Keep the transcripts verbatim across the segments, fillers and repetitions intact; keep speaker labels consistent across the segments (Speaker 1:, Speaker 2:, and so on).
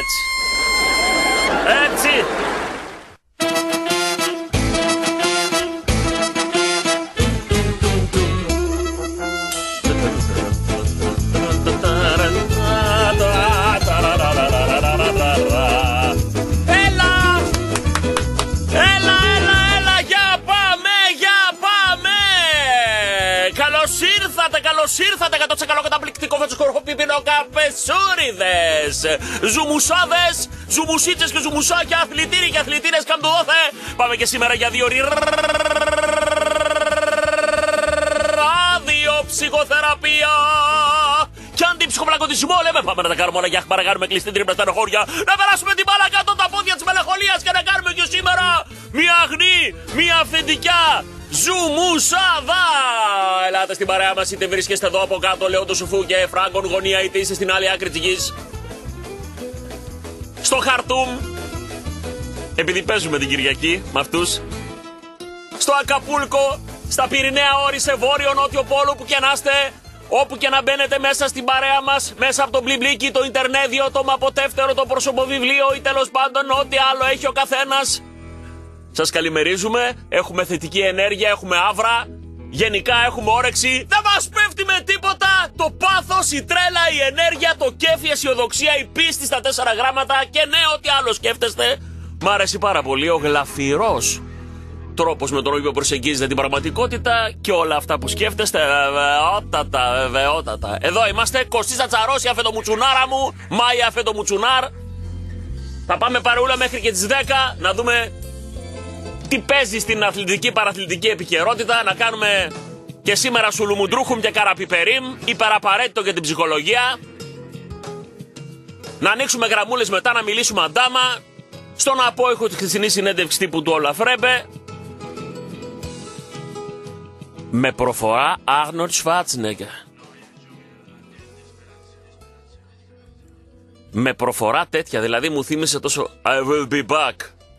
Speaker 1: έτσι. Έτσι.
Speaker 2: Καλώς ήρθατε εκατό τοις εκατό καταπληκτικό φετσοκορχοπίπινο καπεσούριδες, ζουμουσάδες, ζουμουσίτσες και ζουμουσάκια, αθλητήρι και αθλητήρες καμπουδόθε. Πάμε και σήμερα για δύο ραδιοψυχοθεραπεία και αντιψυχοπλακωτισμό. Λέμε πάμε να τα κάνουμε όλα για να κάνουμε κλειστή τρίπλα στα χώρια, να περάσουμε την μπάλα κάτω τα πόδια της μελαγχολίας και να κάνουμε και σήμερα μια αγνή, μια αυθεντικιά ζουμουσάδα! Ελάτε στην παρέα μας, είτε βρίσκεστε εδώ από κάτω, λέω το Σουφού και Φράγκον γωνία, είτε είστε στην άλλη άκρη της γης. Στο Χαρτούμ, επειδή παίζουμε την Κυριακή με αυτούς. Στο Ακαπούλκο, στα Πυρηναία όρη, σε βόρειο νότιο πόλο, που και να είστε, όπου και να μπαίνετε μέσα στην παρέα μας, μέσα από το μπλιμπλίκι, το Ιντερνέδιο, το μαποτεύτερο, το προσωποβιβλίο ή τέλος πάντων ό,τι άλλο έχει ο καθένας. Σας καλημερίζουμε, έχουμε θετική ενέργεια, έχουμε άβρα, γενικά έχουμε όρεξη. Δεν μας πέφτει με τίποτα το πάθος, η τρέλα, η ενέργεια, το κέφι, η αισιοδοξία, η πίστη στα τέσσερα γράμματα και ναι, ό,τι άλλο σκέφτεστε. Μ' αρέσει πάρα πολύ ο γλαφυρός τρόπος με τον οποίο προσεγγίζετε την πραγματικότητα και όλα αυτά που σκέφτεστε. Βεβαιότατα, βεβαιότατα. Εδώ είμαστε, Κωστής Ατσαρός, αφεντομουτσουνάρα μου, Μάια αφεντομουτσουνάρ. Θα πάμε παρεούλα μέχρι και τις δέκα να δούμε τι παίζει στην αθλητική παραθλητική επικαιρότητα, να κάνουμε και σήμερα σουλουμουντρούχουμ και καραπιπερίμ, υπεραπαραίτητο για την ψυχολογία. Να ανοίξουμε γραμμούλες μετά, να μιλήσουμε αντάμα. Στον απόϊχο της χθεσινής συνέντευξης τύπου του Όλαφ Ρέμπε. Με προφορά Άρνολντ Σβάρτσενεγκερ. Με προφορά τέτοια, δηλαδή μου θύμισε τόσο I will be back.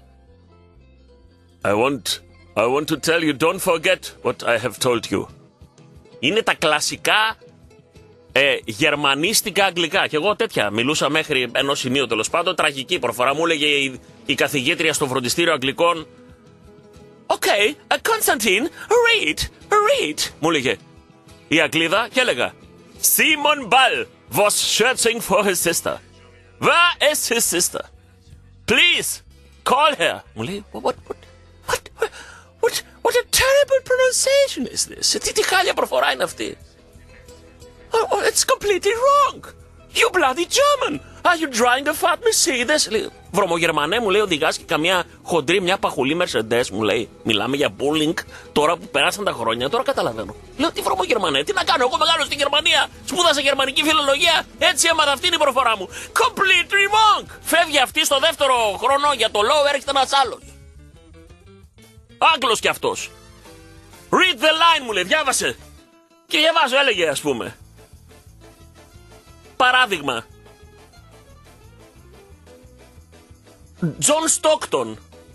Speaker 2: I want, I want to tell you, don't forget what I have told you. Είναι τα κλασικά ε, γερμανίστικα αγγλικά. Και εγώ τέτοια μιλούσα μέχρι ενός σημείου τέλος πάντων. Τραγική προφορά. Μου έλεγε η, η καθηγήτρια στο φροντιστήριο αγγλικών. Okay, uh, Constantine, read, read. Μου έλεγε η Αγγλίδα και έλεγα Simon Ball was searching for his sister. Where is his sister? Please, call her. Μου λέει, what, what, what? What, what, what a terrible pronunciation is this. Τι, τι χάλια προφορά είναι αυτή. Oh, oh, it's completely wrong. You bloody German. Are you trying to fat me see this? Λέει, βρωμογερμανέ, μου λέει, οδηγάς και καμιά χοντρή, μια παχουλή Mercedes, μου λέει. Μιλάμε για bullying τώρα που περάσαν τα χρόνια, τώρα καταλαβαίνω. Λέω, τι βρωμογερμανέ, τι να κάνω, εγώ μεγάλο στη Γερμανία, σπούδασα γερμανική φιλολογία, έτσι έμαθα, αυτή είναι η προφορά μου. Completely wrong. Φεύγει αυτή στο δεύτερο χρόνο για το low, έρχεται ένας άλλος. Άγγλος κι αυτός. Read the line, μου λέει, διάβασε. Και διαβάζω, έλεγε, ας πούμε. Παράδειγμα. John Stockton.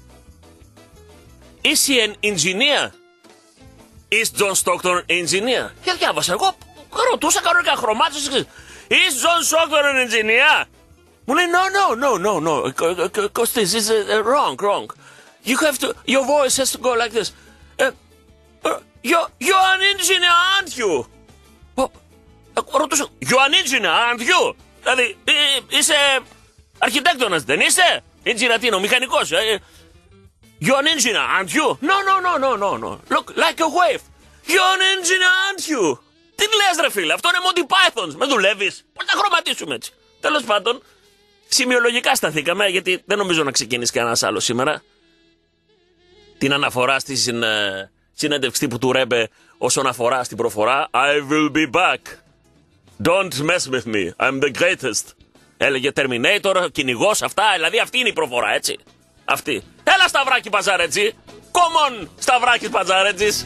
Speaker 2: Is he an engineer? Is John Stockton an engineer? Και διάβασα, εγώ ρωτούσα κανονικά, χρωμάτισα. Is John Stockton an engineer? Μου λέει, no, no, no, no, no. Because this is uh, wrong, wrong. You have to, your voice has to go like this. Uh, uh, you're, you're an engineer, aren't you? Oh, ρωτούσα, you're an engineer, aren't you? Δηλαδή, είσαι αρχιτέκτονας, δεν είσαι? Engineer τι είναι, ο μηχανικός. You're an engineer, aren't you? No, no, no, no, no, no. Look, like a wave. You're an engineer, aren't you? Τι λες ρε φίλε, αυτό είναι Monty Python. Με δουλεύεις. Πώς θα χρωματίσουμε έτσι? Τέλος πάντων, σημειολογικά σταθήκαμε, γιατί δεν νομίζω να ξεκινήσει κανένας άλλος σήμερα. Την αναφορά στη συν, συνέντευξη τύπου του Ρέμπε όσον αφορά στην προφορά I will be back. Don't mess with me. I'm the greatest. Έλεγε Terminator, κυνηγός, αυτά. Δηλαδή αυτή είναι η προφορά, έτσι. Αυτή. Έλα Σταυράκι Παζαρέτζι. Come on, Σταυράκης Παζαρέτζης.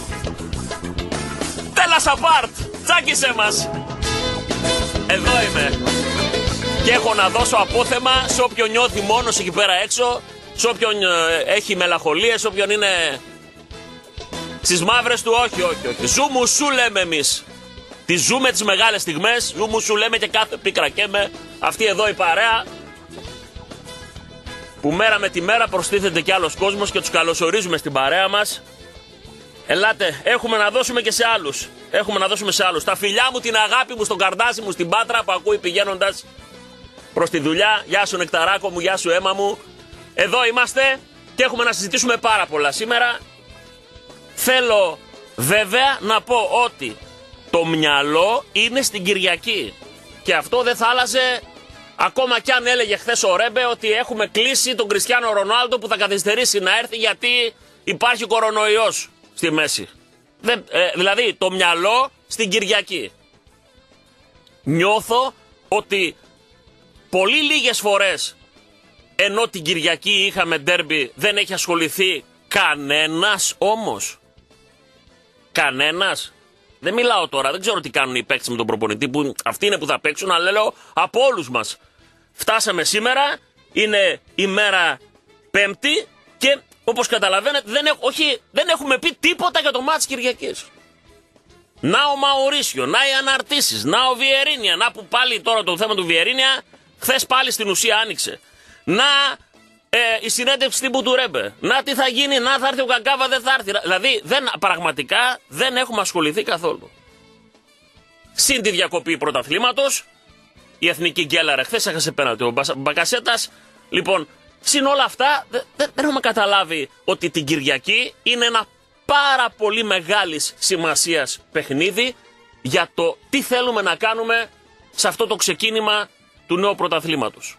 Speaker 2: Τέλας απάρτ. Τσάκισε μας. Εδώ είμαι. Και έχω να δώσω απόθεμα σε όποιον νιώθει μόνος εκεί πέρα έξω, σε όποιον ε, έχει μελαγχολίες, σε όποιον είναι στις μαύρες του. Όχι, όχι, όχι. Ζούμου σου λέμε εμείς. Τι ζούμε τις μεγάλες στιγμές, ζούμου σου λέμε και κάθε πίκρα καίμε. Αυτή εδώ η παρέα που μέρα με τη μέρα προστίθεται κι άλλος κόσμος και τους καλωσορίζουμε στην παρέα μας. Ελάτε, έχουμε να δώσουμε και σε άλλους. Έχουμε να δώσουμε σε άλλους. Τα φιλιά μου, την αγάπη μου, στον Καρδάσι μου, στην Πάτρα που ακούει πηγαίνοντας προς τη δουλειά. Γεια σου νεκταράκο μου, γεια σου αίμα μου. Εδώ είμαστε και έχουμε να συζητήσουμε πάρα πολλά σήμερα. Θέλω βέβαια να πω ότι το μυαλό είναι στην Κυριακή. Και αυτό δεν θα άλλαζε ακόμα κι αν έλεγε χθες ο Ρέμπε ότι έχουμε κλείσει τον Κριστιάνο Ρονάλντο που θα καθυστερήσει να έρθει γιατί υπάρχει κορονοϊός στη μέση. Δεν, ε, δηλαδή το μυαλό στην Κυριακή. Νιώθω ότι πολύ λίγες φορές ενώ την Κυριακή είχαμε ντέρμπι δεν έχει ασχοληθεί κανένας όμως. Κανένας. Δεν μιλάω τώρα, δεν ξέρω τι κάνουν οι παίκτες με τον προπονητή που αυτοί είναι που θα παίξουν, αλλά λέω από όλους μας. Φτάσαμε σήμερα, είναι η μέρα Πέμπτη και όπως καταλαβαίνετε δεν, έχ, όχι, δεν έχουμε πει τίποτα για το μάτς Κυριακής. Να ο Μαουρίσιο, να οι αναρτήσεις, να ο Βιερίνια, να που πάλι τώρα το θέμα του Βιερίνια χθες πάλι στην ουσία άνοιξε. Να ε, η συνέντευξη τύπου του Ρέμπε, να τι θα γίνει, να θα έρθει ο Κακάβα, δεν θα έρθει. Δηλαδή δεν, πραγματικά δεν έχουμε ασχοληθεί καθόλου. Συν τη διακοπή πρωταθλήματος, η εθνική γκέλαρε χθες έχασε πέναλτι ο Μπακασέτας. Λοιπόν, συν όλα αυτά δεν, δεν έχουμε καταλάβει ότι την Κυριακή είναι ένα πάρα πολύ μεγάλης σημασίας παιχνίδι για το τι θέλουμε να κάνουμε σε αυτό το ξεκίνημα του νέου πρωταθλήματος.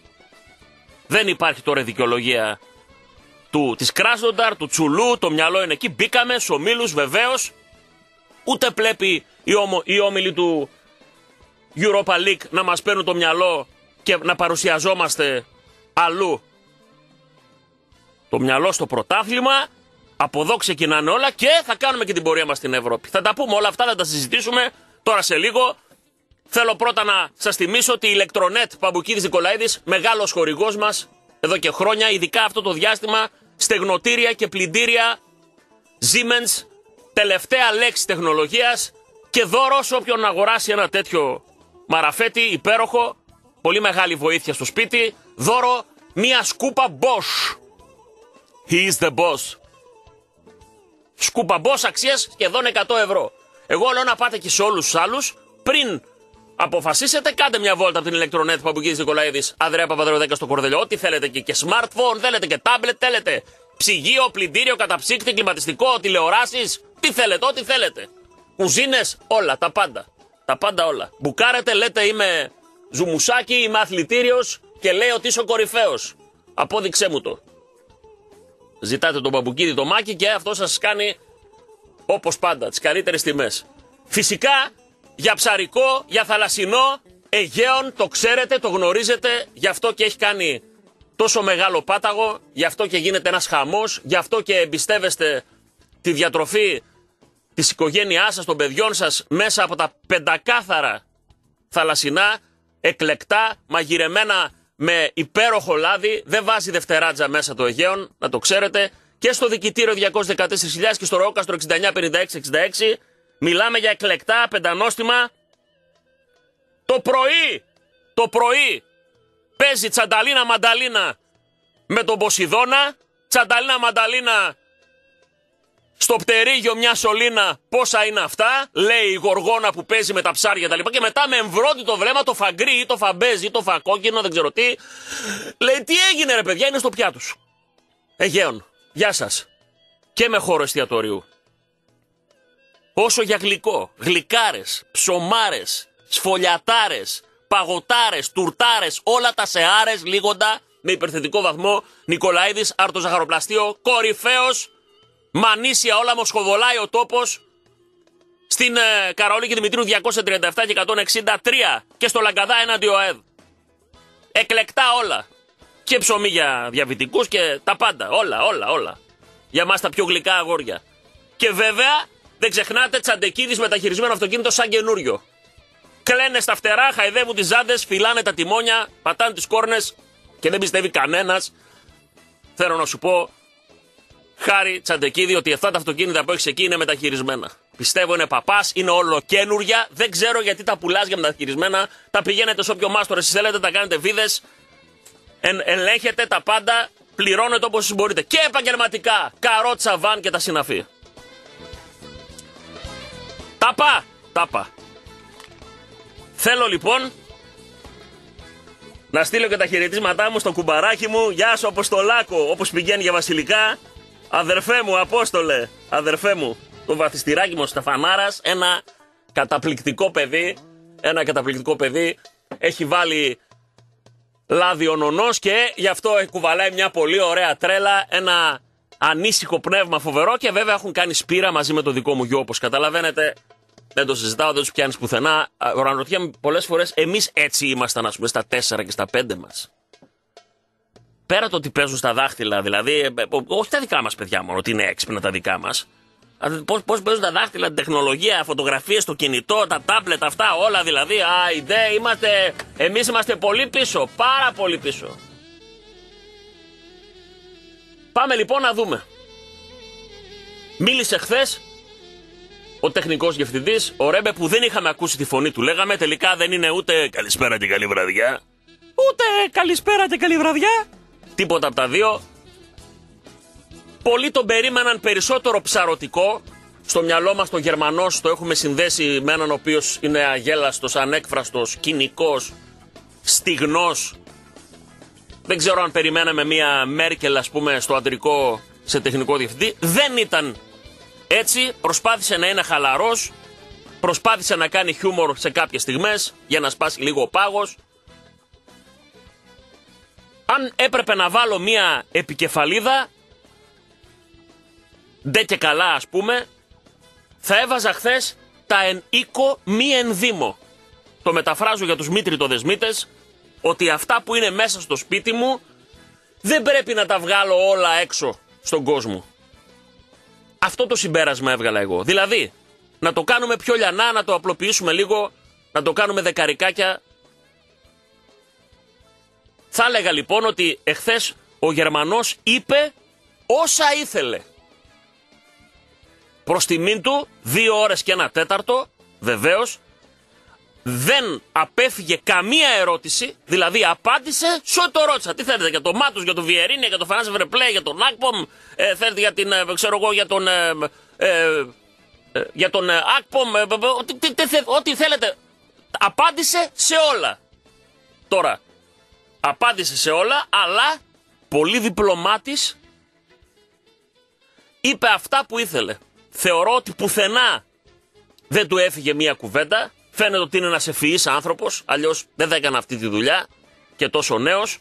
Speaker 2: Δεν υπάρχει τώρα δικαιολογία του, της Κράσνονταρ, του Τσουλού, το μυαλό είναι εκεί, μπήκαμε στους ομίλους βεβαίως, ούτε πρέπει οι, ομο, οι όμιλοι του Europa League να μας παίρνουν το μυαλό και να παρουσιαζόμαστε αλλού. Το μυαλό στο πρωτάθλημα, από εδώ ξεκινάνε όλα και θα κάνουμε και την πορεία μας στην Ευρώπη. Θα τα πούμε όλα αυτά, θα τα συζητήσουμε τώρα σε λίγο. Θέλω πρώτα να σας θυμίσω ότι η Ηλεκτρονέτ Παμπουκίδης Νικολαίδης, μεγάλος χορηγός μας εδώ και χρόνια, ειδικά αυτό το διάστημα, στεγνοτήρια και πλυντήρια Siemens, τελευταία λέξη τεχνολογίας και δώρο σε όποιον αγοράσει ένα τέτοιο μαραφέτη υπέροχο, πολύ μεγάλη βοήθεια στο σπίτι, δώρο μία σκούπα Bosch. He is the boss. Σκούπα Bosch αξίας σχεδόν εκατό ευρώ. Εγώ λέω να πάτε και σε όλους τους άλλους πριν αποφασίσετε, κάντε μια βόλτα από την Ηλεκτρονέτ Παμπουκίδης Νικολαίδης, Ανδρέα Παπαδρέου δέκα στο Κορδελιό. Ό,τι θέλετε και, και smartphone, θέλετε και tablet, θέλετε ψυγείο, πλυντήριο, καταψύκτη, κλιματιστικό, τηλεοράσεις. Τι θέλετε, ό,τι θέλετε. Κουζίνες, όλα, τα πάντα. Τα πάντα όλα. Μπουκάρετε, λέτε είμαι ζουμουσάκι, είμαι αθλητήριος και λέει ότι είσαι ο κορυφαίος. Απόδειξέ μου το. Ζητάτε τον Παμπουκίδη το Μάκη και αυτό σας κάνει όπως πάντα, τις καλύτερες τιμές. Φυσικά για ψαρικό, για θαλασσινό, Αιγαίων, το ξέρετε, το γνωρίζετε, γι' αυτό και έχει κάνει τόσο μεγάλο πάταγο, γι' αυτό και γίνεται ένας χαμός, γι' αυτό και εμπιστεύεστε τη διατροφή της οικογένειάς σας, των παιδιών σας, μέσα από τα πεντακάθαρα θαλασσινά, εκλεκτά, μαγειρεμένα με υπέροχο λάδι, δεν βάζει δευτεράτζα μέσα το Αιγαίων, να το ξέρετε, και στο δικητήριο διακόσιες δεκατέσσερις χιλιάδες και στο Ροόκαστρο εξήντα εννιά πενήντα έξι εξήντα έξι. Μιλάμε για εκλεκτά, πεντανόστιμα. Το πρωί, το πρωί παίζει τσανταλίνα μανταλίνα με τον Ποσειδώνα, τσανταλίνα μανταλίνα στο πτερίγιο μια σωλήνα, πόσα είναι αυτά, λέει η γοργόνα που παίζει με τα ψάρια τα λοιπά, και μετά με εμβρόντιτο βλέμμα το φαγκρί ή το φαμπέζι ή το φακόκκινο, δεν ξέρω τι, λέει τι έγινε ρε παιδιά, είναι στο πιάτο σου. Αιγαίων, γεια σας. Και με χώρο εστιατορίου. Όσο για γλυκό, γλυκάρες, ψωμάρες, σφολιατάρες, παγωτάρες, τουρτάρες, όλα τα σεάρες λίγοντα με υπερθετικό βαθμό. Νικολαίδης, αρτοζαχαροπλαστείο, κορυφαίος, μανίσια όλα, μοσχοβολάει ο τόπος. Στην ε, Καραολίκη Δημητρίου διακόσια τριάντα επτά και εκατόν εξήντα τρία και στο Λαγκαδά έναντι ΟΑΕΔ. Εκλεκτά όλα. Και ψωμί για διαβητικούς και τα πάντα. Όλα, όλα, όλα. Για μας τα πιο γλυκά αγόρια. Και βέβαια, δεν ξεχνάτε, Τσαντεκίδης μεταχειρισμένο αυτοκίνητο σαν καινούριο. Κλαίνε στα φτερά, χαϊδεύουν τις ζάντες, φυλάνε τα τιμόνια, πατάνε τις κόρνες και δεν πιστεύει κανένας. Θέλω να σου πω, χάρη Τσαντεκίδη, ότι αυτά τα αυτοκίνητα που έχεις εκεί είναι μεταχειρισμένα. Πιστεύω είναι παπάς, είναι όλο καινούρια. Δεν ξέρω γιατί τα πουλάς για μεταχειρισμένα. Τα πηγαίνετε σε όποιο μάστορα εσείς θέλετε, τα κάνετε βίδες. εν, ελέγχετε τα πάντα, πληρώνετε όπως μπορείτε. Και επαγγελματικά, καρότσα, βαν και τα συναφή. Τάπα, τάπα. Θέλω λοιπόν να στείλω και τα χαιρετίσματά μου στο κουμπαράκι μου. Γεια σου Αποστολάκο, όπως πηγαίνει για βασιλικά. Αδερφέ μου, Απόστολε, αδερφέ μου. Το βαθιστηράκι μου Στεφανάρας, ένα καταπληκτικό παιδί. Ένα καταπληκτικό παιδί. Έχει βάλει λάδι ο νονός και γι' αυτό κουβαλάει μια πολύ ωραία τρέλα. Ένα ανήσυχο πνεύμα φοβερό και βέβαια έχουν κάνει σπήρα μαζί με το δικό μου γιο, όπως καταλαβαίνετε. Δεν το συζητάω, δεν τους πιάνεις πουθενά. Αναρωτιέμαι πολλές φορές, εμείς έτσι ήμασταν, ας πούμε, στα τέσσερα και στα πέντε μας. Πέρα το ότι παίζουν στα δάχτυλα, δηλαδή, όχι τα δικά μας παιδιά μόνο, ότι είναι έξυπνα τα δικά μας. Πώς, πώς παίζουν τα δάχτυλα, την τεχνολογία, φωτογραφίες στο κινητό, τα τάμπλετ, αυτά όλα δηλαδή. Α, ιδέα, είμαστε, εμείς είμαστε πολύ πίσω, πάρα πολύ πίσω. Πάμε λοιπόν να δούμε. Μίλησε χθες ο τεχνικός διευθυντής, ο Ρέμπε, που δεν είχαμε ακούσει τη φωνή του. Λέγαμε τελικά δεν είναι ούτε καλησπέρα και καλή βραδιά, ούτε καλησπέρα και καλή βραδιά. Τίποτα από τα δύο. Πολλοί τον περίμεναν περισσότερο ψαρωτικό. Στο μυαλό μας το Γερμανός το έχουμε συνδέσει με έναν ο οποίος είναι αγέλαστος, ανέκφραστος, κοινικός, στιγνός. Δεν ξέρω αν περιμέναμε μία Μέρκελ, ας πούμε, στο αντρικό σε τεχνικό διευθυντή. Δεν ήταν έτσι. Προσπάθησε να είναι χαλαρός. Προσπάθησε να κάνει χιούμορ σε κάποιες στιγμές για να σπάσει λίγο ο πάγος. Αν έπρεπε να βάλω μία επικεφαλίδα, ντε και καλά ας πούμε, θα έβαζα χθες τα εν οίκο μη ενδύμω. Το μεταφράζω για τους μη τριτοδεσμίτες, ότι αυτά που είναι μέσα στο σπίτι μου δεν πρέπει να τα βγάλω όλα έξω στον κόσμο. Αυτό το συμπέρασμα έβγαλα εγώ. Δηλαδή, να το κάνουμε πιο λιανά, να το απλοποιήσουμε λίγο, να το κάνουμε δεκαρικάκια. Θα έλεγα λοιπόν ότι εχθές ο Γερμανός είπε όσα ήθελε. Προς τιμήν του, δύο ώρες και ένα τέταρτο, βεβαίως, δεν απέφυγε καμία ερώτηση, δηλαδή απάντησε σε ό,τι το ρώτησα. Τι θέλετε για το Μάτους, για το Βιερίνια, για το Φανάσε Βρεπλέ, για τον Ακπομ, ε, θέλετε για την, ε, ξέρω εγώ, για τον, ε, ε, ε, για τον ε, Ακπομ, ε, ε, ό,τι θέλετε. Απάντησε σε όλα. Τώρα, απάντησε σε όλα, αλλά πολύ διπλωμάτης είπε αυτά που ήθελε. Θεωρώ ότι πουθενά δεν του έφυγε μία κουβέντα. Φαίνεται ότι είναι ένας ευφυής άνθρωπος, αλλιώς δεν θα έκανε αυτή τη δουλειά και τόσο νέος.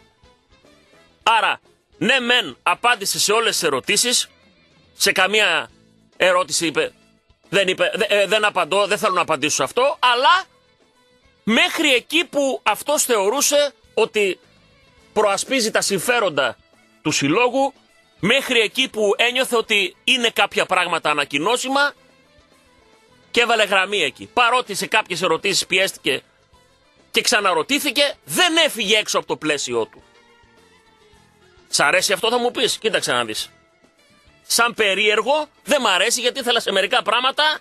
Speaker 2: Άρα, ναι μεν απάντησε σε όλες τις ερωτήσεις, σε καμία ερώτηση είπε, δεν, είπε, ε, δεν απαντώ, δεν θέλω να απαντήσω σε αυτό, αλλά μέχρι εκεί που αυτός θεωρούσε ότι προασπίζει τα συμφέροντα του συλλόγου, μέχρι εκεί που ένιωθε ότι είναι κάποια πράγματα ανακοινώσιμα και έβαλε γραμμή εκεί. Παρότι σε κάποιες ερωτήσεις πιέστηκε και ξαναρωτήθηκε, δεν έφυγε έξω από το πλαίσιο του. Σ' αρέσει αυτό, θα μου πεις, κοίταξε να δεις. Σαν περίεργο δεν μ' αρέσει, γιατί ήθελα σε μερικά πράγματα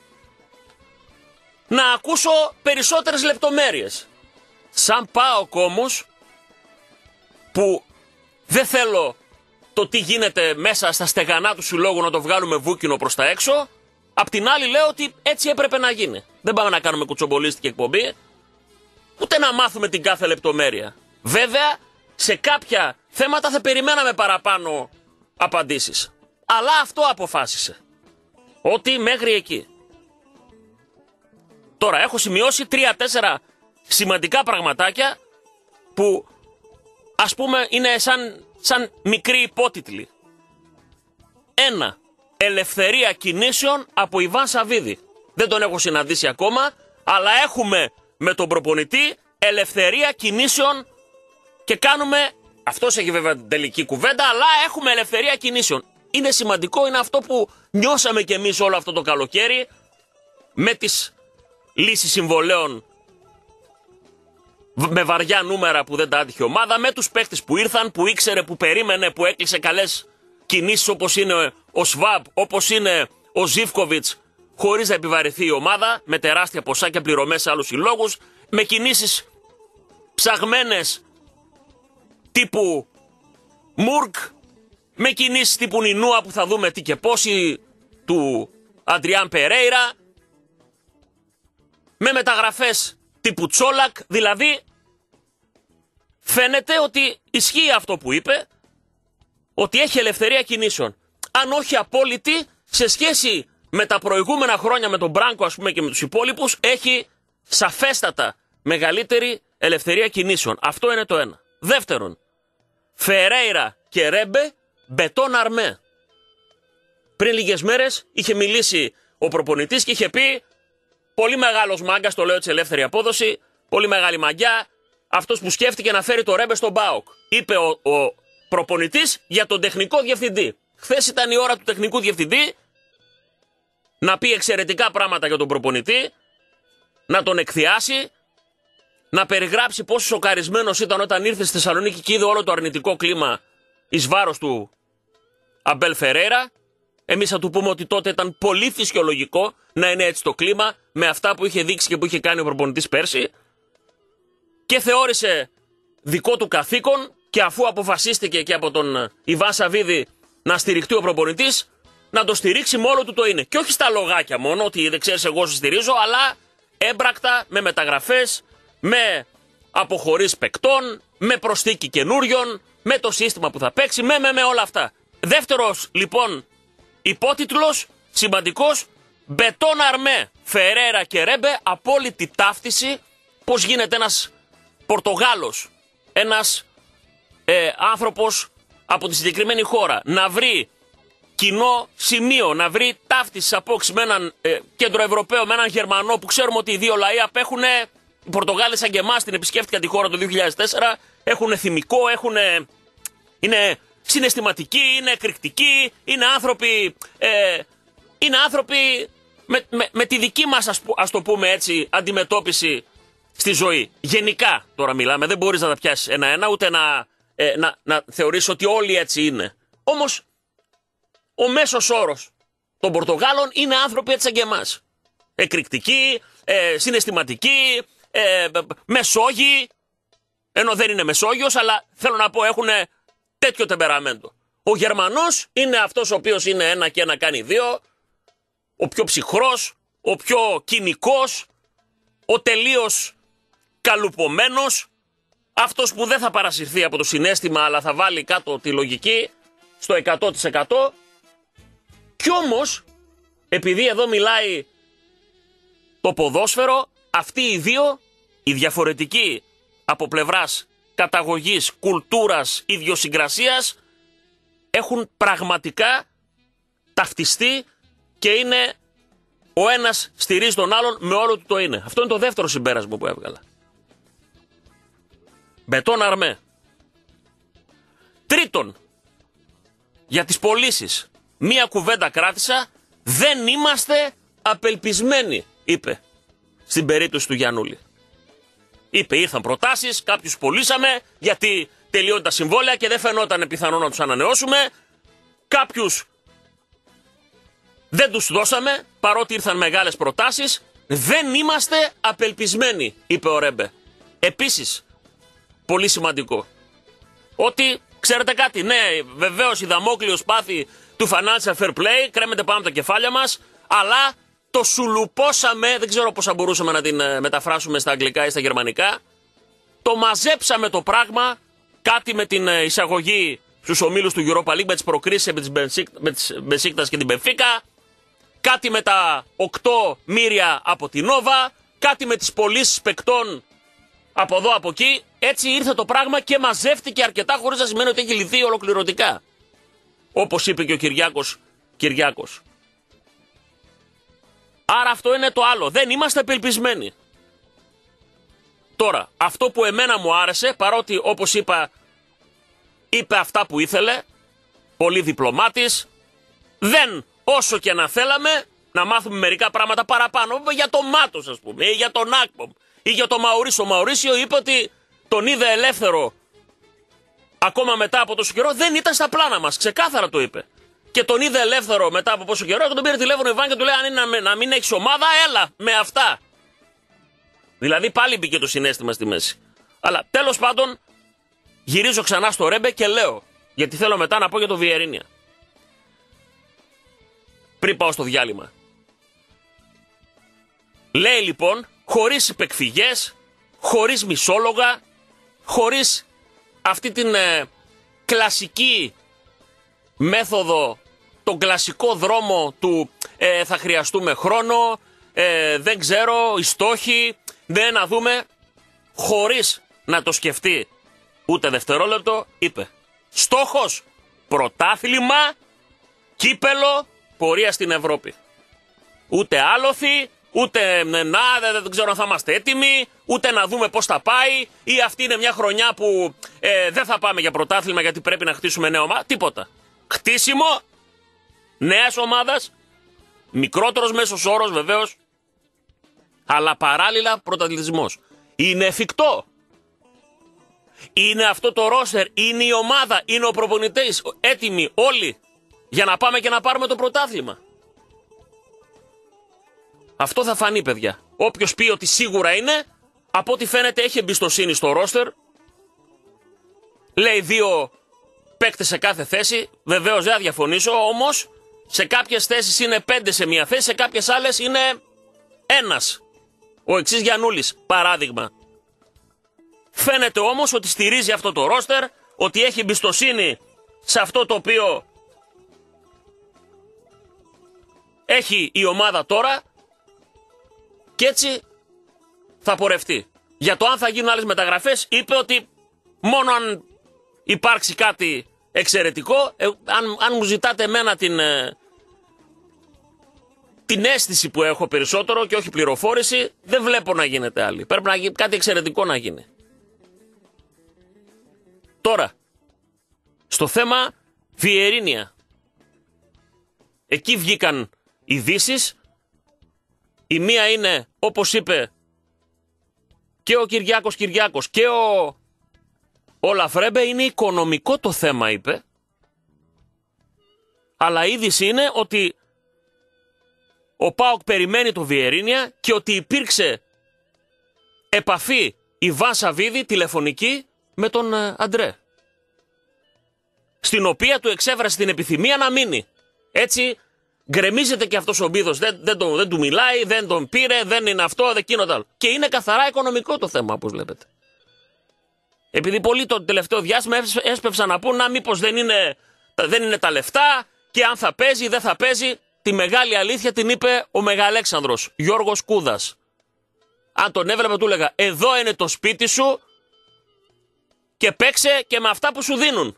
Speaker 2: να ακούσω περισσότερες λεπτομέρειες. Σαν ΠΑΟΚ όμως, που δεν θέλω το τι γίνεται μέσα στα στεγανά του συλλόγου να το βγάλουμε βούκινο προς τα έξω, απ' την άλλη λέω ότι έτσι έπρεπε να γίνει. Δεν πάμε να κάνουμε κουτσομπολίστικη εκπομπή, ούτε να μάθουμε την κάθε λεπτομέρεια. Βέβαια, σε κάποια θέματα θα περιμέναμε παραπάνω απαντήσεις. Αλλά αυτό αποφάσισε. Ότι μέχρι εκεί. Τώρα έχω σημειώσει τρία-τέσσερα σημαντικά πραγματάκια που, ας πούμε, είναι σαν, σαν μικροί υπότιτλοι. Ένα. Ελευθερία κινήσεων από Ιβάν Σαββίδη. Δεν τον έχω συναντήσει ακόμα, αλλά έχουμε με τον προπονητή ελευθερία κινήσεων και κάνουμε, αυτός έχει βέβαια την τελική κουβέντα, αλλά έχουμε ελευθερία κινήσεων. Είναι σημαντικό, είναι αυτό που νιώσαμε κι εμείς όλο αυτό το καλοκαίρι με τις λύσεις συμβολέων με βαριά νούμερα που δεν τα άτυχε ομάδα, με τους παίχτες που ήρθαν, που ήξερε, που περίμενε, που έκλεισε καλές κινήσεις όπως είναι ο Σβάμπ, όπως είναι ο Ζίβκοβιτς, χωρίς να επιβαρυνθεί η ομάδα, με τεράστια ποσά και πληρωμές σε άλλους συλλόγους, με κινήσεις ψαγμένες τύπου Μουρκ, με κινήσεις τύπου Νινούα που θα δούμε τι και πόσοι, του Αντριάν Περέιρα, με μεταγραφές τύπου Τσόλακ. Δηλαδή φαίνεται ότι ισχύει αυτό που είπε, ότι έχει ελευθερία κινήσεων. Αν όχι απόλυτη, σε σχέση με τα προηγούμενα χρόνια με τον Μπράνκο, ας πούμε, και με τους υπόλοιπους, έχει σαφέστατα μεγαλύτερη ελευθερία κινήσεων. Αυτό είναι το ένα. Δεύτερον, Φερέιρα και Ρέμπε, μπετόν αρμέ. Πριν λίγες μέρες είχε μιλήσει ο προπονητής και είχε πει, πολύ μεγάλος μάγκας, το λέω έτσι, ελεύθερη απόδοση, πολύ μεγάλη μαγιά, αυτός που σκέφτηκε να φέρει το Ρέμπε στον ΠΑΟΚ. Είπε ο, ο προπονητής για τον τεχνικό διευθυντή. Χθες ήταν η ώρα του τεχνικού διευθυντή να πει εξαιρετικά πράγματα για τον προπονητή, να τον εκθιάσει, να περιγράψει πόσο σοκαρισμένος ήταν όταν ήρθε στη Θεσσαλονίκη και είδε όλο το αρνητικό κλίμα εις βάρος του Αμπέλ Φερέιρα. Εμείς θα του πούμε ότι τότε ήταν πολύ φυσιολογικό να είναι έτσι το κλίμα, με αυτά που είχε δείξει και που είχε κάνει ο προπονητής πέρσι, και θεώρησε δικό του καθήκον, και αφού αποφασίστηκε και από τον Ιβάν Σαββίδη να στηριχτεί ο προπονητής, να το στηρίξει με όλο του το είναι. Και όχι στα λογάκια μόνο, ότι δεν ξέρεις εγώ σε στηρίζω, αλλά έμπρακτα, με μεταγραφές, με αποχωρείς παικτών, με προσθήκη καινούριων, με το σύστημα που θα παίξει, με, με, με όλα αυτά. Δεύτερος λοιπόν υπότιτλος, σημαντικός, μπετόν αρμέ, Φερέιρα και Ρέμπε, απόλυτη ταύτιση. Πώς γίνεται ένας Πορτογάλος, ένας ε, άνθρωπος από τη συγκεκριμένη χώρα να βρει κοινό σημείο, να βρει ταύτιση απόξη με έναν ε, κεντροευρωπαίο, με έναν Γερμανό, που ξέρουμε ότι οι δύο λαοί απέχουν. Οι Πορτογάλοι σαν και εμάς την επισκέφτηκαν τη χώρα το δύο χιλιάδες τέσσερα, έχουν θυμικό, έχουν, είναι συναισθηματικοί, είναι εκρηκτικοί, είναι άνθρωποι, ε, είναι άνθρωποι με, με, με τη δική μας, ας, ας το πούμε έτσι, αντιμετώπιση στη ζωή. Γενικά τώρα μιλάμε, δεν μπορείς να τα πιάσεις ένα-ένα, ούτε να, ε, να, να θεωρείς ότι όλοι έτσι είναι. Όμως ο μέσος όρος των Πορτογάλων είναι άνθρωποι έτσι σαν και εμάς. Εκρηκτικοί, ε, συναισθηματικοί, ε, μεσόγειοι, ενώ δεν είναι Μεσόγειος, αλλά θέλω να πω έχουν τέτοιο τεμπεραμέντο. Ο Γερμανός είναι αυτός ο οποίος είναι ένα και ένα κάνει δύο, ο πιο ψυχρός, ο πιο κοινικός, ο τελείως καλουπομένος, αυτός που δεν θα παρασυρθεί από το συναίσθημα, αλλά θα βάλει κάτω τη λογική στο εκατό τοις εκατό. Κι όμως, επειδή εδώ μιλάει το ποδόσφαιρο, αυτοί οι δύο, οι διαφορετικοί από πλευράς καταγωγής, κουλτούρας, ιδιοσυγκρασίας, έχουν πραγματικά ταυτιστεί και είναι ο ένας στηρίζει τον άλλον με όλο του το είναι. Αυτό είναι το δεύτερο συμπέρασμα που έβγαλα. Μπετόν αρμέ. Τρίτον, για τις πωλήσεις. Μία κουβέντα κράτησα, δεν είμαστε απελπισμένοι, είπε, στην περίπτωση του Γιαννούλη. Είπε, ήρθαν προτάσεις, κάποιους πωλήσαμε, γιατί τελειώνουν τα συμβόλαια και δεν φαινόταν πιθανό να τους ανανεώσουμε. Κάποιους δεν τους δώσαμε, παρότι ήρθαν μεγάλες προτάσεις. Δεν είμαστε απελπισμένοι, είπε ο Ρέμπε. Επίσης, πολύ σημαντικό, ότι ξέρετε κάτι, ναι, βεβαίως η δαμόκλειος σπάθη του financial fair play κρέμεται πάνω από τα κεφάλια μας, αλλά το σουλουπώσαμε, δεν ξέρω πώς θα μπορούσαμε να την μεταφράσουμε στα αγγλικά ή στα γερμανικά, το μαζέψαμε το πράγμα, κάτι με την εισαγωγή στους ομίλους του Europa League, με τις προκρίσεις με τις Μπεσίκτας και την Μπενφίκα, κάτι με τα οκτώ μοίρια από την Νόβα, κάτι με τις πωλήσεις παικτών από εδώ από εκεί. Έτσι ήρθε το πράγμα και μαζεύτηκε αρκετά, χωρίς να σημαίνει ότι έχει λυθεί ολοκληρωτικά. Όπως είπε και ο Κυριάκος Κυριάκος. Άρα αυτό είναι το άλλο. Δεν είμαστε απελπισμένοι. Τώρα, αυτό που εμένα μου άρεσε, παρότι όπως είπα, είπε αυτά που ήθελε, πολύ διπλωμάτης, δεν, όσο και να θέλαμε, να μάθουμε μερικά πράγματα παραπάνω, για το Μάτος ας πούμε, ή για τον Άκπομ, ή για τον Μαουρίσιο. Ο Μαουρίσιο είπε ότι τον είδε ελεύθερο ακόμα μετά από τόσο καιρό, δεν ήταν στα πλάνα μας, ξεκάθαρα το είπε. Και τον είδε ελεύθερο μετά από πόσο καιρό, και τον πήρε τηλέφωνο Ιβάν και του λέει: αν είναι να μην έχεις ομάδα, έλα με αυτά. Δηλαδή πάλι μπήκε το συναίσθημα στη μέση. Αλλά τέλος πάντων, Γυρίζω ξανά στο Ρέμπε και λέω, γιατί θέλω μετά να πω για το Βιερίνια. Πριν πάω στο διάλειμμα. Λέει λοιπόν, χωρίς υπεκφυγές, χωρίς μισόλογα, χωρίς αυτή την ε, κλασική μέθοδο, τον κλασικό δρόμο του ε, θα χρειαστούμε χρόνο, ε, δεν ξέρω, οι στόχοι, δεν να δούμε, χωρίς να το σκεφτεί ούτε δευτερόλεπτο, είπε στόχος, πρωτάθλημα, κύπελο, πορεία στην Ευρώπη. Ούτε άλοθη, ούτε να, δεν, δεν ξέρω αν θα είμαστε έτοιμοι, ούτε να δούμε πώς θα πάει, ή αυτή είναι μια χρονιά που ε, δεν θα πάμε για πρωτάθλημα γιατί πρέπει να χτίσουμε νέα ομάδα. Τίποτα. Χτίσιμο νέας ομάδας, μικρότερος μέσος όρος βεβαίως, αλλά παράλληλα πρωταθλητισμός. Είναι εφικτό. Είναι αυτό το ρόστερ, είναι η ομάδα, είναι ο προπονητής έτοιμοι όλοι για να πάμε και να πάρουμε το πρωτάθλημα. Αυτό θα φανεί, παιδιά. Όποιος πει ότι σίγουρα είναι, από ό,τι φαίνεται έχει εμπιστοσύνη στο ρόστερ. Λέει δύο παίκτες σε κάθε θέση. Βεβαίως δεν θα διαφωνήσω, όμως σε κάποιες θέσεις είναι πέντε σε μία θέση, σε κάποιες άλλες είναι ένας. Ο εξής Γιαννούλης, παράδειγμα. Φαίνεται όμως ότι στηρίζει αυτό το ρόστερ, ότι έχει εμπιστοσύνη σε αυτό το οποίο έχει η ομάδα τώρα και έτσι θα πορευτεί. Για το αν θα γίνουν άλλες μεταγραφές είπε ότι μόνο αν υπάρξει κάτι εξαιρετικό, ε, αν, αν μου ζητάτε εμένα την, ε, την αίσθηση που έχω περισσότερο και όχι πληροφόρηση, δεν βλέπω να γίνεται άλλη. Πρέπει να γίνει κάτι εξαιρετικό να γίνει. Τώρα, στο θέμα Βιερίνια. Εκεί βγήκαν ειδήσεις. Η μία είναι, όπως είπε και ο Κυριάκος Κυριάκος και ο, ο Λαφρέμπε, είναι οικονομικό το θέμα, είπε. Αλλά η είδηση είναι ότι ο ΠΑΟΚ περιμένει το Βιερίνια και ότι υπήρξε επαφή Ιβάν Σαββίδη τηλεφωνική με τον Αντρέ, στην οποία του εξέφρασε την επιθυμία να μείνει. Έτσι γκρεμίζεται και αυτός ο Μπίδος, δεν, δεν, τον, δεν του μιλάει, δεν τον πήρε, δεν είναι αυτό, δεν εκείνο το άλλο. Και είναι καθαρά οικονομικό το θέμα, όπως βλέπετε. Επειδή πολλοί το τελευταίο διάστημα έσπευσαν να πούν, να μήπως δεν είναι, δεν είναι τα λεφτά και αν θα παίζει δεν θα παίζει. Τη μεγάλη αλήθεια την είπε ο Μεγαλέξανδρος, Γιώργος Κούδας. Αν τον έβλεπε του έλεγα, εδώ είναι το σπίτι σου και παίξε και με αυτά που σου δίνουν.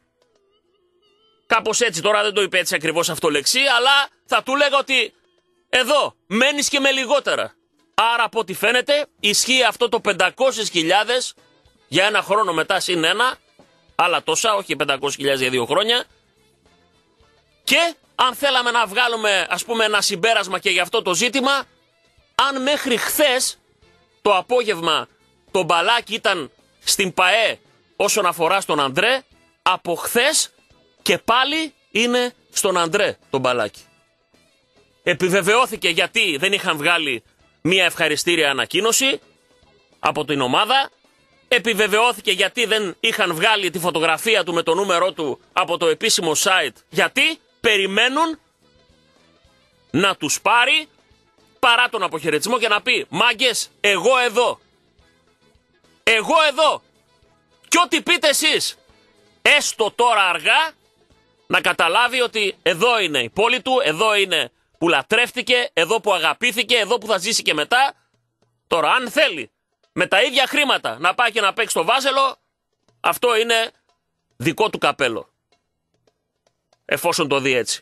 Speaker 2: Κάπως έτσι, τώρα δεν το είπε έτσι ακριβώς αυτολεξί, αλλά θα του λέγα ότι εδώ μένεις και με λιγότερα. Άρα από ό,τι φαίνεται ισχύει αυτό το πεντακόσιες χιλιάδες για ένα χρόνο μετά συν ένα, άλλα τόσα, όχι πεντακόσιες χιλιάδες για δύο χρόνια. Και αν θέλαμε να βγάλουμε ας πούμε ένα συμπέρασμα και για αυτό το ζήτημα, αν μέχρι χθες το απόγευμα το μπαλάκι ήταν στην ΠΑΕ όσον αφορά στον Αντρέ, από χθες και πάλι είναι στον Αντρέ το μπαλάκι. Επιβεβαιώθηκε γιατί δεν είχαν βγάλει μια ευχαριστήρια ανακοίνωση από την ομάδα. Επιβεβαιώθηκε γιατί δεν είχαν βγάλει τη φωτογραφία του με το νούμερό του από το επίσημο site. Γιατί περιμένουν να τους πάρει παρά τον αποχαιρετισμό και να πει μάγκες, εγώ εδώ. Εγώ εδώ. Και ό,τι πείτε εσείς, έστω τώρα αργά, να καταλάβει ότι εδώ είναι η πόλη του, εδώ είναι που λατρεύτηκε, εδώ που αγαπήθηκε, εδώ που θα ζήσει και μετά. Τώρα αν θέλει με τα ίδια χρήματα να πάει και να παίξει στο Βάζελο, αυτό είναι δικό του καπέλο. Εφόσον το δει έτσι.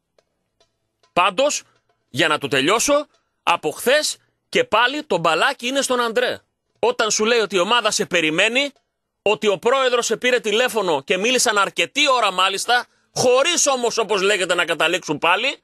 Speaker 2: Πάντως, για να το τελειώσω, από χθες και πάλι το μπαλάκι είναι στον Αντρέ. Όταν σου λέει ότι η ομάδα σε περιμένει, ότι ο πρόεδρος σε πήρε τηλέφωνο και μίλησαν αρκετή ώρα μάλιστα, χωρίς όμως όπως λέγεται να καταλήξουν πάλι,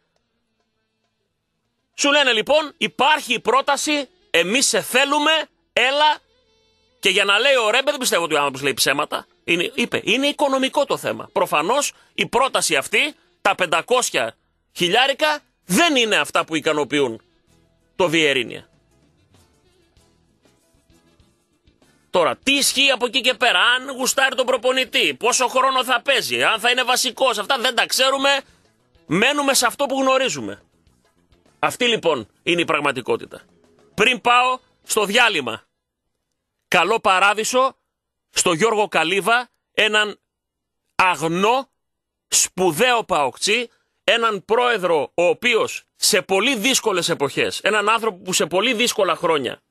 Speaker 2: σου λένε λοιπόν υπάρχει η πρόταση, εμείς σε θέλουμε, έλα. Και για να λέει ο Ρέμπε, δεν πιστεύω ότι ο άνθρωπος λέει ψέματα, είναι, είπε, είναι οικονομικό το θέμα. Προφανώς η πρόταση αυτή, τα πεντακόσια χιλιάρικα, δεν είναι αυτά που ικανοποιούν το Βιερίνια. Τώρα, τι ισχύει από εκεί και πέρα, αν γουστάρει τον προπονητή, πόσο χρόνο θα παίζει, αν θα είναι βασικός, αυτά δεν τα ξέρουμε, μένουμε σε αυτό που γνωρίζουμε. Αυτή λοιπόν είναι η πραγματικότητα. Πριν πάω στο διάλειμμα, καλό παράδεισο στο Γιώργο Καλίβα, έναν αγνό, σπουδαίο παοκτσί, έναν πρόεδρο ο οποίος σε πολύ δύσκολες εποχές, έναν άνθρωπο που σε πολύ δύσκολα χρόνια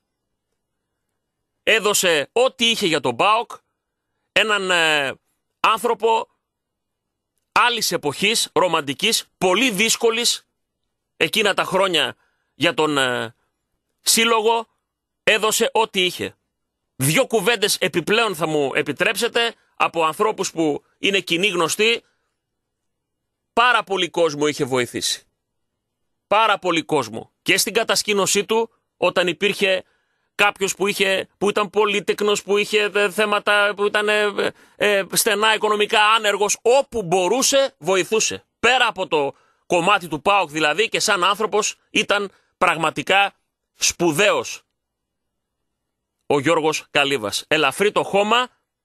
Speaker 2: έδωσε ό,τι είχε για τον ΠΑΟΚ, έναν ε, άνθρωπο άλλης εποχής, ρομαντικής, πολύ δύσκολης εκείνα τα χρόνια για τον ε, σύλλογο, έδωσε ό,τι είχε. Δύο κουβέντες επιπλέον θα μου επιτρέψετε από ανθρώπους που είναι κοινοί γνωστοί. Πάρα πολύ κόσμο είχε βοηθήσει. Πάρα πολύ κόσμο. Και στην κατασκήνωσή του, όταν υπήρχε κάποιος που, είχε, που ήταν πολύτεκνος, που είχε θέματα, που ήταν ε, ε, στενά οικονομικά, άνεργος, όπου μπορούσε βοηθούσε. Πέρα από το κομμάτι του ΠΑΟΚ δηλαδή, και σαν άνθρωπος ήταν πραγματικά σπουδαίος ο Γιώργος Καλίβας. Ελαφρύ το χώμα,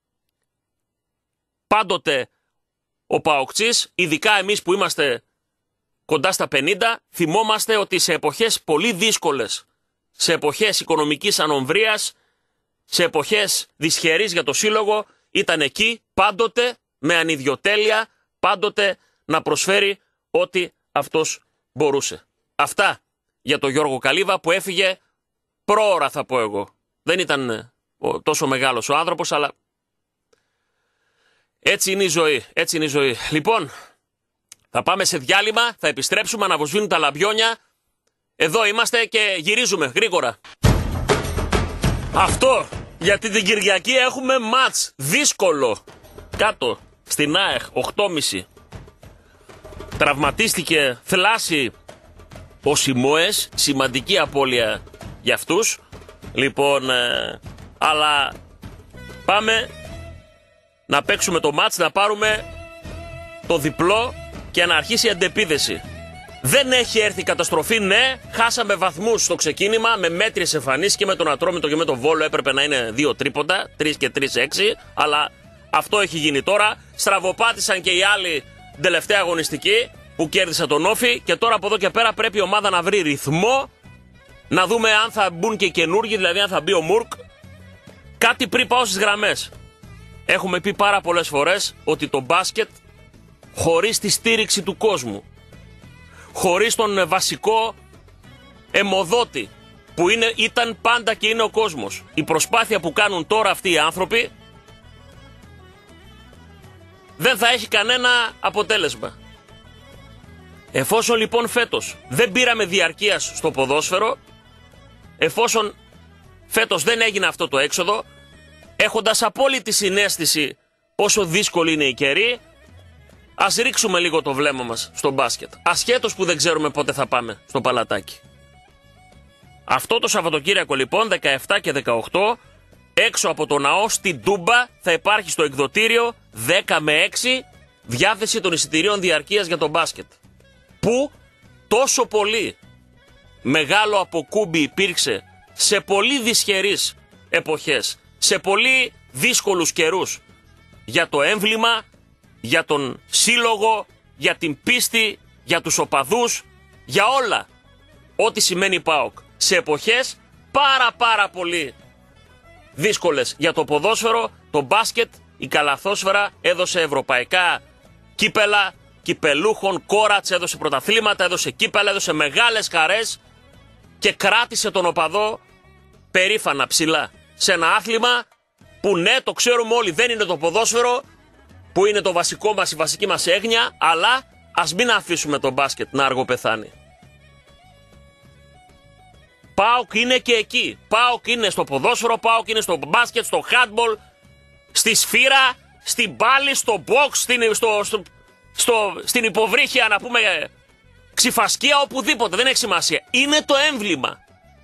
Speaker 2: πάντοτε ο παοκτσής, ειδικά εμείς που είμαστε κοντά στα πενήντα, θυμόμαστε ότι σε εποχές πολύ δύσκολες, σε εποχές οικονομικής ανομβρίας, σε εποχές δυσχερής για το σύλλογο, ήταν εκεί πάντοτε με ανιδιοτέλεια, πάντοτε να προσφέρει ό,τι αυτός μπορούσε. Αυτά για τον Γιώργο Καλίβα που έφυγε πρόωρα, θα πω εγώ. Δεν ήταν τόσο μεγάλος ο άνθρωπος, αλλά έτσι είναι η ζωή, έτσι είναι η ζωή. Λοιπόν, θα πάμε σε διάλειμμα, θα επιστρέψουμε, αναβοσβήνουν τα λαμπιόνια. Εδώ είμαστε και γυρίζουμε γρήγορα. Αυτό, γιατί την Κυριακή έχουμε μάτς δύσκολο. Κάτω, στην ΑΕΧ, οκτώ και μισή. Τραυματίστηκε θλάση ο Σιμόες, σημαντική απώλεια για αυτούς. Λοιπόν, ε, αλλά πάμε να παίξουμε το μάτς, να πάρουμε το διπλό και να αρχίσει η αντεπίδεση. Δεν έχει έρθει καταστροφή, ναι, χάσαμε βαθμούς στο ξεκίνημα με μέτριες εμφανίσεις και με τον Ατρόμητο και με τον Βόλο έπρεπε να είναι δύο τρίποντα, τρεις και τρεις έξι, αλλά αυτό έχει γίνει τώρα. Στραβοπάτησαν και οι άλλοι την τελευταία αγωνιστική που κέρδισε τον Όφη και τώρα από εδώ και πέρα πρέπει η ομάδα να βρει ρυθμό, να δούμε αν θα μπουν και καινούργοι, δηλαδή αν θα μπει ο Μουρκ. Κάτι πριν πάω στις γραμμές. Έχουμε πει πάρα πολλές φορές ότι το μπάσκετ χωρίς τη στήριξη του κόσμου, χωρίς τον βασικό αιμοδότη που είναι, ήταν πάντα και είναι ο κόσμος, η προσπάθεια που κάνουν τώρα αυτοί οι άνθρωποι δεν θα έχει κανένα αποτέλεσμα. Εφόσον λοιπόν φέτος δεν πήραμε διαρκείας στο ποδόσφαιρο, εφόσον φέτος δεν έγινε αυτό το έξοδο, έχοντας απόλυτη συναίσθηση πόσο δύσκολη είναι η καιρή, ας ρίξουμε λίγο το βλέμμα μας στο μπάσκετ. Ασχέτως που δεν ξέρουμε πότε θα πάμε στο παλατάκι. Αυτό το Σαββατοκύριακο λοιπόν, δεκαεπτά και δεκαοκτώ, έξω από το ναό, στην Τούμπα, θα υπάρχει στο εκδοτήριο δέκα με έξι διάθεση των εισιτηρίων διαρκείας για το μπάσκετ. Που τόσο πολύ μεγάλο αποκούμπι υπήρξε σε πολύ δυσχερείς εποχές, σε πολύ δύσκολους καιρούς, για το έμβλημα, για τον σύλλογο, για την πίστη, για τους οπαδούς, για όλα ό,τι σημαίνει ΠΑΟΚ. Σε εποχές πάρα πάρα πολύ δύσκολες για το ποδόσφαιρο, το μπάσκετ, η καλαθόσφαιρα έδωσε ευρωπαϊκά κύπελα, κυπελούχων, κόρατς, έδωσε πρωταθλήματα, έδωσε κύπελα, έδωσε μεγάλες χαρές και κράτησε τον οπαδό περήφανα ψηλά σε ένα άθλημα που ναι, το ξέρουμε όλοι, δεν είναι το ποδόσφαιρο που είναι το βασικό μας, η βασική μας έγνοια, αλλά ας μην αφήσουμε τον μπάσκετ να αργοπεθάνει. ΠΑΟΚ είναι και εκεί. ΠΑΟΚ είναι στο ποδόσφαιρο, ΠΑΟΚ είναι στο μπάσκετ, στο handball, στη σφύρα, στην μπάλη, στο box, στην, στο, στο, στο, στην υποβρύχια, να πούμε ξυφασκία, οπουδήποτε, δεν έχει σημασία. Είναι το έμβλημα.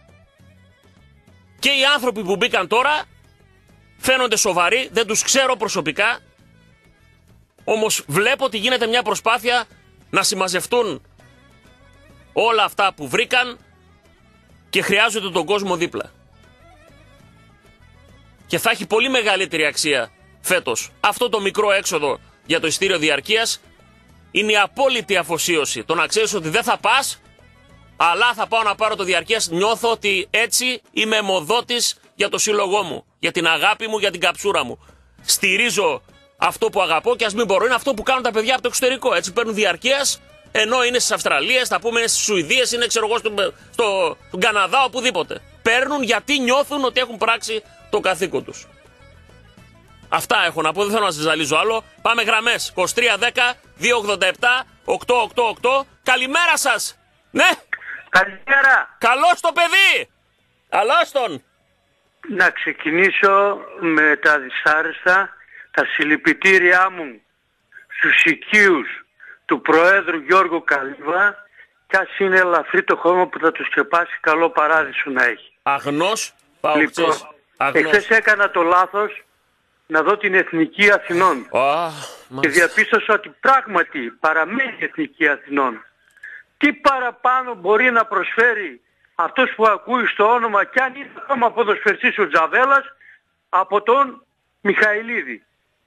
Speaker 2: Και οι άνθρωποι που μπήκαν τώρα φαίνονται σοβαροί, δεν τους ξέρω προσωπικά, όμως βλέπω ότι γίνεται μια προσπάθεια να συμμαζευτούν όλα αυτά που βρήκαν και χρειάζονται τον κόσμο δίπλα. και θα έχει πολύ μεγαλύτερη αξία φέτος. Αυτό το μικρό έξοδο για το εισιτήριο διαρκείας είναι η απόλυτη αφοσίωση. Το να ξέρεις ότι δεν θα πας, αλλά θα πάω να πάρω το διαρκείας. Νιώθω ότι έτσι είμαι αιμοδότης για το σύλλογό μου, για την αγάπη μου, για την καψούρα μου. Στηρίζω αυτό που αγαπώ και ας μην μπορώ. Είναι αυτό που κάνουν τα παιδιά από το εξωτερικό. Έτσι παίρνουν διαρκείας, ενώ είναι στις Αυστραλίες, θα πούμε είναι στις Σουηδίες, είναι ξέρω εγώ στο, στο, στον Καναδά, οπουδήποτε. Παίρνουν γιατί νιώθουν ότι έχουν πράξει το καθήκον τους. Αυτά έχω να πω, δεν θέλω να σας ζαλίζω άλλο. Πάμε γραμμές. είκοσι τρία δέκα δύο ογδόντα επτά οκτακόσια ογδόντα οκτώ. Καλημέρα σας. Ναι.
Speaker 3: Καλημέρα.
Speaker 2: Καλώς το παιδί. Καλώς τον.
Speaker 3: Να ξεκινήσω με τα δυσάρεστα, τα συλληπιτήριά μου στους οικείους του Προέδρου Γιώργου Καλύβα, κι ας είναι ελαφρύ το χώμα που θα του σκεπάσει, καλό παράδεισο να έχει.
Speaker 2: Αγνός
Speaker 3: Λοιπόν, εχθές έκανα το λάθος να δω την Εθνική Αθηνών
Speaker 2: oh,
Speaker 3: και διαπίστωσα ότι πράγματι παραμένει η Εθνική Αθηνών. Τι παραπάνω μπορεί να προσφέρει αυτός που ακούει στο όνομα, κι αν είναι ακόμα ποδοσφαιριστής ο Τζαβέλας, από τον Μιχαηλίδη.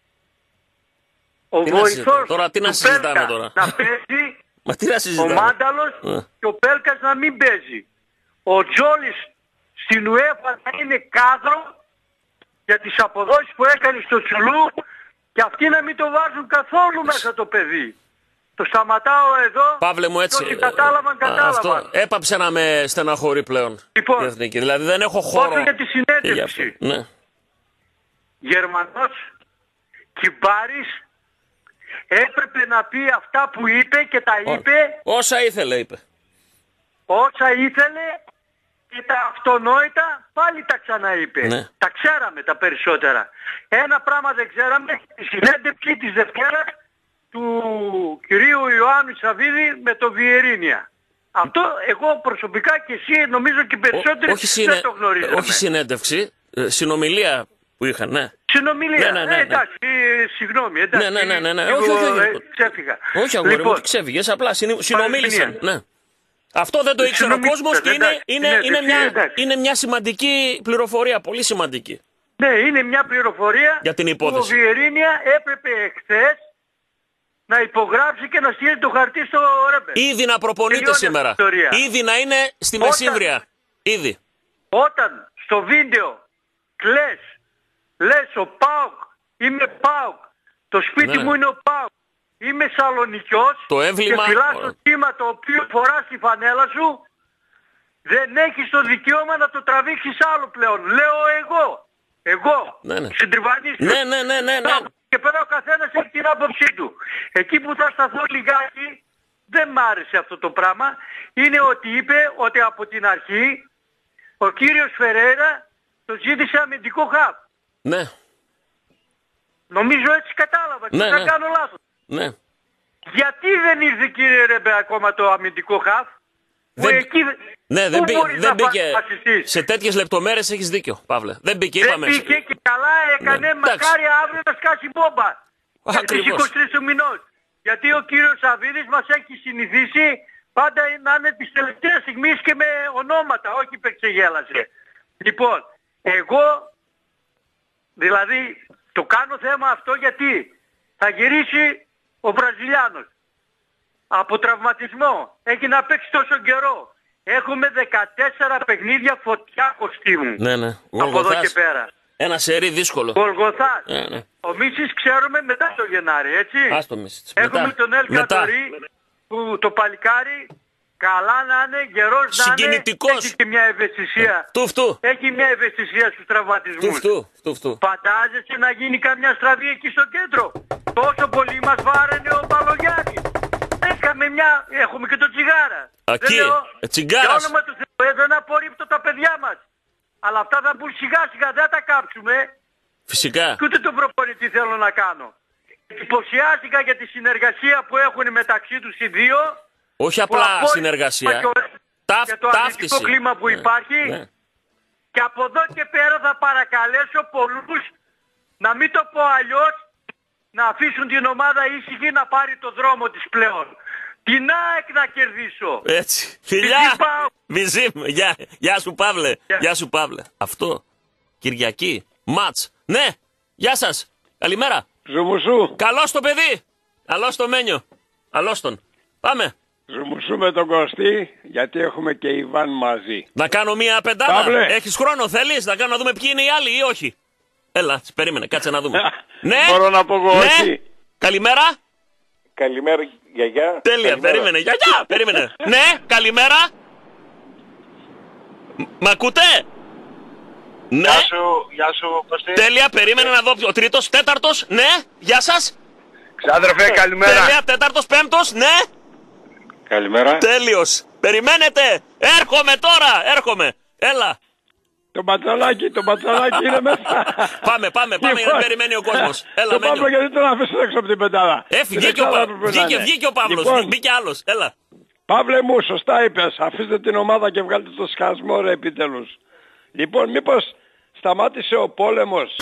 Speaker 3: Ο
Speaker 2: τι
Speaker 3: βοηθός
Speaker 2: τώρα, τι
Speaker 3: του
Speaker 2: να συζητάμε
Speaker 3: Πέλκα
Speaker 2: τώρα.
Speaker 3: να παίζει,
Speaker 2: Μα τι να
Speaker 3: ο
Speaker 2: συζητάμε.
Speaker 3: Μάνταλος
Speaker 2: ε.
Speaker 3: και ο Πέλκας να μην παίζει. Ο Τζόλης στην UEFA να είναι κάδρο για τις αποδόσεις που έκανε στο Τσουλού και αυτοί να μην το βάζουν καθόλου μέσα το παιδί. Το σταματάω εδώ.
Speaker 2: Παύλε μου, έτσι.
Speaker 3: Όσοι κατάλαβαν, κατάλαβαν.
Speaker 2: Αυτό έπαψε να με στεναχωρεί πλέον.
Speaker 3: Λοιπόν,
Speaker 2: η Εθνική. Δηλαδή δεν έχω χώρο.
Speaker 3: όσο για τη συνέντευξη.
Speaker 2: Ναι.
Speaker 3: Γερμανός, Κιμπάρης, έπρεπε να πει αυτά που είπε και τα είπε.
Speaker 2: Όσα ήθελε, είπε.
Speaker 3: Όσα ήθελε και τα αυτονόητα πάλι τα ξαναείπε.
Speaker 2: Ναι.
Speaker 3: Τα ξέραμε τα περισσότερα. Ένα πράγμα δεν ξέραμε, η συνέντευξη της Δευτέρας του κυρίου Ιωάννου Σαββίδη με το Βιερίνια. Αυτό εγώ προσωπικά και εσύ νομίζω και περισσότεροι
Speaker 2: όχι
Speaker 3: δεν
Speaker 2: συνε...
Speaker 3: το γνωρίζαμε.
Speaker 2: Όχι συνέντευξη, ε, συνομιλία που είχαν, ναι.
Speaker 3: Συνομιλία.
Speaker 2: Ναι, ναι, ναι,
Speaker 3: ε,
Speaker 2: ναι.
Speaker 3: εντάξει, ε, συγγνώμη, εντάξει.
Speaker 2: Ναι, ναι, ναι, ναι.
Speaker 3: Εγώ,
Speaker 2: όχι, όχι, όχι.
Speaker 3: ε, ξέφυγα.
Speaker 2: Όχι, αγόρι μου,
Speaker 3: Λοιπόν,
Speaker 2: όχι ξέφυγες, απλά συνο- συνομίλησαν. Ναι. Αυτό δεν το ήξερε ο
Speaker 3: συνομίλησαν,
Speaker 2: κόσμος και είναι,
Speaker 3: εντάξει,
Speaker 2: είναι,
Speaker 3: ναι,
Speaker 2: είναι, μια,
Speaker 3: εντάξει.
Speaker 2: είναι μια σημαντική πληροφορία, πολύ σημαντική.
Speaker 3: Ναι, είναι μια πληροφορία
Speaker 2: Για την υπόθεση.
Speaker 3: που ο Βιερίνια έπρεπε εχθές να υπογράψει και να στείλει το χαρτί στο Ρέμπερ.
Speaker 2: Ήδη να προπονείται
Speaker 3: Τελειώνει
Speaker 2: σήμερα.
Speaker 3: αυτή η ιστορία.
Speaker 2: Ήδη να είναι στη
Speaker 3: Όταν-
Speaker 2: Μεσύμβρια. Ήδη.
Speaker 3: Όταν στο βίντεο κλαις, λες ο ΠΑΟΚ, είμαι ΠΑΟΚ, το σπίτι
Speaker 2: Ναι.
Speaker 3: μου είναι ο ΠΑΟΚ, είμαι Σαλονικιός
Speaker 2: Το έμβλημα-
Speaker 3: και φυλάς το σήμα το οποίο φοράς στη φανέλα σου, δεν έχεις το δικαίωμα να το τραβήξεις άλλο πλέον. Λέω εγώ. Εγώ.
Speaker 2: Ναι, ναι.
Speaker 3: Συντριβανής.
Speaker 2: Ναι, ναι, ναι, ναι, ναι.
Speaker 3: Και πέρα ο καθένας έχει την άποψή του. Εκεί που θα σταθώ λιγάκι, δεν μ' άρεσε αυτό το πράγμα, είναι ότι είπε ότι από την αρχή ο κύριος Φερέιρα το ζήτησε αμυντικό χαφ.
Speaker 2: Ναι,
Speaker 3: Νομίζω έτσι κατάλαβα και
Speaker 2: Ναι,
Speaker 3: θα
Speaker 2: ναι.
Speaker 3: κάνω λάθος.
Speaker 2: ναι.
Speaker 3: Γιατί δεν ήρθε κύριε Ρεμπέ ακόμα το αμυντικό χαφ? Που
Speaker 2: Δεν-
Speaker 3: εκεί,
Speaker 2: Ναι, δεν,
Speaker 3: πού
Speaker 2: μπήκε,
Speaker 3: μπορείς
Speaker 2: δεν
Speaker 3: να
Speaker 2: μπήκε.
Speaker 3: πάσεις εσείς?
Speaker 2: Σε τέτοιες λεπτομέρειες έχεις δίκιο, Παύλε. Δεν μπήκε,
Speaker 3: Δεν
Speaker 2: είπαμε.
Speaker 3: μπήκε και καλά έκανε,
Speaker 2: Ναι, εντάξει.
Speaker 3: μακάρι αύριο να σκάσει μπόμπα. Στις
Speaker 2: Ακριβώς.
Speaker 3: είκοσι τρεις του μηνός. Γιατί ο κύριος Σαββίδης μας έχει συνηθίσει πάντα να είναι της τελευταίας στιγμής και με ονόματα, όχι υπεξεγέλασε. Λοιπόν, εγώ δηλαδή το κάνω θέμα αυτό γιατί θα γυρίσει ο Βραζιλιάνος από τραυματισμό. Έχει να παίξει τόσο καιρό. Έχουμε δεκατέσσερα παιχνίδια φωτιά κοστίμου.
Speaker 2: Ναι, ναι.
Speaker 3: Από εδώ
Speaker 2: Γολγοθάς.
Speaker 3: και πέρα.
Speaker 2: Ένα σερί δύσκολο.
Speaker 3: Γολγοθάς.
Speaker 2: Ναι, ναι.
Speaker 3: Ο Μίσης ξέρουμε μετά το Γενάρη, έτσι.
Speaker 2: Ας το Μίσης.
Speaker 3: Έχουμε
Speaker 2: Μετά.
Speaker 3: τον Ελ
Speaker 2: Μετά.
Speaker 3: Κατορί που το παλικάρι καλά να είναι, γερός να είναι.
Speaker 2: Συγκινητικός.
Speaker 3: Έχει και μια ευαισθησία.
Speaker 2: Του φτού.
Speaker 3: Έχει μια ευαισθησία στους
Speaker 2: Του
Speaker 3: τραυματισμούς.
Speaker 2: φτού. Του φτού.
Speaker 3: Φαντάζεσαι να γίνει καμιά στραβή εκεί στο κέντρο? Τόσο πολύ μας βάραινε ο Παλογιάννης. Έκαμε μια, έχουμε και το τσιγάρα.
Speaker 2: Ακεί.
Speaker 3: Δεν λέω,
Speaker 2: Ε, τσιγκάρας.
Speaker 3: για όνομα του Θεού, ε, δεν απορρίπτω τα παιδιά μας. Αλλά αυτά θα μπουν σιγά σιγά, δεν τα κάψουμε.
Speaker 2: Φυσικά.
Speaker 3: Και ούτε τον προπονητή θέλω να κάνω. Εντυπωσιάστηκα για τη συνεργασία που έχουν μεταξύ τους οι δύο.
Speaker 2: Όχι
Speaker 3: που
Speaker 2: απλά
Speaker 3: απόλυτα
Speaker 2: συνεργασία.
Speaker 3: και ο-
Speaker 2: Ταύ,
Speaker 3: και το
Speaker 2: ταύτιση.
Speaker 3: αρνητικό κλίμα που
Speaker 2: Ναι,
Speaker 3: υπάρχει.
Speaker 2: ναι.
Speaker 3: Και από εδώ και πέρα θα παρακαλέσω πολλούς, να μην το πω αλλιώς, να αφήσουν την ομάδα ήσυχη να πάρει το δρόμο της πλέον. Την ΑΕΚ να κερδίσω.
Speaker 2: Έτσι. Φιλιά.
Speaker 3: Βυζί πάω.
Speaker 2: Βυζί. Γεια. Γεια σου Παύλε.
Speaker 3: Γεια.
Speaker 2: Γεια σου Παύλε. Αυτό. Κυριακή. Μάτς. Ναι, γεια σας. Καλημέρα.
Speaker 4: Ζουμουσού.
Speaker 2: Καλώς το παιδί. Καλώς το Μένιο. Καλώς τον. Πάμε.
Speaker 4: Ζουμουσού με τον Κωστή, γιατί έχουμε και Ιβάν μαζί.
Speaker 2: Να κάνω μία πεντάδα.
Speaker 4: Παύλε.
Speaker 2: Έχεις χρόνο, θέλεις? Να κάνω να δούμε ποιοι είναι οι άλλοι ή όχι? Έλα, περίμενε, κάτσε να δούμε. Ναι.
Speaker 4: Μπορώ να πω εγώ
Speaker 2: Ναι.
Speaker 4: όχι.
Speaker 2: Καλημέρα.
Speaker 5: Καλημέρα, γιαγιά.
Speaker 2: Τέλεια,
Speaker 5: Καλημέρα.
Speaker 2: περίμενε. Γιαγιά, περίμενε. Ναι, καλημέρα. Μ- Μ' ακούτε? Ναι.
Speaker 5: Γεια σου, γεια σου Κωστή.
Speaker 2: Τέλεια, περίμενε να δω. Ο τρίτος, τέταρτος, ναι. Γεια σας.
Speaker 3: Ξάδερφε, καλημέρα.
Speaker 2: Τέλεια, τέταρτος, πέμπτος, ναι.
Speaker 5: Καλημέρα.
Speaker 2: Τέλειος. Περιμένετε. Έρχομαι τώρα, έρχομαι. Έλα.
Speaker 4: Το πατσαλάκι, το πατσαλάκι είναι μέσα.
Speaker 2: Πάμε, πάμε, πάμε, γιατί περιμένει ο κόσμος. Έλα,
Speaker 4: Το
Speaker 2: Μένιο.
Speaker 4: Παύλο γιατί τον αφήσεις έξω από την πεντάδα.
Speaker 2: Έφυγε και ο Παύλος. Βγήκε, βγήκε ο Παύλος.
Speaker 4: Λοιπόν,
Speaker 2: Μπήκε άλλος. Έλα.
Speaker 4: Παύλε μου, σωστά είπες. Αφήστε την ομάδα και βγάλτε το σκασμό ρε επιτέλους. Λοιπόν, μήπως σταμάτησε ο πόλεμος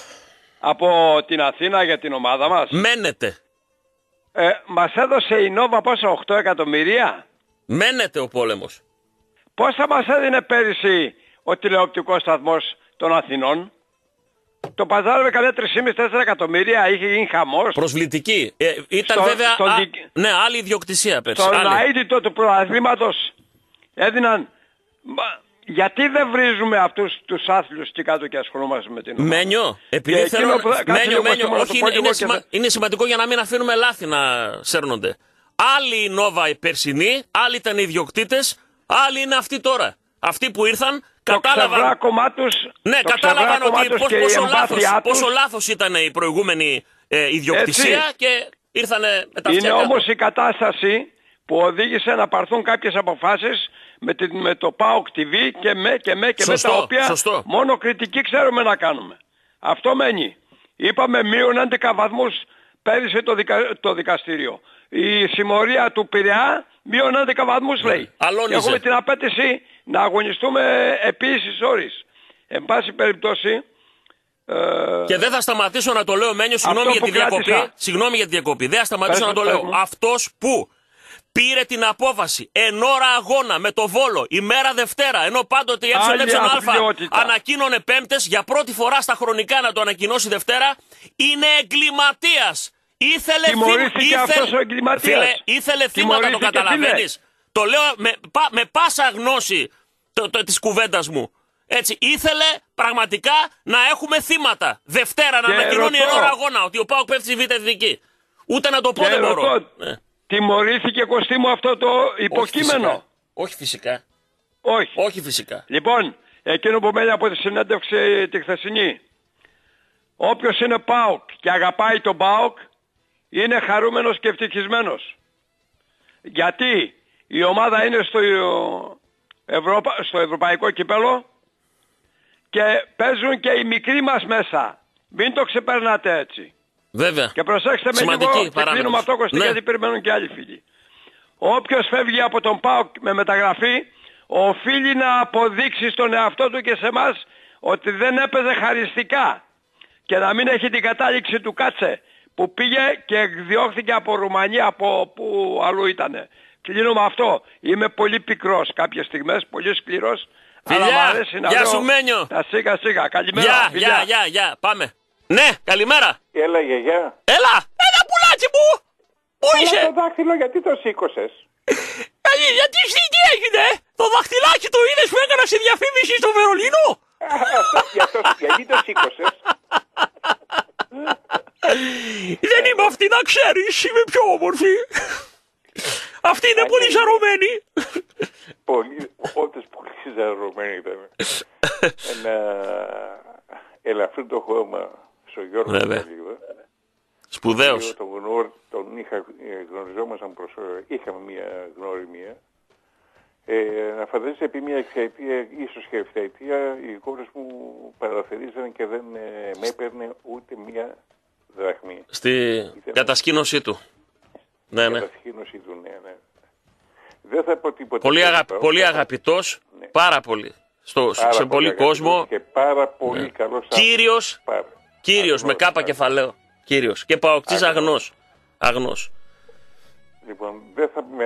Speaker 4: από την Αθήνα για την ομάδα μας.
Speaker 2: Μένετε.
Speaker 4: Ε, μας έδωσε η Νόβα πόσα, οκτώ εκατομμυρία.
Speaker 2: Μένετε ο πόλεμος.
Speaker 4: Πόσα μας έδινε πέρυσι ο τηλεοπτικός σταθμός των Αθηνών. Το παζάρευε κανένα τρία κόμμα πέντε με τέσσερα εκατομμύρια, είχε γίνει χαμός.
Speaker 2: Προσβλητική. Ε, ήταν
Speaker 4: Στο-
Speaker 2: βέβαια.
Speaker 4: στο
Speaker 2: α,
Speaker 4: δικ-
Speaker 2: ναι, άλλη ιδιοκτησία πέρσι.
Speaker 4: Στον
Speaker 2: άλλη.
Speaker 4: αίτητο του πρωταθλήματος έδιναν... Μα, γιατί δεν βρίζουμε αυτούς τους άθλους και κάτω και ασχολούμαστε με την ομάδα.
Speaker 2: Μένιο, επειδή
Speaker 4: Και
Speaker 2: θέλω.
Speaker 4: εκείνο που θα- κάτσε
Speaker 2: Μένιο,
Speaker 4: λίγο,
Speaker 2: Μένιο,
Speaker 4: Κώστα μου, να
Speaker 2: όχι,
Speaker 4: το πω
Speaker 2: είναι,
Speaker 4: λίγο
Speaker 2: είναι,
Speaker 4: και
Speaker 2: σημα-
Speaker 4: θα-
Speaker 2: είναι σημαντικό για να μην αφήνουμε λάθη να σέρνονται. Άλλοι η Νόβα η περσινή, άλλοι ήταν οι ιδιοκτήτες, άλλοι είναι αυτοί τώρα. Αυτοί που ήρθαν,
Speaker 4: Το
Speaker 2: κατάλαβαν.
Speaker 4: ξεβράκωμά τους,
Speaker 2: Ναι,
Speaker 4: το
Speaker 2: κατάλαβαν
Speaker 4: ξεβράκωμά
Speaker 2: ότι
Speaker 4: τους
Speaker 2: πώς,
Speaker 4: και η
Speaker 2: πόσο, λάθος,
Speaker 4: εμπάθειά τους
Speaker 2: πόσο λάθος ήταν η προηγούμενη ε, ιδιοκτησία
Speaker 4: Έτσι.
Speaker 2: και ήρθανε με τα
Speaker 4: είναι
Speaker 2: αυτιά κάτω.
Speaker 4: όμως η κατάσταση που οδήγησε να πάρθουν κάποιες αποφάσεις με, την, με το ΠΑΟΚ τι βι και με και με και
Speaker 2: Σωστό,
Speaker 4: με τα οποία
Speaker 2: σωστό.
Speaker 4: μόνο κριτική ξέρουμε να κάνουμε. Αυτό μένει. Είπαμε μείον έντεκα βαθμούς πέρυσι το, δικα, το δικαστήριο. Η συμμορία του Πειραιά μείον έντεκα βαθμούς λέει.
Speaker 2: Αλώνιζε.
Speaker 4: Και έχουμε την απέτηση να αγωνιστούμε επίσης όρις. Εν πάση περιπτώσει... Ε,
Speaker 2: Και δεν θα σταματήσω να το λέω, Μένιο, συγγνώμη
Speaker 4: Αυτό
Speaker 2: για τη
Speaker 4: που κράτησα.
Speaker 2: διακοπή. Συγγνώμη για τη διακοπή. Δεν θα σταματήσω
Speaker 4: Πες
Speaker 2: να το
Speaker 4: μου, πες
Speaker 2: λέω.
Speaker 4: μου.
Speaker 2: Αυτός που πήρε την απόφαση εν ώρα αγώνα με το Βόλο ημέρα Δευτέρα, ενώ πάντοτε η
Speaker 4: Άλλη
Speaker 2: ΕΕΑ
Speaker 4: αθλειότητα.
Speaker 2: ανακοίνωνε Πέμπτες, για πρώτη φορά στα χρονικά να το ανακοινώσει Δευτέρα, είναι εγκληματίας. Ήθελε
Speaker 4: Τιμωρήθηκε
Speaker 2: θύμα-
Speaker 4: αυτός
Speaker 2: ήθελε-
Speaker 4: ο εγκληματίας.
Speaker 2: Φίλε, ήθελε θύματα, το
Speaker 4: Τιμωρήθηκε,
Speaker 2: καταλαβαίνεις. Το λέω με, πα- με πάσα γνώση το, το, της κουβέντας μου. Έτσι, ήθελε πραγματικά να έχουμε θύματα. Δευτέρα να
Speaker 4: Και
Speaker 2: ανακοινώνει
Speaker 4: ρωτώ.
Speaker 2: εν ώρα αγώνα ότι ο ΠΑΟΚ πέφτει στη Β' Εθνική. Ούτε να το πω
Speaker 4: Και
Speaker 2: δεν μπορώ.
Speaker 4: ρωτώ,
Speaker 2: Ναι.
Speaker 4: τιμωρήθηκε Κωστή μου αυτό το
Speaker 2: Όχι
Speaker 4: υποκείμενο.
Speaker 2: φυσικά. Όχι φυσικά.
Speaker 4: Όχι.
Speaker 2: Όχι φυσικά.
Speaker 4: Λοιπόν, εκείνο που μένει από τη συνέντευξη τη χθεσινή. Όποιος είναι ΠΑΟΚ και αγαπάει τον ΠΑΟΚ είναι χαρούμενος και ευτυχισμένος. Γιατί η ομάδα είναι στο, Ευρωπα... στο ευρωπαϊκό κύπελο και παίζουν και οι μικροί μας μέσα. Μην το ξεπερνάτε έτσι.
Speaker 2: Βέβαια.
Speaker 4: Και προσέξτε με
Speaker 2: Σημαντική
Speaker 4: λίγο και
Speaker 2: παράμετρος.
Speaker 4: κλείνουμε αυτό Κωστή,
Speaker 2: Ναι.
Speaker 4: γιατί περιμένουν και άλλοι φίλοι. Όποιος φεύγει από τον ΠΑΟΚ με μεταγραφή οφείλει να αποδείξει στον εαυτό του και σε εμάς ότι δεν έπαιζε χαριστικά και να μην έχει την κατάληξη του Κάτσε που πήγε και εκδιώχθηκε από Ρουμανία, από που αλλού ήτανε. Κλείνω με αυτό. Είμαι πολύ πικρός κάποιες στιγμές, πολύ σκληρός.
Speaker 2: Φιλιά,
Speaker 4: αλλά μου αρέσει να
Speaker 2: γεια
Speaker 4: λέω
Speaker 2: σου, Μένιο.
Speaker 4: τα σίγα σίγα. Καλημέρα.
Speaker 2: Γεια,
Speaker 4: φιλιά.
Speaker 2: γεια, γεια, γεια. Πάμε. Ναι, καλημέρα.
Speaker 5: Έλα γιαγιά.
Speaker 2: Έλα, έλα πουλάκι μου. Πού
Speaker 5: Αλλά
Speaker 2: είσαι?
Speaker 5: το δάχτυλο γιατί το σήκωσες?
Speaker 2: Ε, γιατί τι τι έγινε, το δαχτυλάκι του είδες που έκανα στη διαφήμιση στο Βερολίνο.
Speaker 5: Α, αυτό, για το, γιατί το σήκωσες?
Speaker 2: Δεν είμαι αυτή να ξέρεις, είμαι πιο όμορφη. Αυτή είναι πολύ ζαρωμένη.
Speaker 5: Πολύ, όντως πολύ ζαρωμένη ήταν. Ένα ελαφρύ το χώμα στο Γιώργο
Speaker 2: Βέβαια.
Speaker 5: Καλίδα.
Speaker 2: Σπουδαίος.
Speaker 5: Τον, γνω, τον είχα, ε, γνωριζόμασταν προς, ε, είχαμε μια γνωριμία. Ε, να φαντάζεσαι επί μια εξαετία, ίσως και ευθαετία, οι κόρες μου παραθερίζαν και δεν ε, με έπαιρνε ούτε μια δραχμή.
Speaker 2: Στη κατασκήνωσή του. Ναι, ναι.
Speaker 5: Κατασκήνωση του, ναι, ναι. Δεν θα πω τίποτα.
Speaker 2: Πολύ, αγα...
Speaker 5: τέτοιο.
Speaker 2: πολύ αγαπητός,
Speaker 5: Ναι.
Speaker 2: πάρα πολύ. Στο...
Speaker 5: Πάρα
Speaker 2: σε πολύ
Speaker 5: αγαπητός
Speaker 2: κόσμο.
Speaker 5: Και πάρα πολύ καλός άνθρωπος.
Speaker 2: Κύριος,
Speaker 5: Πάρα.
Speaker 2: κύριος με
Speaker 5: Αγνός,
Speaker 2: κάπα
Speaker 5: πάρα.
Speaker 2: κεφαλαίο. Κύριος. Και παοκτής
Speaker 5: Αγνός.
Speaker 2: αγνός. Αγνός.
Speaker 5: Λοιπόν, δεν θα με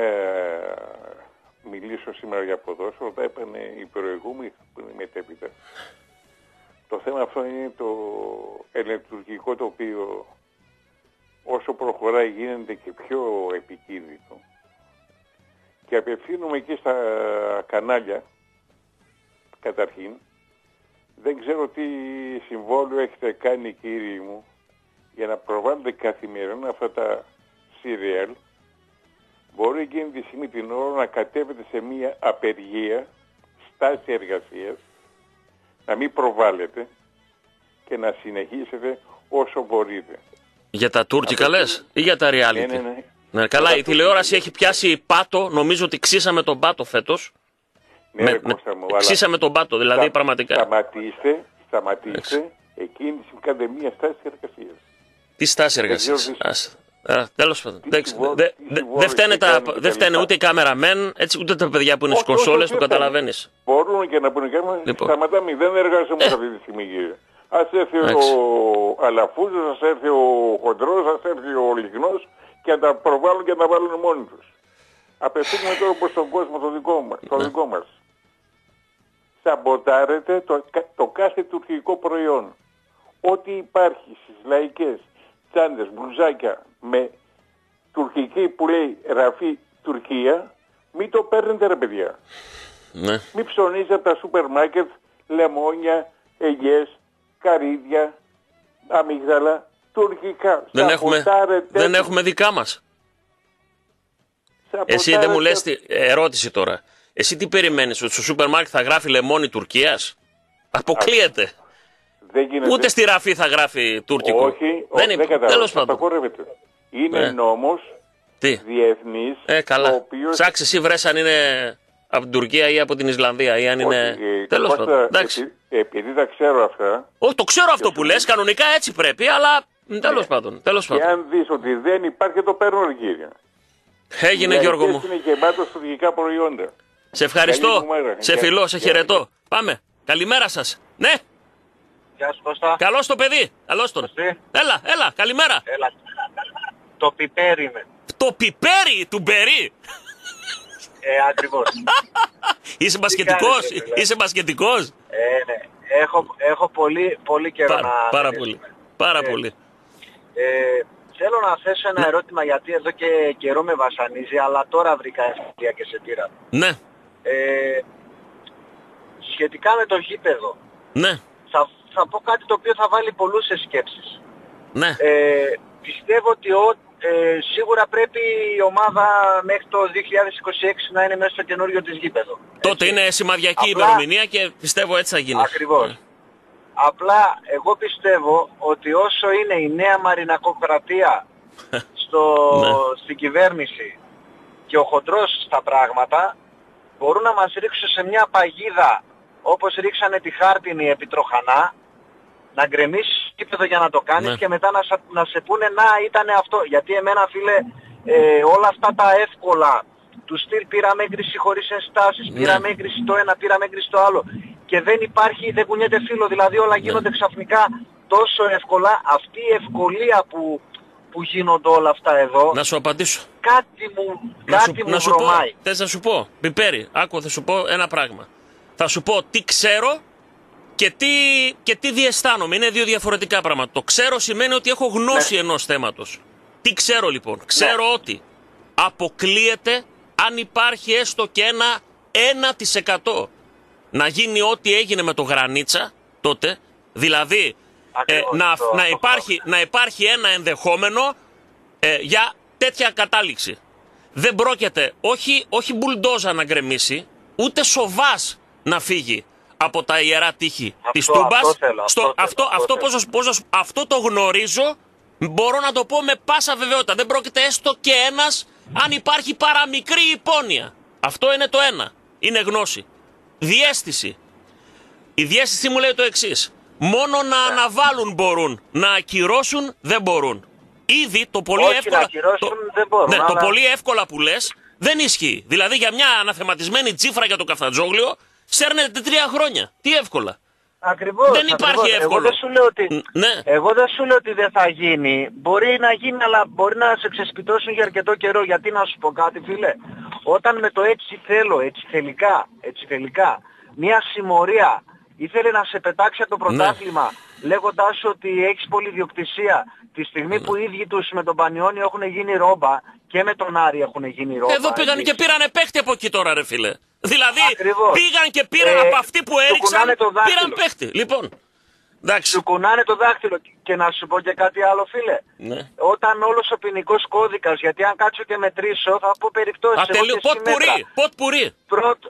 Speaker 5: μιλήσω σήμερα για ποδόσφαιρο, θα έπαιρνε η προηγούμενη που είναι μετέπειτα. Το θέμα αυτό είναι το ελληνοτουρκικό, το οποίο όσο προχωράει γίνεται και πιο επικίνδυνο. Και απευθύνομαι εκεί στα κανάλια, καταρχήν, δεν ξέρω τι συμβόλαιο έχετε κάνει, κύριοι μου, για να προβάλλετε καθημερινά αυτά τα σύριαλ. Μπορεί εκείνη τη στιγμή την ώρα να κατέβετε σε μια απεργία, στάση εργασίας, να μην προβάλλετε και να συνεχίσετε όσο μπορείτε.
Speaker 2: Για τα τουρκικά λες ή για τα reality?
Speaker 5: Ναι, ναι, ναι.
Speaker 2: Ναι, καλά, η τηλεόραση έχει πιάσει πάτο, νομίζω ότι ξύσαμε τον πάτο φέτος.
Speaker 5: Ναι,
Speaker 2: με,
Speaker 5: ρε, Κώστα μου,
Speaker 2: με, ξύσαμε τον πάτο, δηλαδή
Speaker 5: στα,
Speaker 2: πραγματικά.
Speaker 5: Σταματήστε, σταματήστε, εκείνη τη στιγμή κάντε μια στάση εργασίας.
Speaker 2: Τι στάση εργασίας? Τέλος πάντων. Δεν φταίνε, δε φταίνε ούτε οι κάμεραμεν, έτσι ούτε τα παιδιά που είναι στις κονσόλες, το καταλαβαίνεις.
Speaker 5: Μπορούν και να πούνε κάμερα, λοιπόν. Σταματάμε, δεν εργάζομαι ε. αυτή τη στιγμή, κύριε. Ας έρθει Άξι. ο Αλαφούζος, ας έρθει ο Χοντρός, ας έρθει ο Λιγνός και να τα προβάλλουν και να τα βάλουν μόνοι τους. Απευθύνουμε τώρα προς τον κόσμο το δικό μας. Το δικό μας. Σαμποτάρετε το, το κάθε τουρκικό προϊόν. Ό,τι υπάρχει στις λαϊκές τσάντες, μπλουζάκια με τουρκική που λέει ραφή Τουρκία, μην το παίρνετε ρε παιδιά.
Speaker 2: Ναι.
Speaker 5: Μην ψωνίζετε από τα σούπερ μάρκετ λεμόνια, ελιές, καρύδια, αμύγδαλα, τουρκικά.
Speaker 2: Δεν έχουμε, δεν έχουμε δικά μας. Εσύ δεν μου λες τι, ερώτηση τώρα. Εσύ τι περιμένεις, ότι στο σούπερ μάρκετ θα γράφει λεμόνι Τουρκίας? Αποκλείεται.
Speaker 5: Δεν γίνεται.
Speaker 2: Ούτε στη ραφή θα γράφει τουρκικό.
Speaker 5: Όχι,
Speaker 2: δεν
Speaker 5: είναι.
Speaker 2: Τέλος πάντων.
Speaker 5: Είναι ε. νόμος
Speaker 2: τι?
Speaker 5: διεθνής.
Speaker 2: Ε, καλά.
Speaker 5: Οποίος...
Speaker 2: Ψάξε εσύ βρες αν είναι από την Τουρκία ή από την Ισλανδία ή αν είναι...
Speaker 5: Ε,
Speaker 2: Τέλος πάντων. Εντάξει.
Speaker 5: Επει, επειδή τα ξέρω αυτά...
Speaker 2: Όχι, το ξέρω αυτό που λες, κανονικά έτσι πρέπει, αλλά τέλος ναι. πάντων. Τέλος πάντων.
Speaker 5: Και αν δεις ότι δεν υπάρχει, το παίρνω, κύριε.
Speaker 2: Έγινε, Γιώργο μου.
Speaker 5: Είναι γεμάτο τουρκικά προϊόντα.
Speaker 2: Σε ευχαριστώ. Σε φιλώ, σε χαιρετώ. Πάμε. Καλημέρα σας. Ναι.
Speaker 6: Γεια σου, Κώστα.
Speaker 2: Καλώς το παιδί. Καλώς τον.
Speaker 6: Εσύ.
Speaker 2: Έλα, έλα, καλημέρα.
Speaker 6: Έλα. Το πιπέρι είμαι.
Speaker 2: Το πιπέρι του Μπερί.
Speaker 6: Ε, ακριβώς.
Speaker 2: Είσαι μπασκετικός, είσαι μπασκετικός.
Speaker 6: Ε, ναι. Έχω, έχω πολύ, πολύ καιρό
Speaker 2: Πα,
Speaker 6: να...
Speaker 2: Πάρα πολύ. Πάρα ε, πολύ.
Speaker 6: Ε, θέλω να θέσω ένα ερώτημα, γιατί εδώ και καιρό με βασανίζει, αλλά τώρα βρήκα ευκαιρία και σε πήρα.
Speaker 2: Ναι.
Speaker 6: Ε, σχετικά με το γήπεδο.
Speaker 2: Ναι.
Speaker 6: Θα, θα πω κάτι το οποίο θα βάλει πολλούς σε σκέψεις.
Speaker 2: Ναι.
Speaker 6: Ε, πιστεύω ότι ο, ε, σίγουρα πρέπει η ομάδα μέχρι το δύο χιλιάδες είκοσι έξι να είναι μέσα στο καινούριο της γήπεδο.
Speaker 2: Τότε είναι σημαδιακή ημερομηνία και πιστεύω έτσι θα γίνει.
Speaker 6: Ακριβώς.
Speaker 2: Ναι.
Speaker 6: Απλά εγώ πιστεύω ότι όσο είναι η νέα μαρινακοκρατία στο, ναι. στην κυβέρνηση και ο χοντρός στα πράγματα, μπορούν να μας ρίξουν σε μια παγίδα όπως ρίξανε τη χάρτινη επί Τροχανά, να γκρεμίσεις κήπεδο για να το κάνεις ναι. και μετά να, να σε πούνε να ήταν αυτό. Γιατί εμένα, φίλε, ε, όλα αυτά τα εύκολα του στυλ πήραμε έγκριση χωρίς ενστάσεις, ναι. πήραμε έγκριση το ένα, πήραμε έγκριση το άλλο και δεν υπάρχει, δεν κουνιέται φύλλο, δηλαδή όλα γίνονται ναι. ξαφνικά τόσο εύκολα. Αυτή η ευκολία που, που γίνονται όλα αυτά εδώ,
Speaker 2: να σου απαντήσω.
Speaker 6: Κάτι μου,
Speaker 2: να
Speaker 6: κάτι
Speaker 2: σου,
Speaker 6: μου
Speaker 2: να σου
Speaker 6: βρωμάει.
Speaker 2: Πω, θες να σου πω, Πιπέρι, άκου, θα σου πω ένα πράγμα. Θα σου πω τι ξέρω και τι, και τι διαισθάνομαι. Είναι δύο διαφορετικά πράγματα. Το ξέρω σημαίνει ότι έχω γνώση ναι. ενός θέματος. Τι ξέρω λοιπόν? Ξέρω ναι. ότι αποκλείεται, αν υπάρχει έστω και ένα ένα τοις εκατό να γίνει ό,τι έγινε με το Γρανίτσα τότε, δηλαδή ε, να, το, να, το υπάρχει, να υπάρχει ένα ενδεχόμενο ε, για τέτοια κατάληξη. Δεν πρόκειται όχι, όχι μπουλντόζα να γκρεμίσει, ούτε σοβάς να φύγει από τα ιερά τείχη αυτό, της Τούμπας.
Speaker 6: Αυτό, θέλω, αυτό,
Speaker 2: Στο, αυτό,
Speaker 6: αυτό,
Speaker 2: αυτό, πώς, πώς, αυτό το γνωρίζω, μπορώ να το πω με πάσα βεβαιότητα. Δεν πρόκειται έστω και ένας, αν υπάρχει παραμικρή υπόνοια. Αυτό είναι το ένα. Είναι γνώση. Διαίσθηση. Η διαίσθηση μου λέει το εξής. Μόνο να yeah. αναβάλουν μπορούν. Να ακυρώσουν δεν μπορούν. Ήδη το πολύ
Speaker 6: Όχι,
Speaker 2: εύκολα.
Speaker 6: Να ακυρώσουν
Speaker 2: το,
Speaker 6: δεν μπορούν.
Speaker 2: Ναι,
Speaker 6: αλλά...
Speaker 2: το πολύ εύκολα που λες δεν ισχύει. Δηλαδή για μια αναθεματισμένη τσίφρα για το Καφτατζόγλιο σέρνεται τρία χρόνια. Τι εύκολα.
Speaker 6: Ακριβώς.
Speaker 2: Δεν υπάρχει
Speaker 6: ακριβώς.
Speaker 2: εύκολο.
Speaker 6: Εγώ δεν, σου λέω ότι,
Speaker 2: ναι.
Speaker 6: εγώ δεν σου λέω ότι δεν θα γίνει. Μπορεί να γίνει, αλλά μπορεί να σε ξεσπιτώσουν για αρκετό καιρό. Γιατί να σου πω κάτι, φίλε. Όταν με το έτσι θέλω, έτσι θελικά, έτσι θελικά, μια συμμορία ήθελε να σε πετάξει από το πρωτάθλημα ναι. λέγοντας σου ότι έχεις πολυδιοκτησία τη στιγμή ναι. που οι ίδιοι τους με τον Πανιόνιο έχουν γίνει ρόμπα και με τον Άρη έχουν γίνει ρόμπα.
Speaker 2: Εδώ πήγαν και πήρανε παίχτη από εκεί τώρα ρε φίλε. Δηλαδή
Speaker 6: Ακριβώς.
Speaker 2: πήγαν και πήραν ε, από αυτοί που έριξαν, πήραν παίχτη. Λοιπόν, εντάξει.
Speaker 6: Σου κουνάνε το δάχτυλο και να σου πω και κάτι άλλο φίλε. Ναι. Όταν όλος ο ποινικός κώδικας, γιατί αν κάτσω και μετρήσω θα πω περιπτώσεις.
Speaker 2: Ατελείο, ποτ πουρί, ποτ πουρί.
Speaker 6: Πρώτον,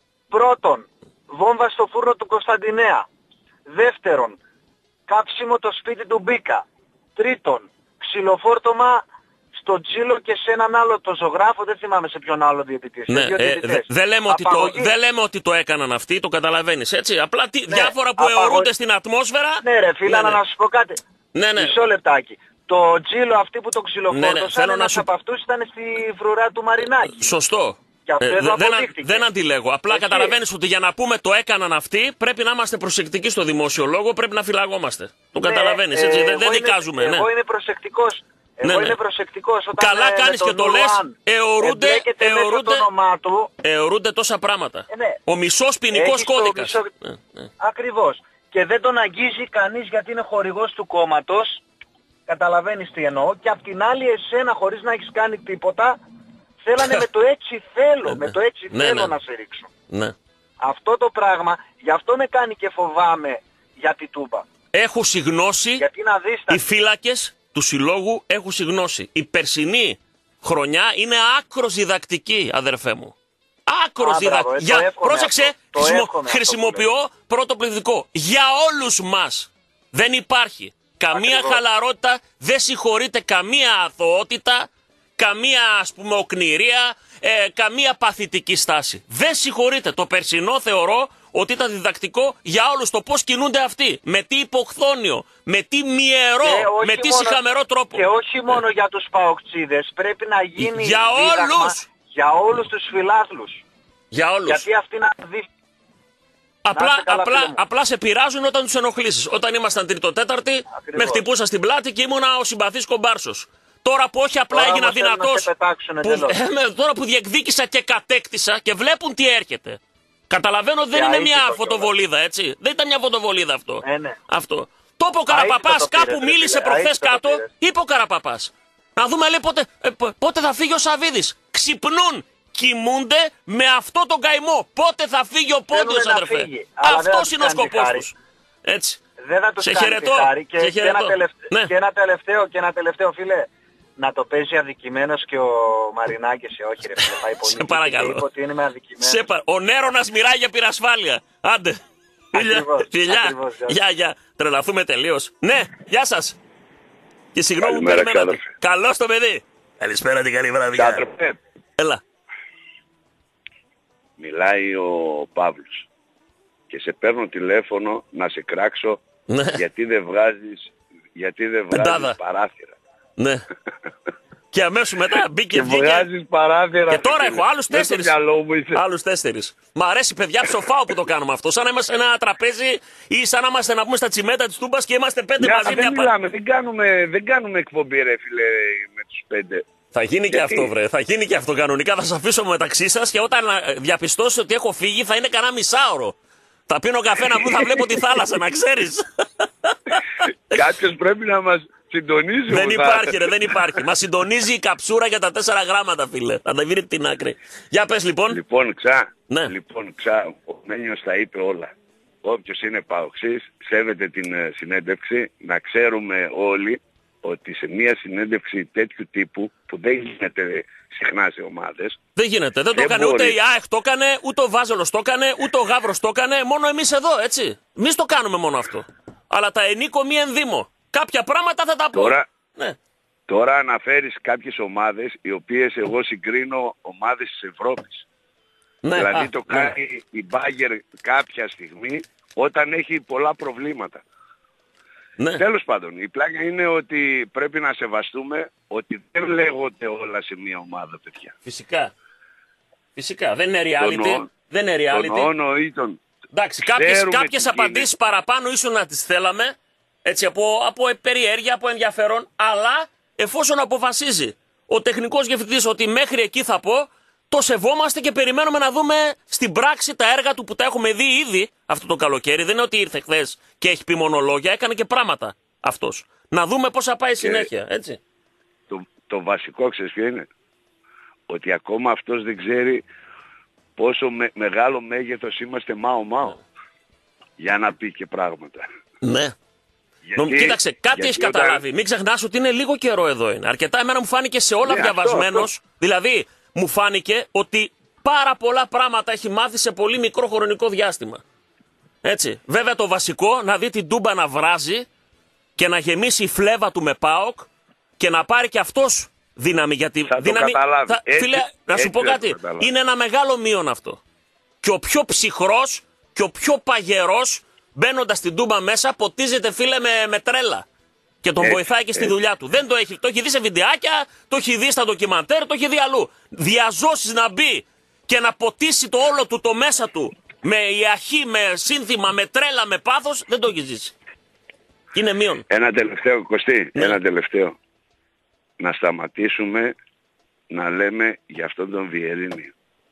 Speaker 6: πρώτον, βόμβα στο φούρνο του Κωνσταντινέα. Δεύτερον, κάψιμο το σπίτι του Μπίκα. Τρίτον, ξυλοφόρτωμα στο Τζίλο και σε έναν άλλο το ζωγράφο, δεν θυμάμαι σε ποιον άλλο διαιτητή.
Speaker 2: Ναι, ε, δεν δε λέμε, δε λέμε ότι το έκαναν αυτοί, το καταλαβαίνεις έτσι. Απλά τι, ναι, διάφορα που απαγω... αιωρούνται στην ατμόσφαιρα.
Speaker 6: Ναι ρε φίλα, ναι, ναι. να σου πω κάτι.
Speaker 2: Ναι, ναι.
Speaker 6: Μισό λεπτάκι. Το Τζίλο αυτοί που το ξυλοφόρτωσαν, ναι, ναι. ένας σου... από αυτούς ήταν στη φρουρά του Μαρινάκη.
Speaker 2: Σωστό. Ε, δεν, δεν αντιλέγω. Απλά εσύ καταλαβαίνεις ότι για να πούμε το έκαναν αυτοί πρέπει να είμαστε προσεκτικοί στο δημόσιο λόγο, πρέπει να φυλαγόμαστε. Το ναι, καταλαβαίνεις έτσι. Ε, δεν δε δικάζουμε.
Speaker 6: Εγώ
Speaker 2: ναι.
Speaker 6: είμαι προσεκτικός. Εγώ ναι, ναι. είμαι προσεκτικός. Όταν
Speaker 2: καλά κάνεις και το λες, αιωρούνται, αιωρούνται,
Speaker 6: του,
Speaker 2: αιωρούνται τόσα πράγματα. Ε, ναι. Ο μισός ποινικός κώδικας. Μισό... Ναι, ναι.
Speaker 6: Ακριβώς. Και δεν τον αγγίζει κανείς γιατί είναι χορηγός του κόμματος. Καταλαβαίνεις τι εννοώ. Και απ' την άλλη εσένα χωρίς να έχεις κάνει τίποτα, θέλανε με το έτσι θέλω, με το έτσι
Speaker 2: ναι,
Speaker 6: θέλω
Speaker 2: ναι.
Speaker 6: να σε ρίξω.
Speaker 2: Ναι.
Speaker 6: Αυτό το πράγμα, γι' αυτό με κάνει και φοβάμαι για τη Τούμπα.
Speaker 2: Έχουν συγνώσει
Speaker 6: γιατί να δεις τα...
Speaker 2: οι φύλακες του συλλόγου έχουν συγνώσει. Η περσινή χρονιά είναι άκρος διδακτική, αδερφέ μου. Άκρος διδακτική. Για... Πρόσεξε, χρησιμο... χρησιμοποιώ πρώτο πληθυντικό. Για όλους μας δεν υπάρχει καμία ακριβώς. χαλαρότητα, δεν συγχωρείται καμία αθωότητα, καμία ας πούμε οκνηρία, ε, καμία παθητική στάση. Δεν συγχωρείται. Το περσινό θεωρώ ότι ήταν διδακτικό για όλους το πώς κινούνται αυτοί. Με τι υποχθόνιο, με τι μυερό, με τι μόνο, σιχαμερό τρόπο.
Speaker 6: Και όχι μόνο ε. για τους παοκτσίδες, πρέπει να γίνει
Speaker 2: για όλους.
Speaker 6: Για όλους τους φιλάθλους.
Speaker 2: Για όλους.
Speaker 6: Γιατί αυτοί να δει.
Speaker 2: Απλά, απλά, απλά σε πειράζουν όταν τους ενοχλήσεις. Όταν ήμασταν τρίτο-τέταρτη, με χτυπούσα στην πλάτη και ήμουνα ο συμπαθής κομπάρσος. Τώρα που όχι απλά τώρα έγινα δυνατός, που, ε, τώρα που διεκδίκησα και κατέκτησα και βλέπουν τι έρχεται. Καταλαβαίνω ότι δεν είναι μια φωτοβολίδα, έτσι. Δεν ήταν μια φωτοβολίδα αυτό.
Speaker 6: Ε, ναι.
Speaker 2: αυτό. Το είπε ο Καραπαπάς, κάπου πήρε, μίλησε προχθές κάτω, είπε ο Καραπαπάς. Να δούμε λέει πότε, ε, πότε θα φύγει ο Σαββίδης. Ξυπνούν, κοιμούνται με αυτό τον καημό. Πότε θα φύγει ο Πόντιος, αδερφέ. Αυτός είναι ο σκοπός τους. Έτσι.
Speaker 6: Δεν θα τους
Speaker 2: σε
Speaker 6: κάνει
Speaker 2: χαιρετώ.
Speaker 6: χάρη. Και,
Speaker 2: σε
Speaker 6: και, ένα τελευταίο, ναι. και, ένα τελευταίο, και ένα τελευταίο φίλε. Να το παίζει αδικημένος και ο Μαρινάκης, όχι ρε φίλε, πάει πολύ.
Speaker 2: Σε παρακαλώ.
Speaker 6: Είπε ότι είναι αδικημένος.
Speaker 2: Σε πα... Ο Νέρονας μιλάει για πυρασφάλεια. Άντε. Φιλιά. Γεια, γεια. Τρελαθούμε τελείως. Ναι, γεια σας. Και συγγνώμη που περιμένατε. Καλώς το παιδί. Καλησπέρα την καλή βραδιά. Έλα.
Speaker 7: Μιλάει ο Παύλος. Και σε παίρνω τηλέφωνο να σε κράξω ναι. γιατί δεν βγάζεις, γιατί δεν βγάζεις παράθυρα.
Speaker 2: Ναι. Και αμέσως μετά μπήκε βγήκε.
Speaker 7: Βγάζεις παράθυρα.
Speaker 2: Και τώρα έχω άλλους τέσσερις. Άλλους τέσσερις. Μ' αρέσει παιδιά ψοφάω που το κάνουμε αυτό. Σαν να είμαστε σε ένα τραπέζι ή σαν να είμαστε να πούμε στα τσιμέντα της Τούμπας και είμαστε πέντε
Speaker 7: yeah,
Speaker 2: μαζί.
Speaker 7: Δεν,
Speaker 2: μια...
Speaker 7: μιλάμε, δεν, κάνουμε, δεν κάνουμε εκπομπή ρε φίλε με τους πέντε.
Speaker 2: Θα γίνει γιατί? Και αυτό βρε. Θα γίνει και αυτό κανονικά. Θα σας αφήσω μεταξύ σας και όταν διαπιστώσω ότι έχω φύγει θα είναι κανένα μισάωρο. Θα πίνω καφέ να μου θα βλέπω τη θάλασσα να ξέρεις.
Speaker 7: Κάποιος πρέπει να μας συντονίζει.
Speaker 2: Δεν υπάρχει ρε, δεν υπάρχει. Μας συντονίζει η καψούρα για τα τέσσερα γράμματα φίλε. Θα τα βρει την άκρη. Για πες λοιπόν.
Speaker 7: Λοιπόν ξά,
Speaker 2: ναι.
Speaker 7: λοιπόν, ξά ο Μένιος τα είπε όλα. Όποιος είναι παοξής σέβεται την uh, συνέντευξη. Να ξέρουμε όλοι ότι σε μια συνέντευξη τέτοιου τύπου που δεν γίνεται συχνά σε ομάδες.
Speaker 2: Δεν γίνεται. Δεν, δεν το έκανε μπορεί. Ούτε η ΑΕΚ το έκανε, ούτε ο Βάζελος το έκανε, ούτε ο Γαύρος το έκανε. Μόνο εμείς εδώ, έτσι. Εμείς το κάνουμε μόνο αυτό. Αλλά τα ενίκο μη ενδύμω. Κάποια πράγματα θα τα πω.
Speaker 7: Τώρα,
Speaker 2: ναι.
Speaker 7: τώρα αναφέρεις κάποιες ομάδες οι οποίες εγώ συγκρίνω ομάδες της Ευρώπης. Ναι, δηλαδή α, το κάνει ναι. η Μπάγερ κάποια στιγμή όταν έχει πολλά προβλήματα. Ναι. Τέλος πάντων, η πλάκα είναι ότι πρέπει να σεβαστούμε ότι δεν λέγονται όλα σε μια ομάδα, παιδιά.
Speaker 2: Φυσικά. Φυσικά. Δεν είναι reality. Τον, δεν είναι reality.
Speaker 7: Τον όνο ή τον...
Speaker 2: Εντάξει, κάποιες, κάποιες απαντήσεις είναι. Παραπάνω ίσως να τις θέλαμε, έτσι, από, από περιέργεια, από ενδιαφέρον, αλλά εφόσον αποφασίζει ο τεχνικός διευθυντής ότι μέχρι εκεί θα πω, το σεβόμαστε και περιμένουμε να δούμε στην πράξη τα έργα του που τα έχουμε δει ήδη αυτό το καλοκαίρι. Δεν είναι ότι ήρθε χθες και έχει πει μονολόγια, έκανε και πράγματα αυτός. Να δούμε πώς θα πάει συνέχεια, έτσι.
Speaker 7: Το, το βασικό, ξέρεις ποιο είναι? Ότι ακόμα αυτός δεν ξέρει πόσο με, μεγάλο μέγεθος είμαστε μάο-μάο. Για να πει και πράγματα.
Speaker 2: Ναι.
Speaker 7: Γιατί,
Speaker 2: Κοίταξε, κάτι
Speaker 7: γιατί
Speaker 2: έχει
Speaker 7: όταν...
Speaker 2: καταλάβει. Μην ξεχνάς ότι είναι λίγο καιρό εδώ είναι. Αρκετά εμένα μου φάνηκε σε όλα
Speaker 7: ναι,
Speaker 2: διαβασμένος.
Speaker 7: αυτό, αυτό.
Speaker 2: Δηλαδή, μου φάνηκε ότι πάρα πολλά πράγματα έχει μάθει σε πολύ μικρό χρονικό διάστημα. Έτσι. Βέβαια το βασικό, να δει την Τούμπα να βράζει και να γεμίσει η φλέβα του με ΠΑΟΚ και να πάρει και αυτός δύναμη. Γιατί
Speaker 7: θα
Speaker 2: δύναμη,
Speaker 7: το καταλάβει.
Speaker 2: θα,
Speaker 7: έτσι,
Speaker 2: φίλε, να σου πω κάτι. Είναι ένα μεγάλο μείον αυτό. Και ο πιο ψυχρός και ο πιο παγερός, μπαίνοντας στην Τούμπα μέσα, ποτίζεται, φίλε, με, με τρέλα. Και τον
Speaker 7: έτσι,
Speaker 2: βοηθάει και στη
Speaker 7: έτσι.
Speaker 2: δουλειά του. Δεν το έχει, το έχει δει σε βιντεάκια, το έχει δει στα ντοκιμαντέρ, το έχει δει αλλού. Διαζώσεις να μπει και να ποτίσει το όλο του, το μέσα του, με ιαχή, με σύνθημα, με τρέλα, με πάθος, δεν το έχει ζήσει. Είναι μείον.
Speaker 7: Ένα τελευταίο, Κωστή,
Speaker 2: ναι.
Speaker 7: ένα τελευταίο. Να σταματήσουμε να λέμε για αυτόν τον Βιερίνη.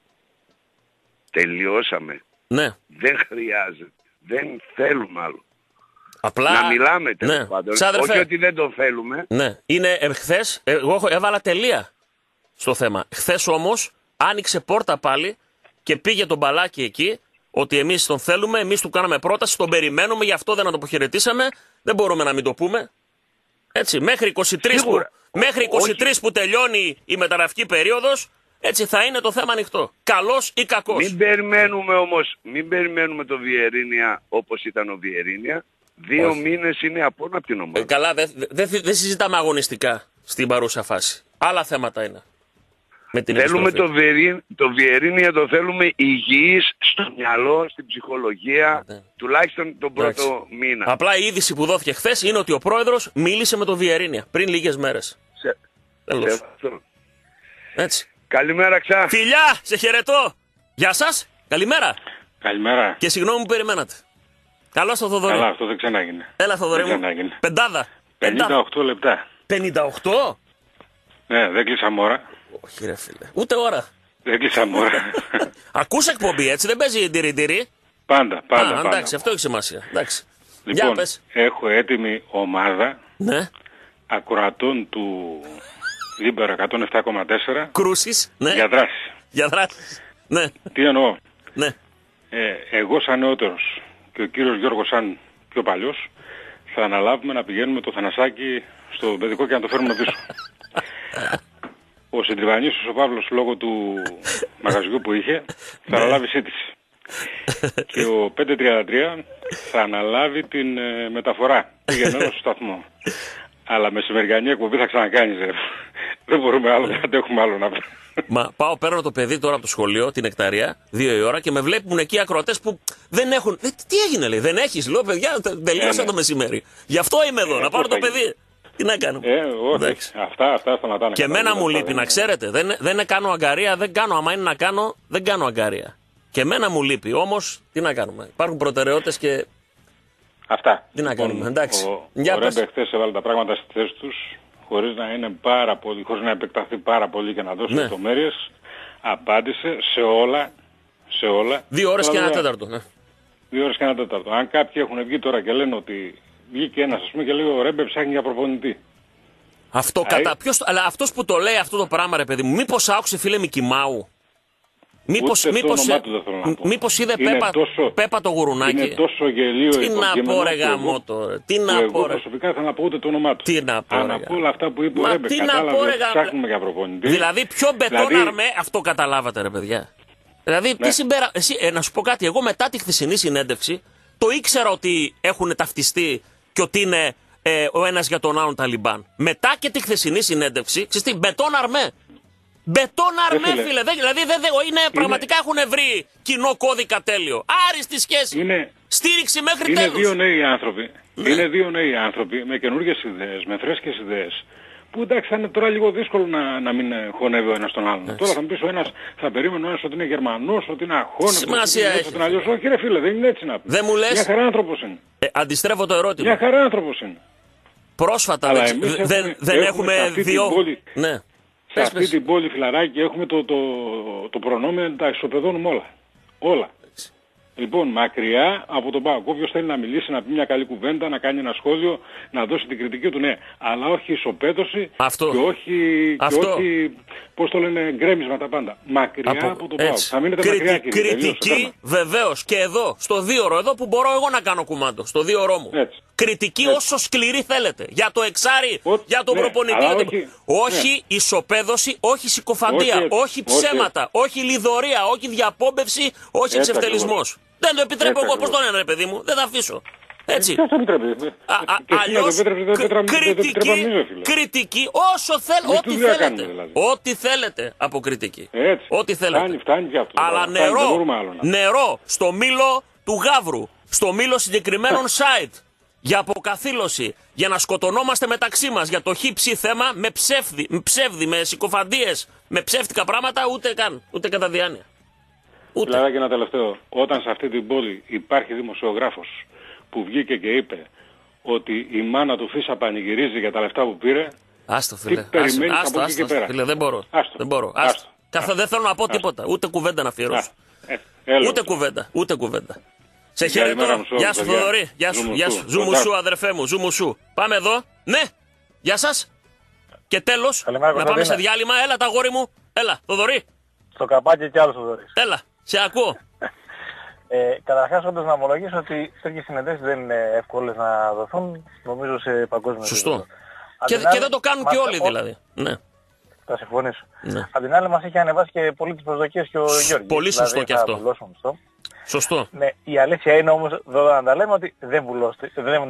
Speaker 7: Τελειώσαμε.
Speaker 2: Ναι.
Speaker 7: Δεν χρειάζεται. Δεν θέλουμε άλλο.
Speaker 2: Απλά...
Speaker 7: Να μιλάμε τέλος
Speaker 2: ναι.
Speaker 7: πάντων.
Speaker 2: Ξάδερφε.
Speaker 7: Όχι ότι δεν τον θέλουμε.
Speaker 2: Ναι. Είναι ε, χθες, εγώ έβαλα τελεία στο θέμα. Χθες όμως άνοιξε πόρτα πάλι και πήγε τον μπαλάκι εκεί, ότι εμείς τον θέλουμε, εμείς του κάναμε πρόταση, τον περιμένουμε, γι' αυτό δεν τον αποχαιρετήσαμε. Δεν μπορούμε να μην το πούμε. Έτσι, μέχρι είκοσι τρεις, που, μέχρι είκοσι τρεις που τελειώνει η μεταγραφική περίοδος, έτσι θα είναι το θέμα ανοιχτό. Καλός ή κακός.
Speaker 7: Μην περιμένουμε όμως, μην περιμένουμε το Βιερίνια όπως ήταν ο Βιερίνια. Δύο
Speaker 2: Όχι.
Speaker 7: μήνες είναι απόν από την ομάδα.
Speaker 2: Ε, καλά, δεν δε, δε, δε συζητάμε αγωνιστικά στην παρούσα φάση. Άλλα θέματα είναι. Με την
Speaker 7: θέλουμε
Speaker 2: επιστροφή.
Speaker 7: το, Βιερί, το Βιερίνια, το θέλουμε υγιής στο μυαλό, στην ψυχολογία,
Speaker 2: ναι.
Speaker 7: τουλάχιστον τον πρώτο
Speaker 2: Εντάξει.
Speaker 7: μήνα.
Speaker 2: Απλά η είδηση που δόθηκε χθες είναι ότι ο πρόεδρος μίλησε με τον Βιερίνια πριν λίγες μέρες.
Speaker 7: Σε,
Speaker 2: Τέλος.
Speaker 7: σε αυτό.
Speaker 2: Έτσι.
Speaker 7: Καλημέρα ξά.
Speaker 2: Φιλιά, σε χαιρετώ. Γεια σας, καλημέρα.
Speaker 8: Καλημέρα.
Speaker 2: Και συγγνώμη που περιμένατε. Καλώς το Θοδωρή.
Speaker 8: Καλά, αυτό δεν ξανάγινε.
Speaker 2: Έλα Θοδωρή
Speaker 8: δεν
Speaker 2: μου.
Speaker 8: ξανάγινε.
Speaker 2: Πεντάδα.
Speaker 8: πενήντα οκτώ λεπτά.
Speaker 2: πενήντα οκτώ.
Speaker 8: Ναι, δεν κλείσαμε ώρα.
Speaker 2: Όχι ρε φίλε. Ούτε ώρα.
Speaker 8: Δεν κλείσαμε ώρα.
Speaker 2: Ακούς εκπομπή έτσι, δεν παίζει ντυρι-ντυρι.
Speaker 8: Πάντα, πάντα,
Speaker 2: Α,
Speaker 8: πάντα.
Speaker 2: εντάξει, αυτό έχει σημασία. Εντάξει.
Speaker 8: Λοιπόν,
Speaker 2: Για πες.
Speaker 8: έχω έτοιμη ομάδα
Speaker 2: Ναι.
Speaker 8: ακροατών του Δίμπερα εκατόν επτά κόμμα τέσσερα
Speaker 2: Κρούσεις. Ναι.
Speaker 8: για δράση.
Speaker 2: Για δράσεις. Ναι.
Speaker 8: Τι εννοώ.
Speaker 2: Ναι.
Speaker 8: Ε, εγώ σαν νεότερος και ο κύριος Γιώργος σαν πιο παλιός θα αναλάβουμε να πηγαίνουμε το Θανασάκι στο παιδικό και να το φέρουμε πίσω. Ο Συντριβανίσος ο Παύλος λόγω του μαγαζιού που είχε θα αναλάβει σύντηση. Και ο πεντακόσια τριάντα τρία θα αναλάβει την ε, μεταφορά πήγαινε στο σταθμό. Αλλά μεσημεριανή εκπομπή θα ξανακάνεις. Ε. Δεν μπορούμε άλλο, δεν αντέχουμε άλλο να πούμε.
Speaker 2: Μα πάω, παίρνω το παιδί τώρα από το σχολείο, την Νεκταρία, δύο η ώρα και με βλέπουν εκεί ακροατές που δεν έχουν. Ε, τι έγινε, λέει, δεν έχεις. Λέω, παιδιά, τελείωσα
Speaker 8: ε, ναι.
Speaker 2: το μεσημέρι. Γι' αυτό είμαι εδώ,
Speaker 8: ε,
Speaker 2: να πάρω το
Speaker 8: θα
Speaker 2: παιδί. Τι να κάνουμε.
Speaker 8: Ε, όχι. Αυτά, αυτά σταματάνε.
Speaker 2: Και εμένα μου λείπει, να ξέρετε. Δεν, δεν κάνω αγκαρία, δεν κάνω. Άμα είναι να κάνω, δεν κάνω αγκαρία. Και εμένα μου λείπει. Όμως, τι να κάνουμε. Υπάρχουν προτεραιότητες και.
Speaker 8: Αυτά.
Speaker 2: Τι να κάνουμε, εντάξει.
Speaker 8: Ο,
Speaker 2: Για
Speaker 8: ο Ρέμπε χθες έβαλε τα πράγματα στη θέση τους χωρίς να είναι πάρα πολύ, χωρίς να επεκταθεί πάρα πολύ και να δώσει
Speaker 2: Ναι.
Speaker 8: λεπτομέρειες. Απάντησε σε όλα. Σε όλα.
Speaker 2: Δύο ώρες και ένα
Speaker 8: Τώρα,
Speaker 2: τέταρτο. Ναι.
Speaker 8: Δύο ώρες και ένα τέταρτο. Αν κάποιοι έχουν βγει τώρα και λένε ότι βγήκε ένας ας πούμε και λέει ο Ρέμπε ψάχνει για προπονητή.
Speaker 2: Αυτό
Speaker 8: Α,
Speaker 2: κατά.
Speaker 8: ε.
Speaker 2: Ποιος, αλλά αυτός που το λέει αυτό το πράγμα, ρε παιδί μου, μήπως άκουσε φίλε Μικημάου. Μήπως,
Speaker 8: Ούτε το
Speaker 2: μήπως,
Speaker 8: όνομά του δεν θέλω να πω.
Speaker 2: μήπως είδε
Speaker 8: Είναι
Speaker 2: Πέπα,
Speaker 8: τόσο-
Speaker 2: Πέπα το γουρουνάκι.
Speaker 8: Είναι τόσο γελίο
Speaker 2: Τι
Speaker 8: υποκείμενο
Speaker 2: να πω ρε
Speaker 8: που εγώ-
Speaker 2: γαμότο, ρε. Τι
Speaker 8: που
Speaker 2: να
Speaker 8: εγώ
Speaker 2: πω ρε.
Speaker 8: προσωπικά θα να πω ούτε το όνομά του.
Speaker 2: Τι να πω,
Speaker 8: Αν
Speaker 2: ρε,
Speaker 8: από
Speaker 2: γάμο.
Speaker 8: όλα αυτά που είπε ο
Speaker 2: Μα
Speaker 8: Ρέμπε
Speaker 2: τι να
Speaker 8: κατάλαβε
Speaker 2: πω, ρε,
Speaker 8: ότι
Speaker 2: γάμο.
Speaker 8: ψάχνουμε για προπονητή.
Speaker 2: Δηλαδή πιο μπετόν
Speaker 8: Δηλαδή-
Speaker 2: αρμέ, αυτό καταλάβατε ρε παιδιά. Δηλαδή τι
Speaker 8: Ναι.
Speaker 2: συμπερα... Εσύ, ε, να σου πω κάτι, εγώ μετά τη χθεσινή συνέντευξη το ήξερα ότι έχουν ταυτιστεί και ότι είναι ε, ο ένας για τον άλλον Ταλιμπάν. Μετά και τη χθεσινή συνέντευξη, ξέρεις τι, μπετόν αρμέ. Μπετόν αρμέ,
Speaker 8: φίλε.
Speaker 2: φίλε. Δεν- Δηλαδή δεν, δεν, είναι, πραγματικά έχουν βρει κοινό κώδικα τέλειο. Άριστη σχέση.
Speaker 8: Είναι,
Speaker 2: Στήριξη μέχρι
Speaker 8: είναι
Speaker 2: τέλους.
Speaker 8: δύο νέοι άνθρωποι.
Speaker 2: Ναι.
Speaker 8: Είναι δύο νέοι άνθρωποι με καινούργιες ιδέες, με φρέσκες ιδέες. Που εντάξει θα είναι τώρα λίγο δύσκολο να, να μην ε, χωνεύει ο ένας τον άλλον. Τώρα θα μου πεις ο ένας, θα περίμενε ο ένας ότι είναι Γερμανός, ότι είναι αχώνευτος,
Speaker 2: Σημασία
Speaker 8: ότι είναι
Speaker 2: έχει.
Speaker 8: έτσι, ότι είναι αλλιώς. Όχι ρε φίλε, δεν είναι έτσι να πει.
Speaker 2: Δεν μου λες.
Speaker 8: Μια χαρά άνθρωπος είναι.
Speaker 2: Ε, αντιστρέφω το ερώτημα.
Speaker 8: Μια χαρά άνθρωπος είναι.
Speaker 2: Πρόσφατα
Speaker 8: Αλλά
Speaker 2: δεν,
Speaker 8: εμείς
Speaker 2: δεν,
Speaker 8: έχουμε-
Speaker 2: δεν
Speaker 8: έχουμε
Speaker 2: έχουμε
Speaker 8: σε αυτή την
Speaker 2: δύο.
Speaker 8: πόλη-
Speaker 2: Ναι.
Speaker 8: σε αυτή πες. την πόλη, φιλαράκι, έχουμε το, το, το προνόμιο να τα ισοπεδώνουμε όλα. Όλα. Λοιπόν, μακριά από τον ΠΑΟΚ. Όποιος θέλει να μιλήσει, να πει μια καλή κουβέντα, να κάνει ένα σχόλιο, να δώσει την κριτική του, ναι. Αλλά όχι ισοπαίδωση
Speaker 2: αυτό.
Speaker 8: και όχι,
Speaker 2: αυτό.
Speaker 8: και όχι, πώς το λένε, γκρέμισμα τα πάντα. Μακριά από, από τον ΠΑΟΚ. Θα μείνετε
Speaker 2: Κριτι,
Speaker 8: μακριά, κύριε.
Speaker 2: Κριτική, βεβαίως. Και εδώ, στο δύο ώρο, εδώ που μπορώ εγώ να κάνω κουμάντο, στο δύο ώρο μου.
Speaker 8: Έτσι.
Speaker 2: Κριτική
Speaker 8: Έτσι.
Speaker 2: όσο σκληρή θέλετε. Για το εξάρι,
Speaker 8: Ο,
Speaker 2: για τον
Speaker 8: ναι,
Speaker 2: προπονητή.
Speaker 8: όχι,
Speaker 2: όχι, όχι ναι. ισοπαίδωση, όχι συκοφαντία, όχι, όχι ψέματα, όχι, όχι λιδωρία, όχι διαπόμπευση, όχι εξευτελισμός. Δεν το επιτρέπω εγώ, πώς το λένε ρε παιδί μου, δεν θα αφήσω. Έτσι.
Speaker 8: Ποιος το επιτρέπει.
Speaker 2: Αλλιώς κριτική όσο θέλετε, ό,τι θέλετε. Ό,τι θέλετε από κριτική. Ό,τι θέλετε. Αλλά νερό, νερό στο μήλο του γάβρου, στο μήλο συγκεκριμένων site, για αποκαθήλωση, για να σκοτωνόμαστε μεταξύ μας για το χύψη θέμα με ψεύδι, με, ψεύδι, με συκοφαντίες, με ψεύτικα πράγματα, ούτε καν, ούτε κατά διάνοια.
Speaker 8: Δηλαδή και ένα τελευταίο. Όταν σε αυτή την πόλη υπάρχει δημοσιογράφος που βγήκε και είπε ότι η μάνα του Φίσα πανηγυρίζει για τα λεφτά που πήρε,
Speaker 2: άστο φίλε,
Speaker 8: τι περιμένεις από εκεί και πέρα.
Speaker 2: Φίλε, δεν μπορώ.
Speaker 8: Άστο.
Speaker 2: Δεν μπορώ.
Speaker 8: Άστο. Άστο.
Speaker 2: Καθ' δεν θέλω να πω άστο. τίποτα, ούτε κουβέντα να αφιερώσω. Ε, ούτε κουβέντα, ούτε κουβέντα. Σε χαιρετώ. Γεια σου Θοδωρή, γεια σου, γεια σου. Ζουμουσού αδερφέ μου, ζουμουσού. Πάμε εδώ. Ναι, γεια σας. Και τέλος, να πάμε σε διάλειμμα. Έλα τα αγόρι μου, έλα Θοδωρή.
Speaker 9: Στο καπάκι και άλλο Θοδωρής.
Speaker 2: Έλα, σε ακούω.
Speaker 9: Ε, καταρχάς όντως να ομολογήσω ότι τέτοιες συνεντεύξεις δεν είναι εύκολες να δοθούν, νομίζω σε παγκόσμιο
Speaker 2: σωστό.
Speaker 9: επίπεδο.
Speaker 2: Και,
Speaker 9: άλλη,
Speaker 2: και δεν το κάνουν και όλοι δηλαδή. Ναι.
Speaker 9: Θα συμφωνήσω.
Speaker 2: Ναι.
Speaker 9: Απ' την άλλη μας έχει ανεβάσει και πολύ τις προσδοκίες και ο Γιώργης.
Speaker 2: Πολύ σωστό δηλαδή, και αυτό.
Speaker 9: αυτό.
Speaker 2: Σωστό.
Speaker 9: Ναι, η αλήθεια είναι όμως, εδώ να τα λέμε, ότι δεν βουλώσαν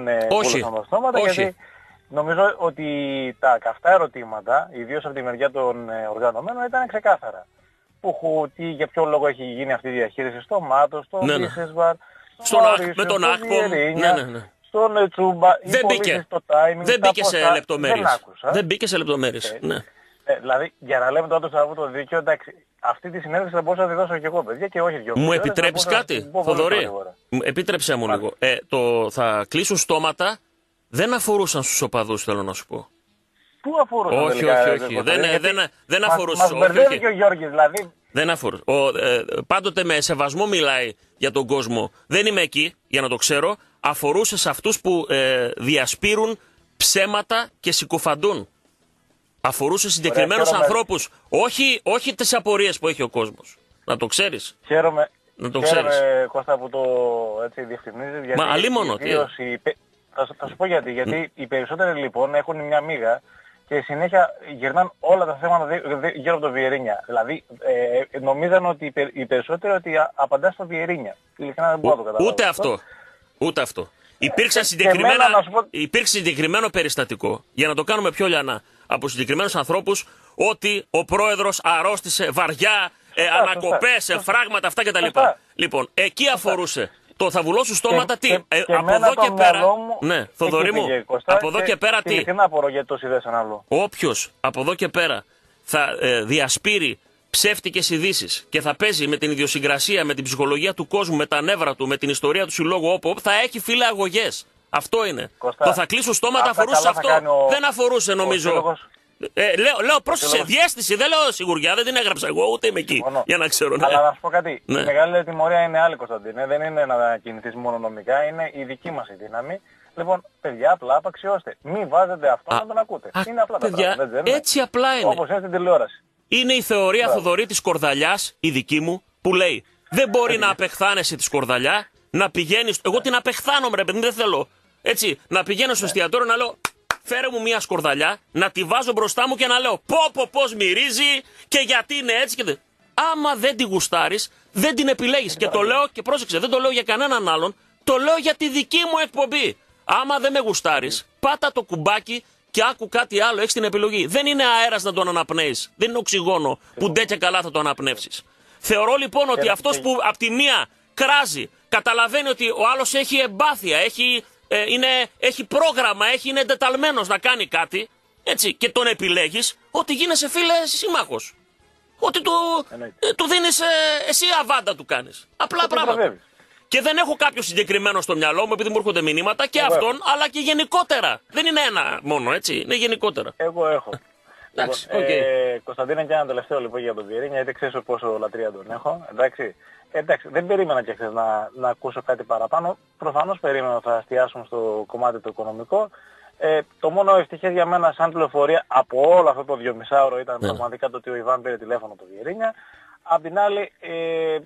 Speaker 9: τα στόματα, γιατί νομίζω ότι τα καυτά ερωτήματα, ιδίως από τη μεριά των οργανωμένων, ήταν ξεκάθαρα. Που, τι, για ποιο λόγο έχει γίνει αυτή η διαχείριση στο Μάτος, στο
Speaker 2: ναι, ναι.
Speaker 9: Μπίσεσβαρ,
Speaker 2: στον Μαουρίσιο, με τον Άκπομ, ναι, ναι, ναι.
Speaker 9: στον Τσούμπα,
Speaker 2: δεν μπήκε,
Speaker 9: στο timing,
Speaker 2: δεν μπήκε σε
Speaker 9: ποσά,
Speaker 2: λεπτομέρειες.
Speaker 9: Δεν άκουσα.
Speaker 2: Δεν μπήκε σε λεπτομέρειες,
Speaker 9: ε,
Speaker 2: ναι.
Speaker 9: Ε, δηλαδή, για να λέμε τότε στο το δίκαιο, εντάξει, αυτή τη συνέντευξη θα μπορούσα να τη δώσω και εγώ, παιδιά, και όχι δυο
Speaker 2: Μου επιτρέπεις κάτι, Θοδωρή, επίτρεψέ μου λίγο. Ε, το θα κλείσουν στόματα, δεν αφορούσαν στους οπαδούς, θέλω να σου πω.
Speaker 9: Πού αφορούσαν?
Speaker 2: Όχι, τελικά, όχι, όχι. Δεν, δεν, δεν, δεν αφορούσε.
Speaker 9: Μας μπερδεύει και ο Γιώργης, δηλαδή.
Speaker 2: Δεν αφορούσε. Ο, ε, πάντοτε με σεβασμό μιλάει για τον κόσμο. Δεν είμαι εκεί, για να το ξέρω. Αφορούσε σε αυτούς που ε, διασπείρουν ψέματα και συκοφαντούν. Αφορούσε συγκεκριμένους ανθρώπους. Όχι, όχι τις απορίες που έχει ο κόσμος. Να το ξέρεις.
Speaker 9: Χαίρομαι,
Speaker 2: να το
Speaker 9: χαίρομαι
Speaker 2: ξέρεις.
Speaker 9: Κώστα, που το έτσι διευκρινίζεις. Γιατί
Speaker 2: Μα αλίμονο.
Speaker 9: Η, θα, θα σου πω γιατί. Γιατί mm. οι περισσότεροι λοιπόν έχουν μια μίγα και συνέχεια γυρνάνε όλα τα θέματα γύρω από το Βιερίνια. Δηλαδή ε, νομίζαν ότι οι περισσότεροι ότι απαντά στο Βιερίνια. Ειλικρινά δεν μπορώ να το καταλάβω.
Speaker 2: Ούτε αυτό. Ούτε αυτό. Υπήρξε, συγκεκριμένα, πω... υπήρξε συγκεκριμένο περιστατικό, για να το κάνουμε πιο λιανά, από συγκεκριμένους ανθρώπους, ότι ο πρόεδρος αρρώστησε βαριά, ε, ανακοπές, ε, φράγματα, αυτά κτλ. Λοιπόν, εκεί αφορούσε. Το θα βουλώσουν στόματα τι,
Speaker 9: και,
Speaker 2: ε,
Speaker 9: και
Speaker 2: από εδώ και πέρα.
Speaker 9: Μου,
Speaker 2: ναι, Θοδωρή μου, από εδώ και, και πέρα τι.
Speaker 9: Ειλικρινά απορώ γιατί το συνδέσαν άλλο.
Speaker 2: Όποιος από εδώ και πέρα θα ε, διασπείρει ψεύτικες ειδήσεις και θα παίζει με την ιδιοσυγκρασία, με την ψυχολογία του κόσμου, με τα νεύρα του, με την ιστορία του συλλόγου, όπου θα έχει φίλε αγωγές. Αυτό είναι.
Speaker 9: Κωστά,
Speaker 2: το θα κλείσουν στόματα αφορούσε αυτό. Ο... Δεν αφορούσε νομίζω. Ε, λέω, λέω πρόσεξε, διέστηση, δεν λέω σιγουριά, δεν την έγραψα εγώ, ούτε είμαι εκεί. Συμφωνώ. Για να ξέρω. Ναι.
Speaker 9: Αλλά να σου πω κάτι. Ναι. Η μεγάλη τιμωρία είναι άλλη, Κωνσταντίνε. Δεν είναι να κινηθείς μόνο νομικά, είναι η δική μας η δύναμη. Λοιπόν, παιδιά, απλά απαξιώστε. Μην βάζετε αυτό α, να τον ακούτε. Α, είναι απλά παιδιά, τα πράγματα. Έτσι απλά είναι. Όπως είναι στην τηλεόραση.
Speaker 2: Είναι η θεωρία, Θοδωρή, της Κορδαλιάς, η δική μου, που λέει δεν μπορεί να απεχθάνεσαι τη Σκορδαλιά, να πηγαίνεις. Εγώ την απεχθάνομαι, ρε παιδί, δεν θέλω. Έτσι, να πηγαίνω στο εστιατόριο να λέω φέρε μου μια σκορδαλιά, να τη βάζω μπροστά μου και να λέω πω πω πως μυρίζει και γιατί είναι έτσι και δεν. Άμα δεν τη γουστάρεις, δεν την επιλέγεις. Και το λέω, και πρόσεξε, δεν το λέω για κανέναν άλλον, το λέω για τη δική μου εκπομπή. Άμα δεν με γουστάρεις, πάτα το κουμπάκι και άκου κάτι άλλο, έχεις την επιλογή. Δεν είναι αέρας να τον αναπνέεις, δεν είναι οξυγόνο που ντε και καλά θα το αναπνεύσεις. Θεωρώ λοιπόν ότι αυτός που απ' τη μία κράζει, καταλαβαίνει ότι ο άλλος έχει εμπάθεια, έχει... Ε, είναι, έχει πρόγραμμα, έχει, είναι εντεταλμένος να κάνει κάτι, έτσι, και τον επιλέγεις, ότι γίνεσαι φίλε σύμμαχος. Ότι του, ε, του δίνεις, ε, εσύ αβάντα του κάνεις. Απλά πράγματα. Και δεν έχω κάποιο συγκεκριμένο στο μυαλό μου, επειδή μου έρχονται μηνύματα και
Speaker 9: εγώ
Speaker 2: αυτόν,
Speaker 9: έχω.
Speaker 2: Αλλά και γενικότερα. Δεν είναι ένα μόνο, έτσι, είναι γενικότερα.
Speaker 9: Εγώ έχω.
Speaker 2: Εντάξει,
Speaker 9: λοιπόν,
Speaker 2: okay.
Speaker 9: ε, Κωνσταντίνε, και ένα τελευταίο λοιπόν για τον Βιερίνια, γιατί ξέρεις πόσο λατρεία τον έχω. Εντάξει, ε, εντάξει δεν περίμενα και χθες να, να ακούσω κάτι παραπάνω. Προφανώς περίμενα ότι θα εστιάσουμε στο κομμάτι το οικονομικό. Ε, το μόνο ευτυχές για μένα σαν πληροφορία από όλο αυτό το δυόμισάωρο ήταν ναι. πραγματικά το ότι ο Ιβάν πήρε τηλέφωνο το Βιερίνια. Απ' την άλλη, ε,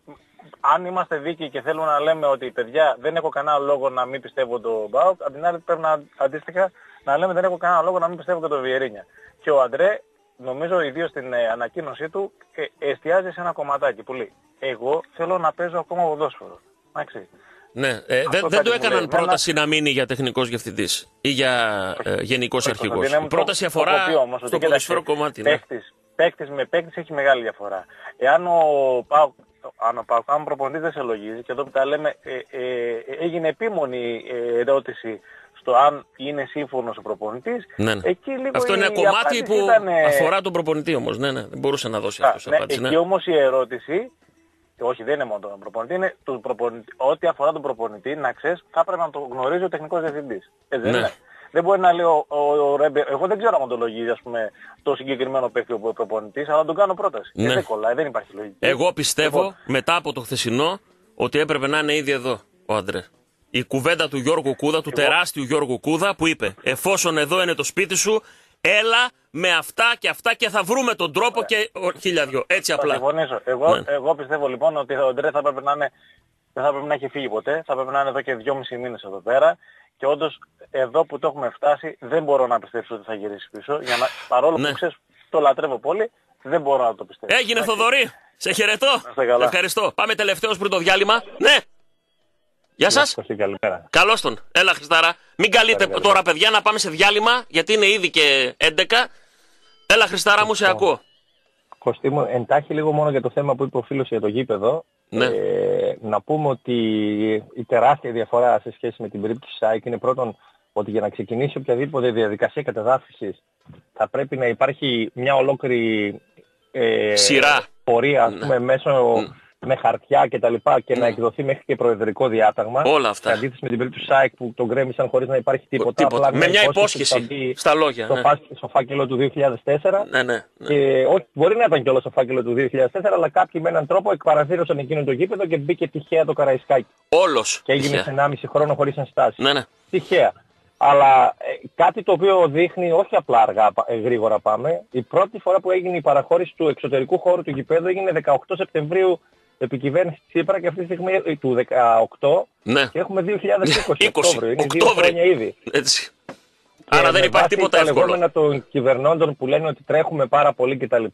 Speaker 9: αν είμαστε δίκαιοι και θέλουμε να λέμε ότι παιδιά δεν έχω κανένα λόγο να μην πιστεύω τον ΠΑΟΚ, απ' την άλλη πρέπει να αντίστοιχα να λέμε δεν έχω κανένα λόγο να μην πιστεύω και τον Βιερίνια. Και ο Αντρέ, νομίζω ιδίως στην ε, ανακοίνωσή του, ε, εστιάζει σε ένα κομματάκι που λέει εγώ θέλω να παίζω ακόμα ποδόσφαιρο. Εντάξει.
Speaker 2: Ναι, ε, δεν, δεν του έκαναν πρόταση εμένα... να μείνει για τεχνικός διευθυντής ή για ε, γενικός αρχηγός. Η πρόταση αφορά όμως, στο ποδοσφαίρο κομμάτι.
Speaker 9: Παίκτης, παίκτης με παίκτης έχει μεγάλη διαφορά. Εάν ο ΠΑΟΚ, αν ο ΠΑΟΚ, αν προπονητής δεν σε λογίζει, και εδώ που τα λέμε, ε, ε, έγινε επίμονη ε, ερώτηση στο αν είναι σύμφωνος ο προπονητής.
Speaker 2: Ναι, ναι.
Speaker 9: Εκεί λίγο
Speaker 2: αυτό είναι
Speaker 9: η,
Speaker 2: ένα κομμάτι που
Speaker 9: ήταν,
Speaker 2: αφορά τον προπονητή όμως. Ναι, ναι, δεν μπορούσε να δώσει αυτό
Speaker 9: ναι,
Speaker 2: απάντηση.
Speaker 9: Εκεί
Speaker 2: ναι.
Speaker 9: όμως η ερώτηση, όχι δεν είναι μόνο τον προπονητή, είναι του προπονητή, ό,τι αφορά τον προπονητή, να ξέρεις, θα πρέπει να το γνωρίζει ο τεχνικός διευθυντής. Ε, δεν, ναι. δεν μπορεί να λέει ο, ο, ο Ρέμπε, εγώ δεν ξέρω αν το λογίζει ας πούμε, το συγκεκριμένο παίκτη ο προπονητής, αλλά τον κάνω πρόταση. Ναι. Και δεν κολλάει, δεν υπάρχει λογική.
Speaker 2: Εγώ πιστεύω λοιπόν, μετά από το χθεσινό ότι έπρεπε να είναι ήδη εδώ ο Αντρέ. Η κουβέντα του Γιώργου Κούδα, του εγώ... τεράστιου Γιώργου Κούδα, που είπε εφόσον εδώ είναι το σπίτι σου, έλα με αυτά και αυτά και θα βρούμε τον τρόπο yeah. και χίλια δυο. Έτσι απλά.
Speaker 9: Συμφωνήσω. Εγώ, ναι. εγώ πιστεύω λοιπόν ότι ο Αντρέ θα πρέπει να είναι, δεν θα πρέπει να έχει φύγει ποτέ, θα πρέπει να είναι εδώ και δυόμισι μήνες εδώ πέρα. Και όντως εδώ που το έχουμε φτάσει δεν μπορώ να πιστέψω ότι θα γυρίσει πίσω. Για να, παρόλο ναι. που ξέρεις το λατρεύω πολύ, δεν μπορώ να το πιστέψω.
Speaker 2: Έγινε ναι. Θοδωρή, σε χαιρετώ. Ευχαριστώ. Πάμε τελευταίος πριν το διάλειμμα. Ναι. Γεια σας. Καλώς τον. Έλα Χριστάρα. Μην καλείτε τώρα παιδιά να πάμε σε διάλειμμα γιατί είναι ήδη και έντεκα. Έλα Χριστάρα μου, σε ακούω.
Speaker 10: Κωστή μου, εντάχει λίγο μόνο για το θέμα που είπε ο φίλος για το γήπεδο. Ναι. Ε, να πούμε ότι η τεράστια διαφορά σε σχέση με την περίπτωση της ΑΕΚ είναι πρώτον ότι για να ξεκινήσει οποιαδήποτε διαδικασία κατεδάφισης θα πρέπει να υπάρχει μια ολόκληρη ε,
Speaker 2: σειρά
Speaker 10: πορεία ας πούμε, ναι. μέσω mm. με χαρτιά και τα λοιπά και mm. να εκδοθεί μέχρι και προεδρικό διάταγμα.
Speaker 2: Όλα αυτά.
Speaker 10: Σε αντίθεση με την περίπτωση της ΑΕΚ που τον γκρέμισαν χωρίς να υπάρχει τίποτα.
Speaker 2: τίποτα.
Speaker 10: Απλά
Speaker 2: με μια υπόσχεση στα λόγια.
Speaker 10: Στο,
Speaker 2: ναι.
Speaker 10: φά, στο φάκελο του δύο χιλιάδες τέσσερα.
Speaker 2: Ναι, ναι, ναι.
Speaker 10: Και, όχι, μπορεί να ήταν κιόλας στο φάκελο του δύο χιλιάδες τέσσερα, αλλά κάποιοι με έναν τρόπο εκπαραθύρωσαν εκείνο το γήπεδο και μπήκε τυχαία το Καραϊσκάκι.
Speaker 2: Όλος.
Speaker 10: Και έγινε σε ενάμιση χρόνο χωρίς ενστάσεις.
Speaker 2: Ναι, ναι.
Speaker 10: Τυχαία. Αλλά ε, κάτι το οποίο δείχνει όχι απλά αργά, ε, γρήγορα πάμε. Η πρώτη φορά που έγινε η παραχώρηση του εξωτερικού χώρου του γηπέδου έγινε δεκαοκτώ Σεπτεμβρίου επί κυβέρνηση Τσίπρα και αυτή τη στιγμή ε, του δεκαοκτώ
Speaker 2: ναι.
Speaker 10: και έχουμε δύο χιλιάδες είκοσι Οκτώβριο. Είναι δύο χρόνια ήδη.
Speaker 2: Έτσι. Άρα δεν υπάρχει τίποτα εύκολο.
Speaker 10: Τα λεγόμενα των κυβερνώντων που λένε ότι τρέχουμε πάρα πολύ κτλ.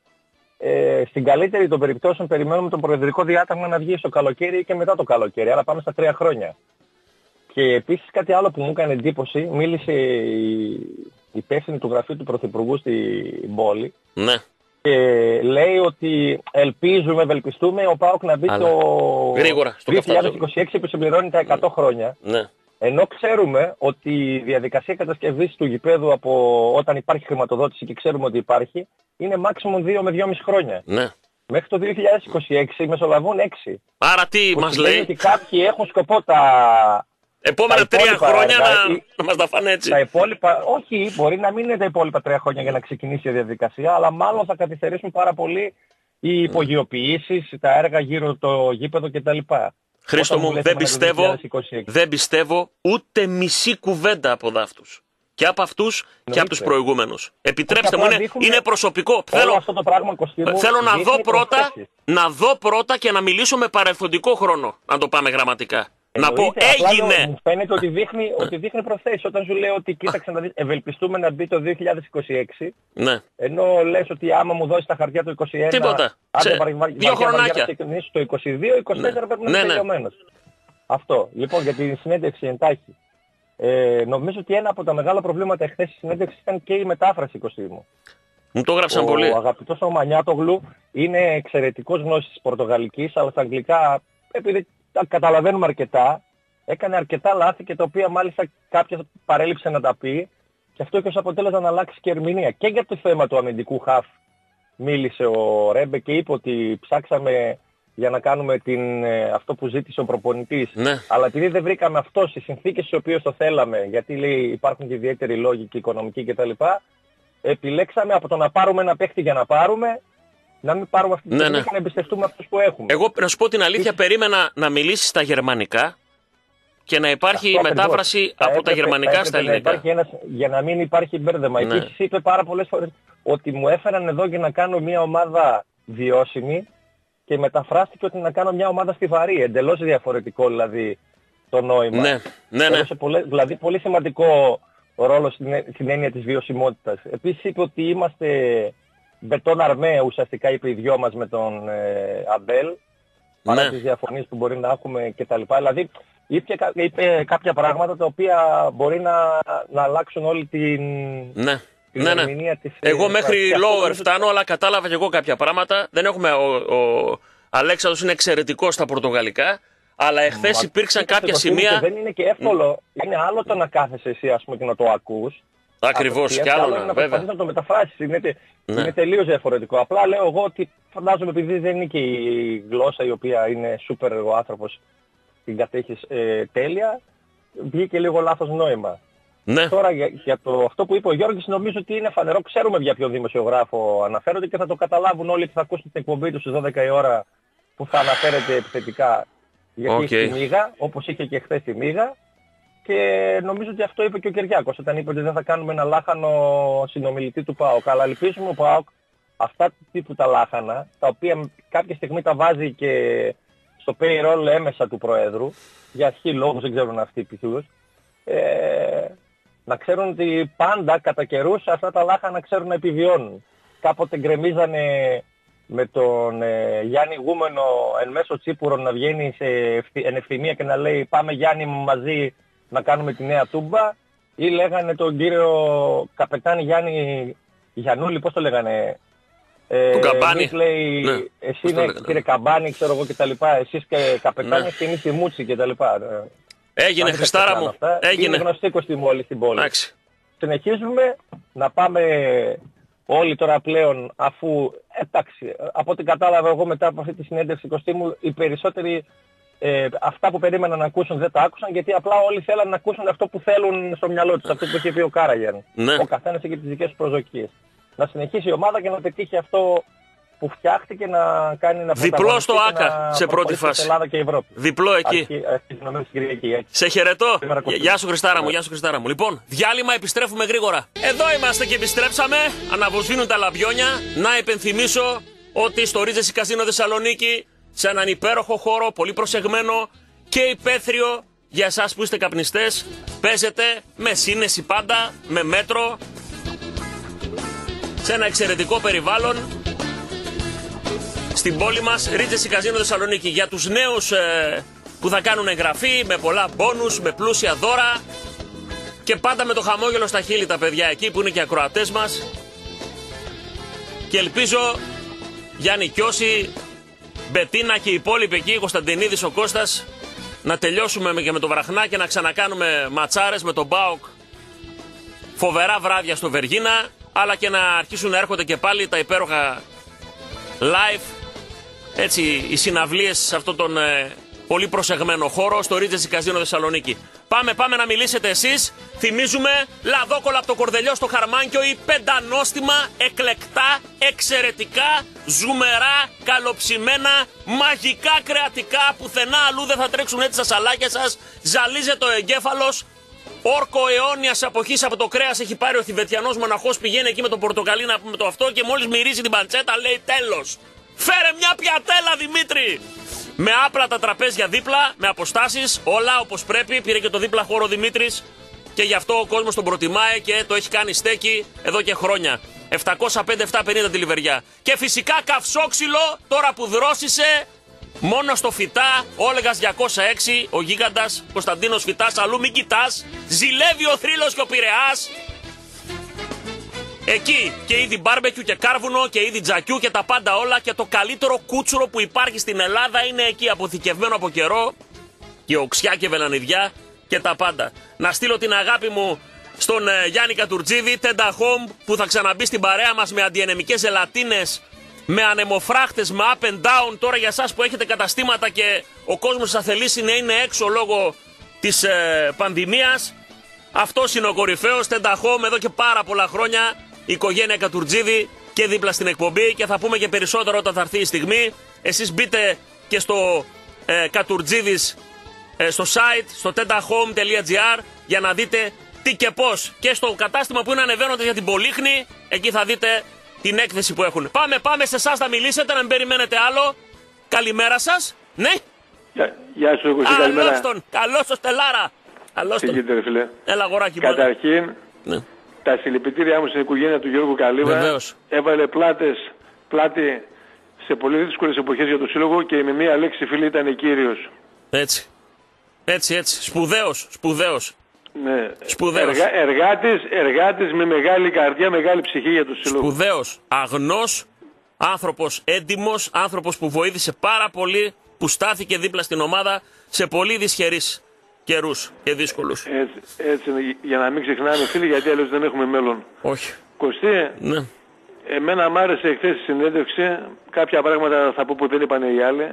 Speaker 10: Ε, στην καλύτερη των περιπτώσεων περιμένουμε το προεδρικό διάταγμα να βγει στο καλοκαίρι και μετά το καλοκαίρι. Άρα πάμε στα τρία χρόνια. Και επίσης κάτι άλλο που μου έκανε εντύπωση, μίλησε η υπεύθυνη του γραφείου του Πρωθυπουργού στην πόλη.
Speaker 2: Ναι.
Speaker 10: Και λέει ότι ελπίζουμε, ευελπιστούμε ο ΠΑΟΚ να μπει
Speaker 2: Αλλά...
Speaker 10: το
Speaker 2: γρήγορα,
Speaker 10: δύο χιλιάδες είκοσι έξι που συμπληρώνει τα εκατό χρόνια.
Speaker 2: Ναι.
Speaker 10: Ενώ ξέρουμε ότι η διαδικασία κατασκευής του γηπέδου από όταν υπάρχει χρηματοδότηση και ξέρουμε ότι υπάρχει είναι maximum δύο με δυόμισι χρόνια.
Speaker 2: Ναι.
Speaker 10: Μέχρι το δύο χιλιάδες είκοσι έξι μεσολαβούν έξι.
Speaker 2: Άρα τι
Speaker 10: που
Speaker 2: μας λέει?
Speaker 10: Ότι κάποιοι έχουν σκοπό τα...
Speaker 2: Επόμενα τα τρία χρόνια να, ή... να μας τα φάνε έτσι.
Speaker 10: Τα υπόλοιπα, όχι, μπορεί να μην είναι τα υπόλοιπα τρία χρόνια για να ξεκινήσει η διαδικασία, αλλά μάλλον θα καθυστερήσουν πάρα πολύ οι υπογειοποιήσεις, τα έργα γύρω το γήπεδο κτλ.
Speaker 2: Χρήστο μου, δεν πιστεύω, δεν πιστεύω ούτε μισή κουβέντα από δάφτους. Και από αυτούς Νοήτε. και από τους προηγούμενους. Επιτρέψτε μου, είναι, είναι προσωπικό. Θέλω,
Speaker 10: αυτό το πράγμα, μου,
Speaker 2: θέλω να, δω πρώτα, να δω πρώτα και να μιλήσω με παρελθοντικό χρόνο. Να το πάμε γραμματικά.
Speaker 10: Εννοείται,
Speaker 2: να πω έγινε.
Speaker 10: Απλά, μου φαίνεται ότι δείχνει, ότι δείχνει προθέσεις. Όταν σου λέω ότι κοίταξε να δεις, ευελπιστούμε να μπει το δύο χιλιάδες είκοσι έξι.
Speaker 2: Ναι.
Speaker 10: Ενώ λες ότι άμα μου δώσει τα χαρτιά το είκοσι ένα.
Speaker 2: Τίποτα. Σε δύο χρονάκια.
Speaker 10: Το είκοσι δύο είκοσι τέσσερα ναι. πρέπει να είναι ναι, τελειωμένος. Ναι. Αυτό. Λοιπόν για τη συνέντευξη εντάχει. Ε, νομίζω ότι ένα από τα μεγάλα προβλήματα εχθές της συνέντευξης ήταν και η μετάφραση, Κωστή μου.
Speaker 2: Μου το έγραψαν
Speaker 10: ο,
Speaker 2: πολύ.
Speaker 10: Ο αγαπητός ο Μανιάτογλου είναι εξαιρετικός γνώσης της Πορτογαλικής, αλλά στα αγγλικά, επειδή τα καταλαβαίνουμε αρκετά, έκανε αρκετά λάθη και τα οποία μάλιστα κάποιος παρέλειψε να τα πει και αυτό έχει ως αποτέλεσμα να αλλάξει και ερμηνεία. Και για το θέμα του αμυντικού χαφ μίλησε ο Ρέμπε και είπε ότι ψάξαμε για να κάνουμε την, αυτό που ζήτησε ο προπονητής.
Speaker 2: Ναι. Αλλά
Speaker 10: επειδή δεν βρήκαμε αυτό στις συνθήκες στις οποίες το θέλαμε, γιατί λέει υπάρχουν και ιδιαίτεροι λόγοι και οικονομικοί κτλ. επιλέξαμε από το να πάρουμε ένα παίχτη για να πάρουμε, να μην πάρουμε αυτή τη
Speaker 2: ναι,
Speaker 10: στιγμή
Speaker 2: ναι.
Speaker 10: και να εμπιστευτούμε αυτούς που έχουμε.
Speaker 2: Εγώ να σου πω την αλήθεια, περίμενα να μιλήσεις στα γερμανικά και να υπάρχει
Speaker 10: Αυτό
Speaker 2: μετάφραση
Speaker 10: ακριβώς.
Speaker 2: από
Speaker 10: έπρεπε,
Speaker 2: τα γερμανικά στα ελληνικά.
Speaker 10: Να ένας, για να μην υπάρχει μπέρδεμα.
Speaker 2: Ναι.
Speaker 10: Επίσης είπε πάρα πολλές φορές ότι μου έφεραν εδώ για να κάνω μια ομάδα βιώσιμη και μεταφράστηκε ότι να κάνω μια ομάδα στιβαρή. Εντελώς διαφορετικό δηλαδή το νόημα.
Speaker 2: Ναι, ναι, ναι.
Speaker 10: Πολλές, δηλαδή πολύ σημαντικό ρόλο στην, στην έννοια της βιωσιμότητας. Επίσης είπε ότι είμαστε μπετόν αρμέ, ουσιαστικά είπε οι δυο μας με τον ε, Αμπέλ, παρά
Speaker 2: ναι.
Speaker 10: τις διαφωνίες που μπορεί να έχουμε κτλ. Δηλαδή είπε, είπε κάποια πράγματα τα οποία μπορεί να, να αλλάξουν όλη την,
Speaker 2: ναι.
Speaker 10: την
Speaker 2: ναι, ναι.
Speaker 10: ερμηνεία της...
Speaker 2: Εγώ μέχρι lower
Speaker 10: αυτό...
Speaker 2: φτάνω, αλλά κατάλαβα και εγώ κάποια πράγματα. Δεν έχουμε... Ο, ο Αλέξανδρος είναι εξαιρετικός στα πορτογαλικά, αλλά εχθές υπήρξαν κάποια σημεία...
Speaker 10: Δεν είναι και εύκολο. Είναι άλλο το να κάθεσαι εσύ, ας πούμε, και να το ακούς.
Speaker 2: Ακριβώς, και άλλο,
Speaker 10: να
Speaker 2: βέβαια.
Speaker 10: να το μεταφράσεις. Είναι,
Speaker 2: ναι.
Speaker 10: είναι τελείως διαφορετικό. Απλά λέω εγώ ότι φαντάζομαι επειδή δεν είναι και η γλώσσα η οποία είναι σούπερ ο άνθρωπος την κατέχεις ε, τέλεια, βγήκε λίγο λάθος νόημα.
Speaker 2: Ναι.
Speaker 10: Τώρα για, για το, αυτό που είπε ο Γιώργης νομίζω ότι είναι φανερό. Ξέρουμε για ποιο δημοσιογράφο αναφέρονται και θα το καταλάβουν όλοι που θα ακούσουν την εκπομπή του στις δώδεκα η ώρα που θα αναφέρεται επιθετικά. Γιατί
Speaker 2: okay.
Speaker 10: έχει τη Μίγα, όπως είχε και χθες τη Μίγα. Και νομίζω ότι αυτό είπε και ο Κυριάκος όταν είπε ότι δεν θα κάνουμε ένα λάχανο συνομιλητή του ΠΑΟΚ. Αλλά ελπίζουμε ο ΠΑΟΚ αυτά του τύπου τα λάχανα, τα οποία κάποια στιγμή τα βάζει και στο payroll έμεσα του Προέδρου, για αρχή λόγους δεν ξέρουν αυτοί π.χ. Ε, να ξέρουν ότι πάντα κατά καιρούς αυτά τα λάχανα ξέρουν να επιβιώνουν. Κάποτε γκρεμίζανε με τον ε, Γιάννη Γούμενο εν μέσω Τσίπουρων να βγαίνει σε εν ευθυμία και να λέει πάμε Γιάννη μαζί να κάνουμε τη νέα τούμπα, ή λέγανε τον κύριο καπετάνη Γιάννη Γιαννούλη, πώς το λέγανε, ε,
Speaker 2: τον Καμπάνη.
Speaker 10: Λέει,
Speaker 2: ναι.
Speaker 10: εσύ είναι κύριε Καμπάνη, ξέρω εγώ κτλ. Εσείς και καπετάνη ναι. και εμείς τη Μούτσι κτλ.
Speaker 2: Έγινε, Χριστάρα μου. Έγινε.
Speaker 10: Είναι γνωστή μόλι στην πόλη.
Speaker 2: Άξι.
Speaker 10: Συνεχίζουμε να πάμε όλοι τώρα πλέον, αφού, εντάξει, από ό,τι κατάλαβα εγώ μετά από αυτή τη συνέντευξη Κωστήμου, οι περισσότεροι ε, αυτά που περίμεναν να ακούσουν δεν τα άκουσαν, γιατί απλά όλοι θέλαν να ακούσουν αυτό που θέλουν στο μυαλό τους, αυτό που είχε πει ο Κάραγιαν.
Speaker 2: Ναι.
Speaker 10: Ο καθένας έχει τις δικές του προσδοκίες. Να συνεχίσει η ομάδα και να πετύχει αυτό που φτιάχτηκε, να κάνει να
Speaker 2: διπλό στο Άκα σε πρώτη φάση.
Speaker 10: Ελλάδα και Ευρώπη.
Speaker 2: Διπλό εκεί.
Speaker 10: Αρχή, αρχή,
Speaker 2: σε χαιρετώ. Γεια σου Χριστάρα μου, γεια σου Χριστάρα μου. Λοιπόν, διάλειμμα, επιστρέφουμε γρήγορα. Εδώ είμαστε και επιστρέψαμε. Αναβοσβήνουν τα λαμπιόνια. Να υπενθυμίσω ότι στο Regency Casino Θεσσαλονίκη, σε έναν υπέροχο χώρο, πολύ προσεγμένο και υπαίθριο για εσάς που είστε καπνιστές, παίζετε με σύνεση πάντα, με μέτρο, σε ένα εξαιρετικό περιβάλλον. Στην πόλη μας, Regency Casino Θεσσαλονίκη, για τους νέους ε, που θα κάνουν εγγραφή, με πολλά μπόνους, με πλούσια δώρα και πάντα με το χαμόγελο στα χείλη τα παιδιά εκεί που είναι και ακροατές μας. Και ελπίζω Γιάννη Κιώση, Μπετίνα και οι υπόλοιποι εκεί, Κωνσταντινίδης, ο Κώστας, να τελειώσουμε και με το Βραχνά και να ξανακάνουμε ματσάρες με τον ΠΑΟΚ. Φοβερά βράδια στο Βεργίνα, αλλά και να αρχίσουν να έρχονται και πάλι τα υπέροχα live, έτσι, οι συναυλίες σε αυτόν τον ε, πολύ προσεγμένο χώρο στο Regency Casino Θεσσαλονίκη. Πάμε, πάμε να μιλήσετε εσείς. Θυμίζουμε λαδόκολα από το Κορδελιό στο Χαρμάνκιο, ή πεντανόστιμα, εκλεκτά, εξαιρετικά, ζουμερά, καλοψημένα, μαγικά κρεατικά, πουθενά αλλού δεν θα τρέξουν έτσι στα σαλάκια σας. Ζαλίζεται ο εγκέφαλος. Όρκο αιώνιας αποχής από το κρέας έχει πάρει ο Θιβετιανός μοναχός, πηγαίνει εκεί με το πορτοκαλί να πούμε το αυτό και μόλις μυρίζει την παντσέτα λέει τέλος. Φέρε μια πιατέλα Δημήτρη! Με άπλατα τραπέζια δίπλα, με αποστάσεις, όλα όπως πρέπει. Πήρε και το δίπλα χώρο ο Δημήτρης και γι' αυτό ο κόσμος τον προτιμάει και το έχει κάνει στέκι εδώ και χρόνια. επτακόσια πέντε επτακόσια πενήντα τη λιβεριά. Και φυσικά καυσόξυλο τώρα που δρόσησε. Μόνο στο Φυτά, Όλεγας διακόσια έξι, ο γίγαντας Κωνσταντίνος Φυτάς, αλλού μην κοιτάς, ζηλεύει ο θρύλος και ο Πειραιάς. Εκεί και είδη μπάρμπεκιου και κάρβουνο και είδη τζακιού και τα πάντα όλα, και το καλύτερο κούτσουρο που υπάρχει στην Ελλάδα είναι εκεί, αποθηκευμένο από καιρό, και οξιά και βελανιδιά και τα πάντα. Να στείλω την αγάπη μου στον ε, Γιάννη Κατουρτζίδη, Tenda Home, που θα ξαναμπεί στην παρέα μας με αντιενεμικές ζελατίνες, με ανεμοφράχτες, με up and down. Τώρα για εσάς που έχετε καταστήματα και ο κόσμος σας θελήσει να είναι έξω λόγω της ε, πανδημίας, αυτός είναι ο κορυφαίος, Tenda Home, εδώ και πάρα πολλά χρόνια. η οικογένεια Κατουρτζίδη και δίπλα στην εκπομπή και θα πούμε και περισσότερο όταν θα έρθει η στιγμή. Εσείς μπείτε και στο ε, Κατουρτζίδης ε, στο site, στο tentahome τελεία gr για να δείτε τι και πώς. Και στο κατάστημα που είναι ανεβαίνοντας για την Πολύχνη, εκεί θα δείτε την έκθεση που έχουν. Πάμε, πάμε σε εσάς θα μιλήσετε, να μην περιμένετε άλλο. Καλημέρα σας. Ναι.
Speaker 11: Γεια, γεια σου, Κωστή, καλημέρα.
Speaker 2: Καλώς τον, καλώς τον Στελάρα. Καλώς τον.
Speaker 11: Γίνεται, φίλε.
Speaker 2: Έλα, αγοράκι.
Speaker 11: Καταρχήν,
Speaker 2: ναι.
Speaker 11: τα συλληπιτήριά μου στην οικογένεια του Γιώργου Καλύβα.
Speaker 2: Βεβαίως.
Speaker 11: Έβαλε πλάτες, πλάτη σε πολύ δύσκολες εποχές για το Σύλλογο και με μία λέξη, φίλε, ήταν κύριος.
Speaker 2: Έτσι. Έτσι, έτσι. Σπουδαίος, σπουδαίος.
Speaker 11: Ναι.
Speaker 2: Σπουδαίος.
Speaker 11: Εργα, εργάτης, εργάτης με μεγάλη καρδιά, μεγάλη ψυχή για το Σύλλογο.
Speaker 2: Σπουδαίος. Αγνός, άνθρωπος έντιμος, άνθρωπος που βοήθησε πάρα πολύ, που στάθηκε δίπλα στην ομάδα σε πολύ δυσχερείς καιρούς και δύσκολους.
Speaker 11: Έτσι, έτσι, για να μην ξεχνάμε, φίλοι, γιατί αλλιώς δεν έχουμε μέλλον.
Speaker 2: Όχι.
Speaker 11: Κωστή,
Speaker 2: ναι.
Speaker 11: Εμένα μ' άρεσε εχθές η συνέντευξη, κάποια πράγματα θα πω που δεν είπαν οι άλλοι.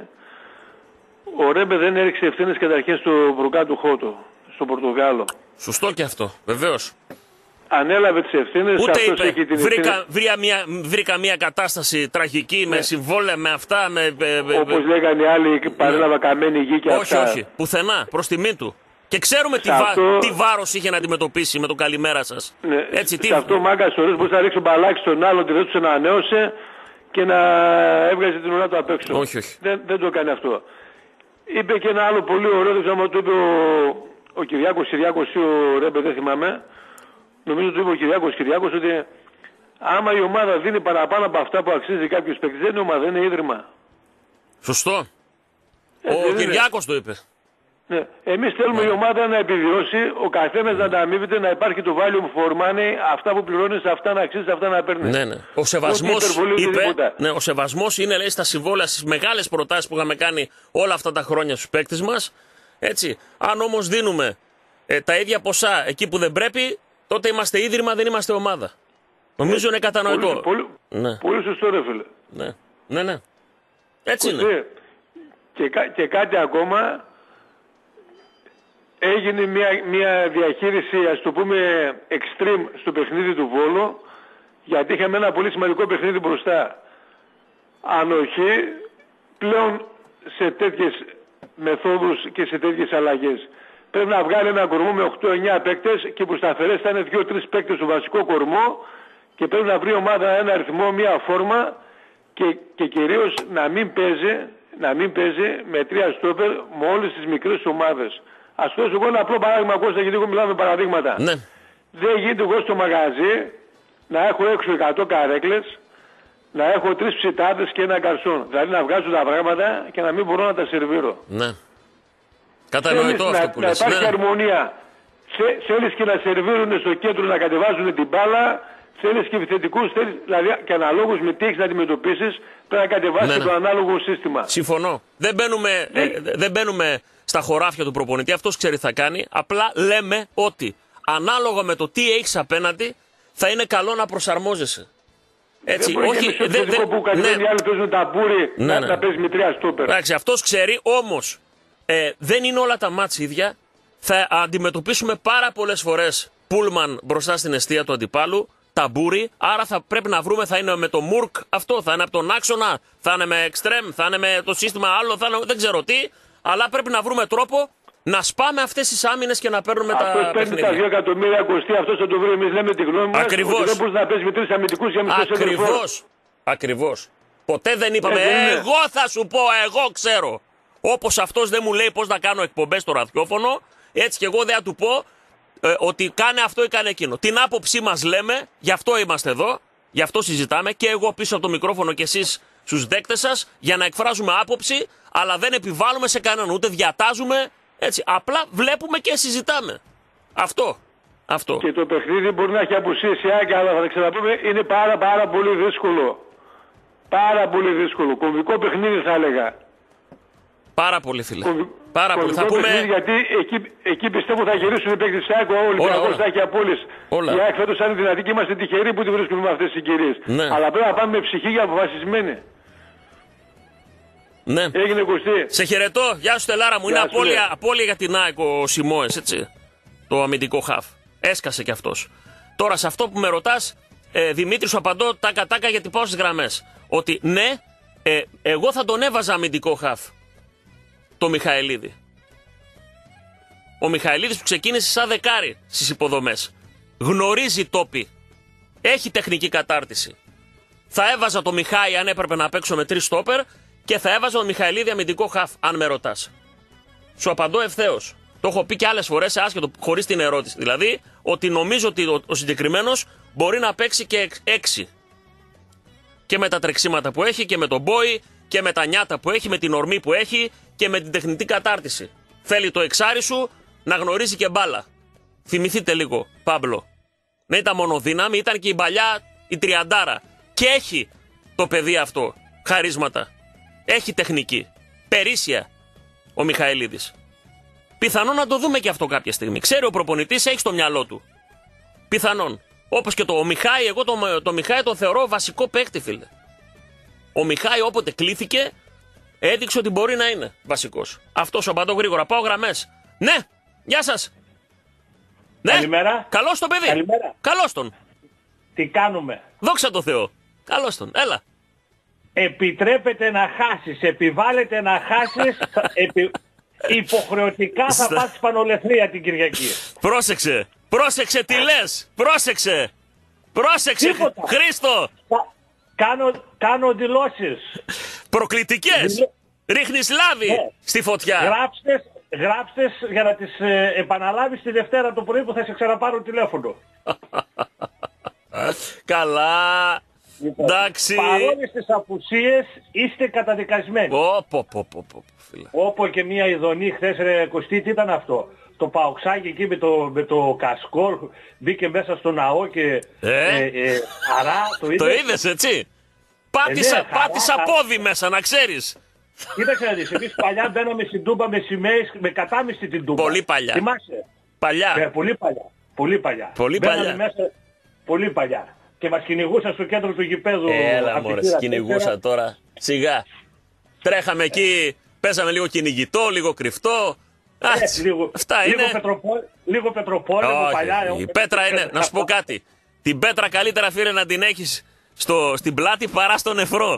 Speaker 11: Ο Ρέμπε δεν έριξε ευθύνες καταρχήν στο Βρουκά του Χότο, στο Πορτογάλο.
Speaker 2: Σωστό και αυτό, βεβαίως.
Speaker 11: Ανέλαβε τις ευθύνες,
Speaker 2: ούτε
Speaker 11: αυτός
Speaker 2: είπε,
Speaker 11: έχει την
Speaker 2: βρήκα, βρήκα, μια, βρήκα μια κατάσταση τραγική, ναι. με συμβόλαια, με αυτά, με...
Speaker 11: Όπως λέγανε οι άλλοι, παρέλαβα καμένη γη και
Speaker 2: όχι,
Speaker 11: αυτά.
Speaker 2: Όχι, όχι, πουθενά, προς τιμή του. Και ξέρουμε τι,
Speaker 11: αυτό...
Speaker 2: βα... τι βάρος είχε να αντιμετωπίσει με το καλημέρα σας.
Speaker 11: Ναι.
Speaker 2: Έτσι, τι...
Speaker 11: Σε αυτό ο Μάγκας ορίζει μπορούσε να ρίξει μπαλάκι στον άλλον, ότι δεν τους ανανέωσε και να έβγαζε την ουρά του απ' έξω.
Speaker 2: Όχι, όχι.
Speaker 11: Δεν, δεν το έκανε αυτό. Είπε και ένα άλλο πολύ ωραίο, δεν ξέρω αν το είπε ο, ο Κυριάκος Κυριάκος ή ο Ρέμπε, δεν θυμάμαι. Νομίζω το είπε ο Κυριάκος Κυριάκος ότι άμα η ομάδα δίνει παραπάνω από αυτά που αξίζει κάποιος παίκτης, δεν είναι ομάδα, είναι ίδρυμα.
Speaker 2: Σωστό.
Speaker 11: Έτσι,
Speaker 2: ο Κυριάκος το είπε.
Speaker 11: Ναι. Εμείς θέλουμε ναι. η ομάδα να επιβιώσει, ο καθένας να τα αμείβεται, να υπάρχει το value for money, αυτά που πληρώνεις, αυτά να αξίζει, αυτά να παίρνει.
Speaker 2: Ναι, ναι. Ο σεβασμός, είπε, ναι, ο σεβασμός είναι, λέει, στα συμβόλαια, στις μεγάλες προτάσεις που είχαμε κάνει όλα αυτά τα χρόνια στους παίκτες μας. Έτσι. Αν όμως δίνουμε ε, τα ίδια ποσά εκεί που δεν πρέπει, τότε είμαστε ίδρυμα, δεν είμαστε ομάδα. Νομίζω είναι κατανοητό.
Speaker 11: Πολύ, πολύ,
Speaker 2: ναι.
Speaker 11: πολύ σωστό, ρε φίλε.
Speaker 2: Ναι, ναι, ναι. Έτσι
Speaker 11: Κωστή,
Speaker 2: είναι.
Speaker 11: Και, και κάτι ακόμα, έγινε μια, μια διαχείριση, ας το πούμε, extreme στο παιχνίδι του Βόλου, γιατί είχαμε ένα πολύ σημαντικό παιχνίδι μπροστά. Ανοχή πλέον σε τέτοιες μεθόδους και σε τέτοιες αλλαγές. Πρέπει να βγάλει ένα κορμό με οκτώ εννιά παίκτες και που σταθερές θα είναι δύο τρεις παίκτες στο βασικό κορμό και πρέπει να βρει ομάδα ένα αριθμό, μια φόρμα και, και κυρίως να μην παίζει, να μην παίζει με τρία στόπερ με όλες τις μικρές ομάδες. Ας δώσω εγώ ένα απλό παράδειγμα, Κώστα, γιατί εγώ μιλάω με παραδείγματα.
Speaker 2: Ναι.
Speaker 11: Δεν γίνεται εγώ στο μαγαζί να έχω έξω εκατό καρέκλες, να έχω τρεις ψητάδες και ένα καρσόν. Δηλαδή να βγάζω τα πράγματα και να μην μπορώ να τα σερβίρω.
Speaker 2: Ναι. Κατανοητό αυτό
Speaker 11: να,
Speaker 2: που
Speaker 11: να
Speaker 2: λες.
Speaker 11: υπάρχει
Speaker 2: ναι.
Speaker 11: αρμονία. Θέλεις και να σερβίρουν στο κέντρο να κατεβάζουν την μπάλα, θέλεις και επιθετικούς, θέλεις, δηλαδή και αναλόγως με τι έχεις να αντιμετωπίσεις, πρέπει να κατεβάσεις ναι, ναι. το ανάλογο σύστημα.
Speaker 2: Συμφωνώ. Δεν μπαίνουμε, ναι. ε, δεν μπαίνουμε στα χωράφια του προπονητή, αυτός ξέρει τι θα κάνει. Απλά λέμε ότι ανάλογα με το τι έχεις απέναντι, θα είναι καλό να προσαρμόζεσαι. Έτσι,
Speaker 11: δεν
Speaker 2: όχι,
Speaker 11: δεν δε, δε, που κατεβαίνει ναι. οι άλλοι παίζουν ταμπούρι ναι, να, ναι. να παίζει με τρία στόπερ.
Speaker 2: Εντάξει, αυτός ξέρει, όμως ε, δεν είναι όλα τα μάτς ίδια. Θα αντιμετωπίσουμε πάρα πολλές φορές πούλμαν μπροστά στην εστία του αντιπάλου, ταμπούρι, άρα θα πρέπει να βρούμε, θα είναι με το μουρκ αυτό, θα είναι από τον άξονα, θα είναι με εξτρέμ, θα είναι με το σύστημα άλλο, θα είναι, δεν ξέρω τι, αλλά πρέπει να βρούμε τρόπο να σπάμε αυτές τις άμυνες και να παίρνουμε
Speaker 11: αυτός
Speaker 2: τα παιχνίδια.
Speaker 11: Αυτός παίρνει τα δύο εκατομμύρια κοστί, αυτός θα το βρει, εμείς λέμε τη γνώμη μας.
Speaker 2: Ακριβώς.
Speaker 11: Ότι δεν μπορείς να παίζεις με τρεις αμυντικούς για μισθός ελευθερών.
Speaker 2: Ακριβώς. Ακριβώς. Ποτέ δεν είπαμε, ε, εγώ θα σου πω, εγώ ξέρω. Όπως αυτός δεν μου λέει πώς να κάνω εκπομπές στο ραδιόφωνο, έτσι και εγώ δεν θα του πω ε, ότι κάνε αυτό ή κάνε εκείνο. Την άποψή μας λέμε, γι' αυτό είμαστε εδώ, γι' αυτό συζητάμε και εγώ πίσω από το μικρόφωνο και εσείς στους δέκτες σας για να εκφράζουμε άποψη, αλλά δεν επιβάλλουμε σε κανέναν, ούτε διατάζουμε. Έτσι, απλά βλέπουμε και συζητάμε. Αυτό. Αυτό.
Speaker 11: Και το παιχνίδι μπορεί να έχει απουσίες η Άκη, αλλά θα τα ξαναπούμε, είναι πάρα πάρα πολύ δύσκολο. Πάρα πολύ δύσκολο. Κομβικό παιχνίδι θα έλεγα.
Speaker 2: Πάρα πολύ, φίλε.
Speaker 11: Κομβι...
Speaker 2: Πάρα πολύ. Θα πούμε...
Speaker 11: γιατί εκεί, εκεί πιστεύω θα γυρίσουν οι παίκτες της Άκη, ο Ολυμπιακός θα έχει απόλυση. Η Άκη φέτος θα είναι δυνατή και είμαστε τυχεροί που τη βρίσκουμε με αυτές τις συγκυρίες.
Speaker 2: Ναι.
Speaker 11: Αλλά πρέπει να πάμε με ψυχή και αποφασισμένοι.
Speaker 2: Ναι.
Speaker 11: Έγινε Κωστή.
Speaker 2: Σε χαιρετώ. Γεια σου, Στελάρα μου.
Speaker 11: Γεια
Speaker 2: είναι
Speaker 11: σου,
Speaker 2: απώλεια, απώλεια για την ΑΕΚ ο Σιμόες, έτσι. Το αμυντικό χαφ. Έσκασε κι αυτός. Τώρα σε αυτό που με ρωτάς, ε, Δημήτρη, σου απαντώ τάκα τάκα γιατί πάω στις γραμμές. Ότι ναι, ε, εγώ θα τον έβαζα αμυντικό χαφ, το Μιχαηλίδη. Ο Μιχαηλίδης που ξεκίνησε σαν δεκάρι στις υποδομές. Γνωρίζει τόπι. Έχει τεχνική κατάρτιση. Θα έβαζα το Μιχάη αν έπρεπε να παίξω με τρεις στόπερ και θα έβαζα τον Μιχαηλίδη αμυντικό χαφ, αν με ρωτάς. Σου απαντώ ευθέως. Το έχω πει και άλλες φορές, άσχετο, χωρίς την ερώτηση. Δηλαδή, ότι νομίζω ότι ο, ο συγκεκριμένος μπορεί να παίξει και έξι. Και με τα τρεξίματα που έχει και με τον Μπόι και με τα νιάτα που έχει, με την ορμή που έχει και με την τεχνητή κατάρτιση. Θέλει το εξάρι σου να γνωρίζει και μπάλα. Θυμηθείτε λίγο, Πάμπλο. Δεν ήταν μόνο δύναμη, ήταν και η παλιά η τριαντάρα. Και έχει το παιδί αυτό χαρίσματα. Έχει τεχνική. Περίσσια ο Μιχαηλίδης. Πιθανόν να το δούμε και αυτό κάποια στιγμή. Ξέρει ο προπονητής, έχει στο μυαλό του. Πιθανόν. Όπως και το ο Μιχάη, εγώ το, το Μιχάη τον θεωρώ βασικό παίκτη, φίλε. Ο Μιχάη όποτε κλήθηκε, έδειξε ότι μπορεί να είναι βασικός. Αυτό σου απαντώ γρήγορα. Πάω γραμμές. Ναι, γεια σας. Ναι,
Speaker 12: καλημέρα.
Speaker 2: Καλώς τον παιδί.
Speaker 12: Καλημέρα.
Speaker 2: Καλώς τον.
Speaker 12: Τι κάνουμε?
Speaker 2: Δόξα τω Θεώ. Καλώς τον. Έλα.
Speaker 12: Επιτρέπεται να χάσεις, επιβάλλεται να χάσεις, επι... υποχρεωτικά θα πας στην Πανολεθρία την Κυριακή.
Speaker 2: Πρόσεξε. Πρόσεξε τι λες. Πρόσεξε. Πρόσεξε.
Speaker 12: Τίποτα.
Speaker 2: Χρήστο.
Speaker 12: Κάνω, κάνω δηλώσεις.
Speaker 2: Προκλητικές. Δηλ... Ρίχνεις λάδι ναι. στη φωτιά.
Speaker 12: Γράψτε, γράψτε για να τις ε, επαναλάβεις τη Δευτέρα το πρωί που θα σε ξαναπάρω τηλέφωνο.
Speaker 2: Καλά.
Speaker 12: Λοιπόν,
Speaker 2: εντάξει.
Speaker 12: Παρόλες τις απουσίες είστε καταδικασμένοι.
Speaker 2: Όπο, όπο, όπο, φίλε.
Speaker 12: Όπο και μια ειδονή χθες ρε Κωστή, τι ήταν αυτό? Το Παοξάκι εκεί με το, με το κασκόλ μπήκε μέσα στο ναό και
Speaker 2: ε?
Speaker 12: ε, ε, χαρά. Το είδες,
Speaker 2: το είδες έτσι? Πάτησα, ε, ναι, πάτησα χαρά, πόδι μέσα να ξέρεις.
Speaker 12: Κοίταξε να δεις, εμείς παλιά μπαίναμε στην Τούμπα με σημαίες, με κατάμιστη την Τούμπα.
Speaker 2: Πολύ παλιά.
Speaker 12: Θυμάσαι?
Speaker 2: Παλιά.
Speaker 12: Ε, πολύ παλιά. Πολύ παλιά.
Speaker 2: Πολύ παλιά.
Speaker 12: Μέσα, πολύ παλιά. Και μας κυνηγούσαν στο κέντρο του γηπέδου.
Speaker 2: Έλα μωρέ, κυνηγούσα τώρα. Σιγά. Τρέχαμε εκεί, παίζαμε λίγο κυνηγητό, λίγο κρυφτό.
Speaker 12: Ε, λίγο,
Speaker 2: αυτά
Speaker 12: λίγο
Speaker 2: είναι.
Speaker 12: Πετροπόλ, λίγο πετροπόλεμο παλιά.
Speaker 2: Η πέτρα είναι, να σου πω κάτι. Την πέτρα καλύτερα φίλε να την έχεις στο, στην πλάτη παρά στο νεφρό.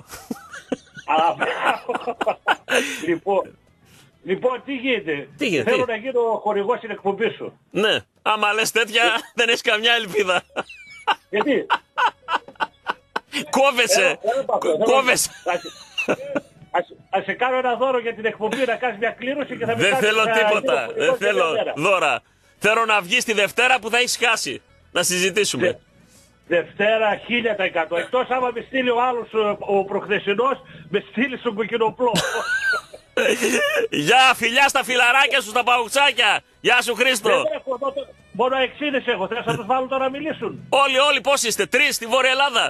Speaker 12: λοιπόν, λοιπόν, τι γίνεται.
Speaker 2: Τι γίνεται.
Speaker 12: Θέλω να γίνω χορηγός στην εκπομπή σου.
Speaker 2: Ναι, άμα λες τέτοια δεν έχεις καμιά ελπίδα.
Speaker 12: Γιατί?
Speaker 2: Κόβεσαι. Κόβεσαι.
Speaker 12: Ας σε κάνω ένα δώρο για την εκπομπή, να κάνεις μια κλήρωση και θα
Speaker 2: Δεν θέλω τίποτα. Δεν θέλω δώρα. Θέλω να βγεις τη Δευτέρα που θα έχεις χάσει. Να συζητήσουμε.
Speaker 12: Δευτέρα χίλια τοις εκατό. Εκτός άμα με στείλει ο άλλος ο προχθεσινός, με στείλει στον κοκκινοπλό.
Speaker 2: Γεια, φιλιά στα φιλαράκια σου, στα παουξάκια. Γεια σου Χρήστο.
Speaker 12: Δεν έχω, μόνο εξήνες έχω. Θες να τους βάλω τώρα να μιλήσουν.
Speaker 2: Όλοι, όλοι πώς είστε, τρεις στη Βόρεια Ελλάδα.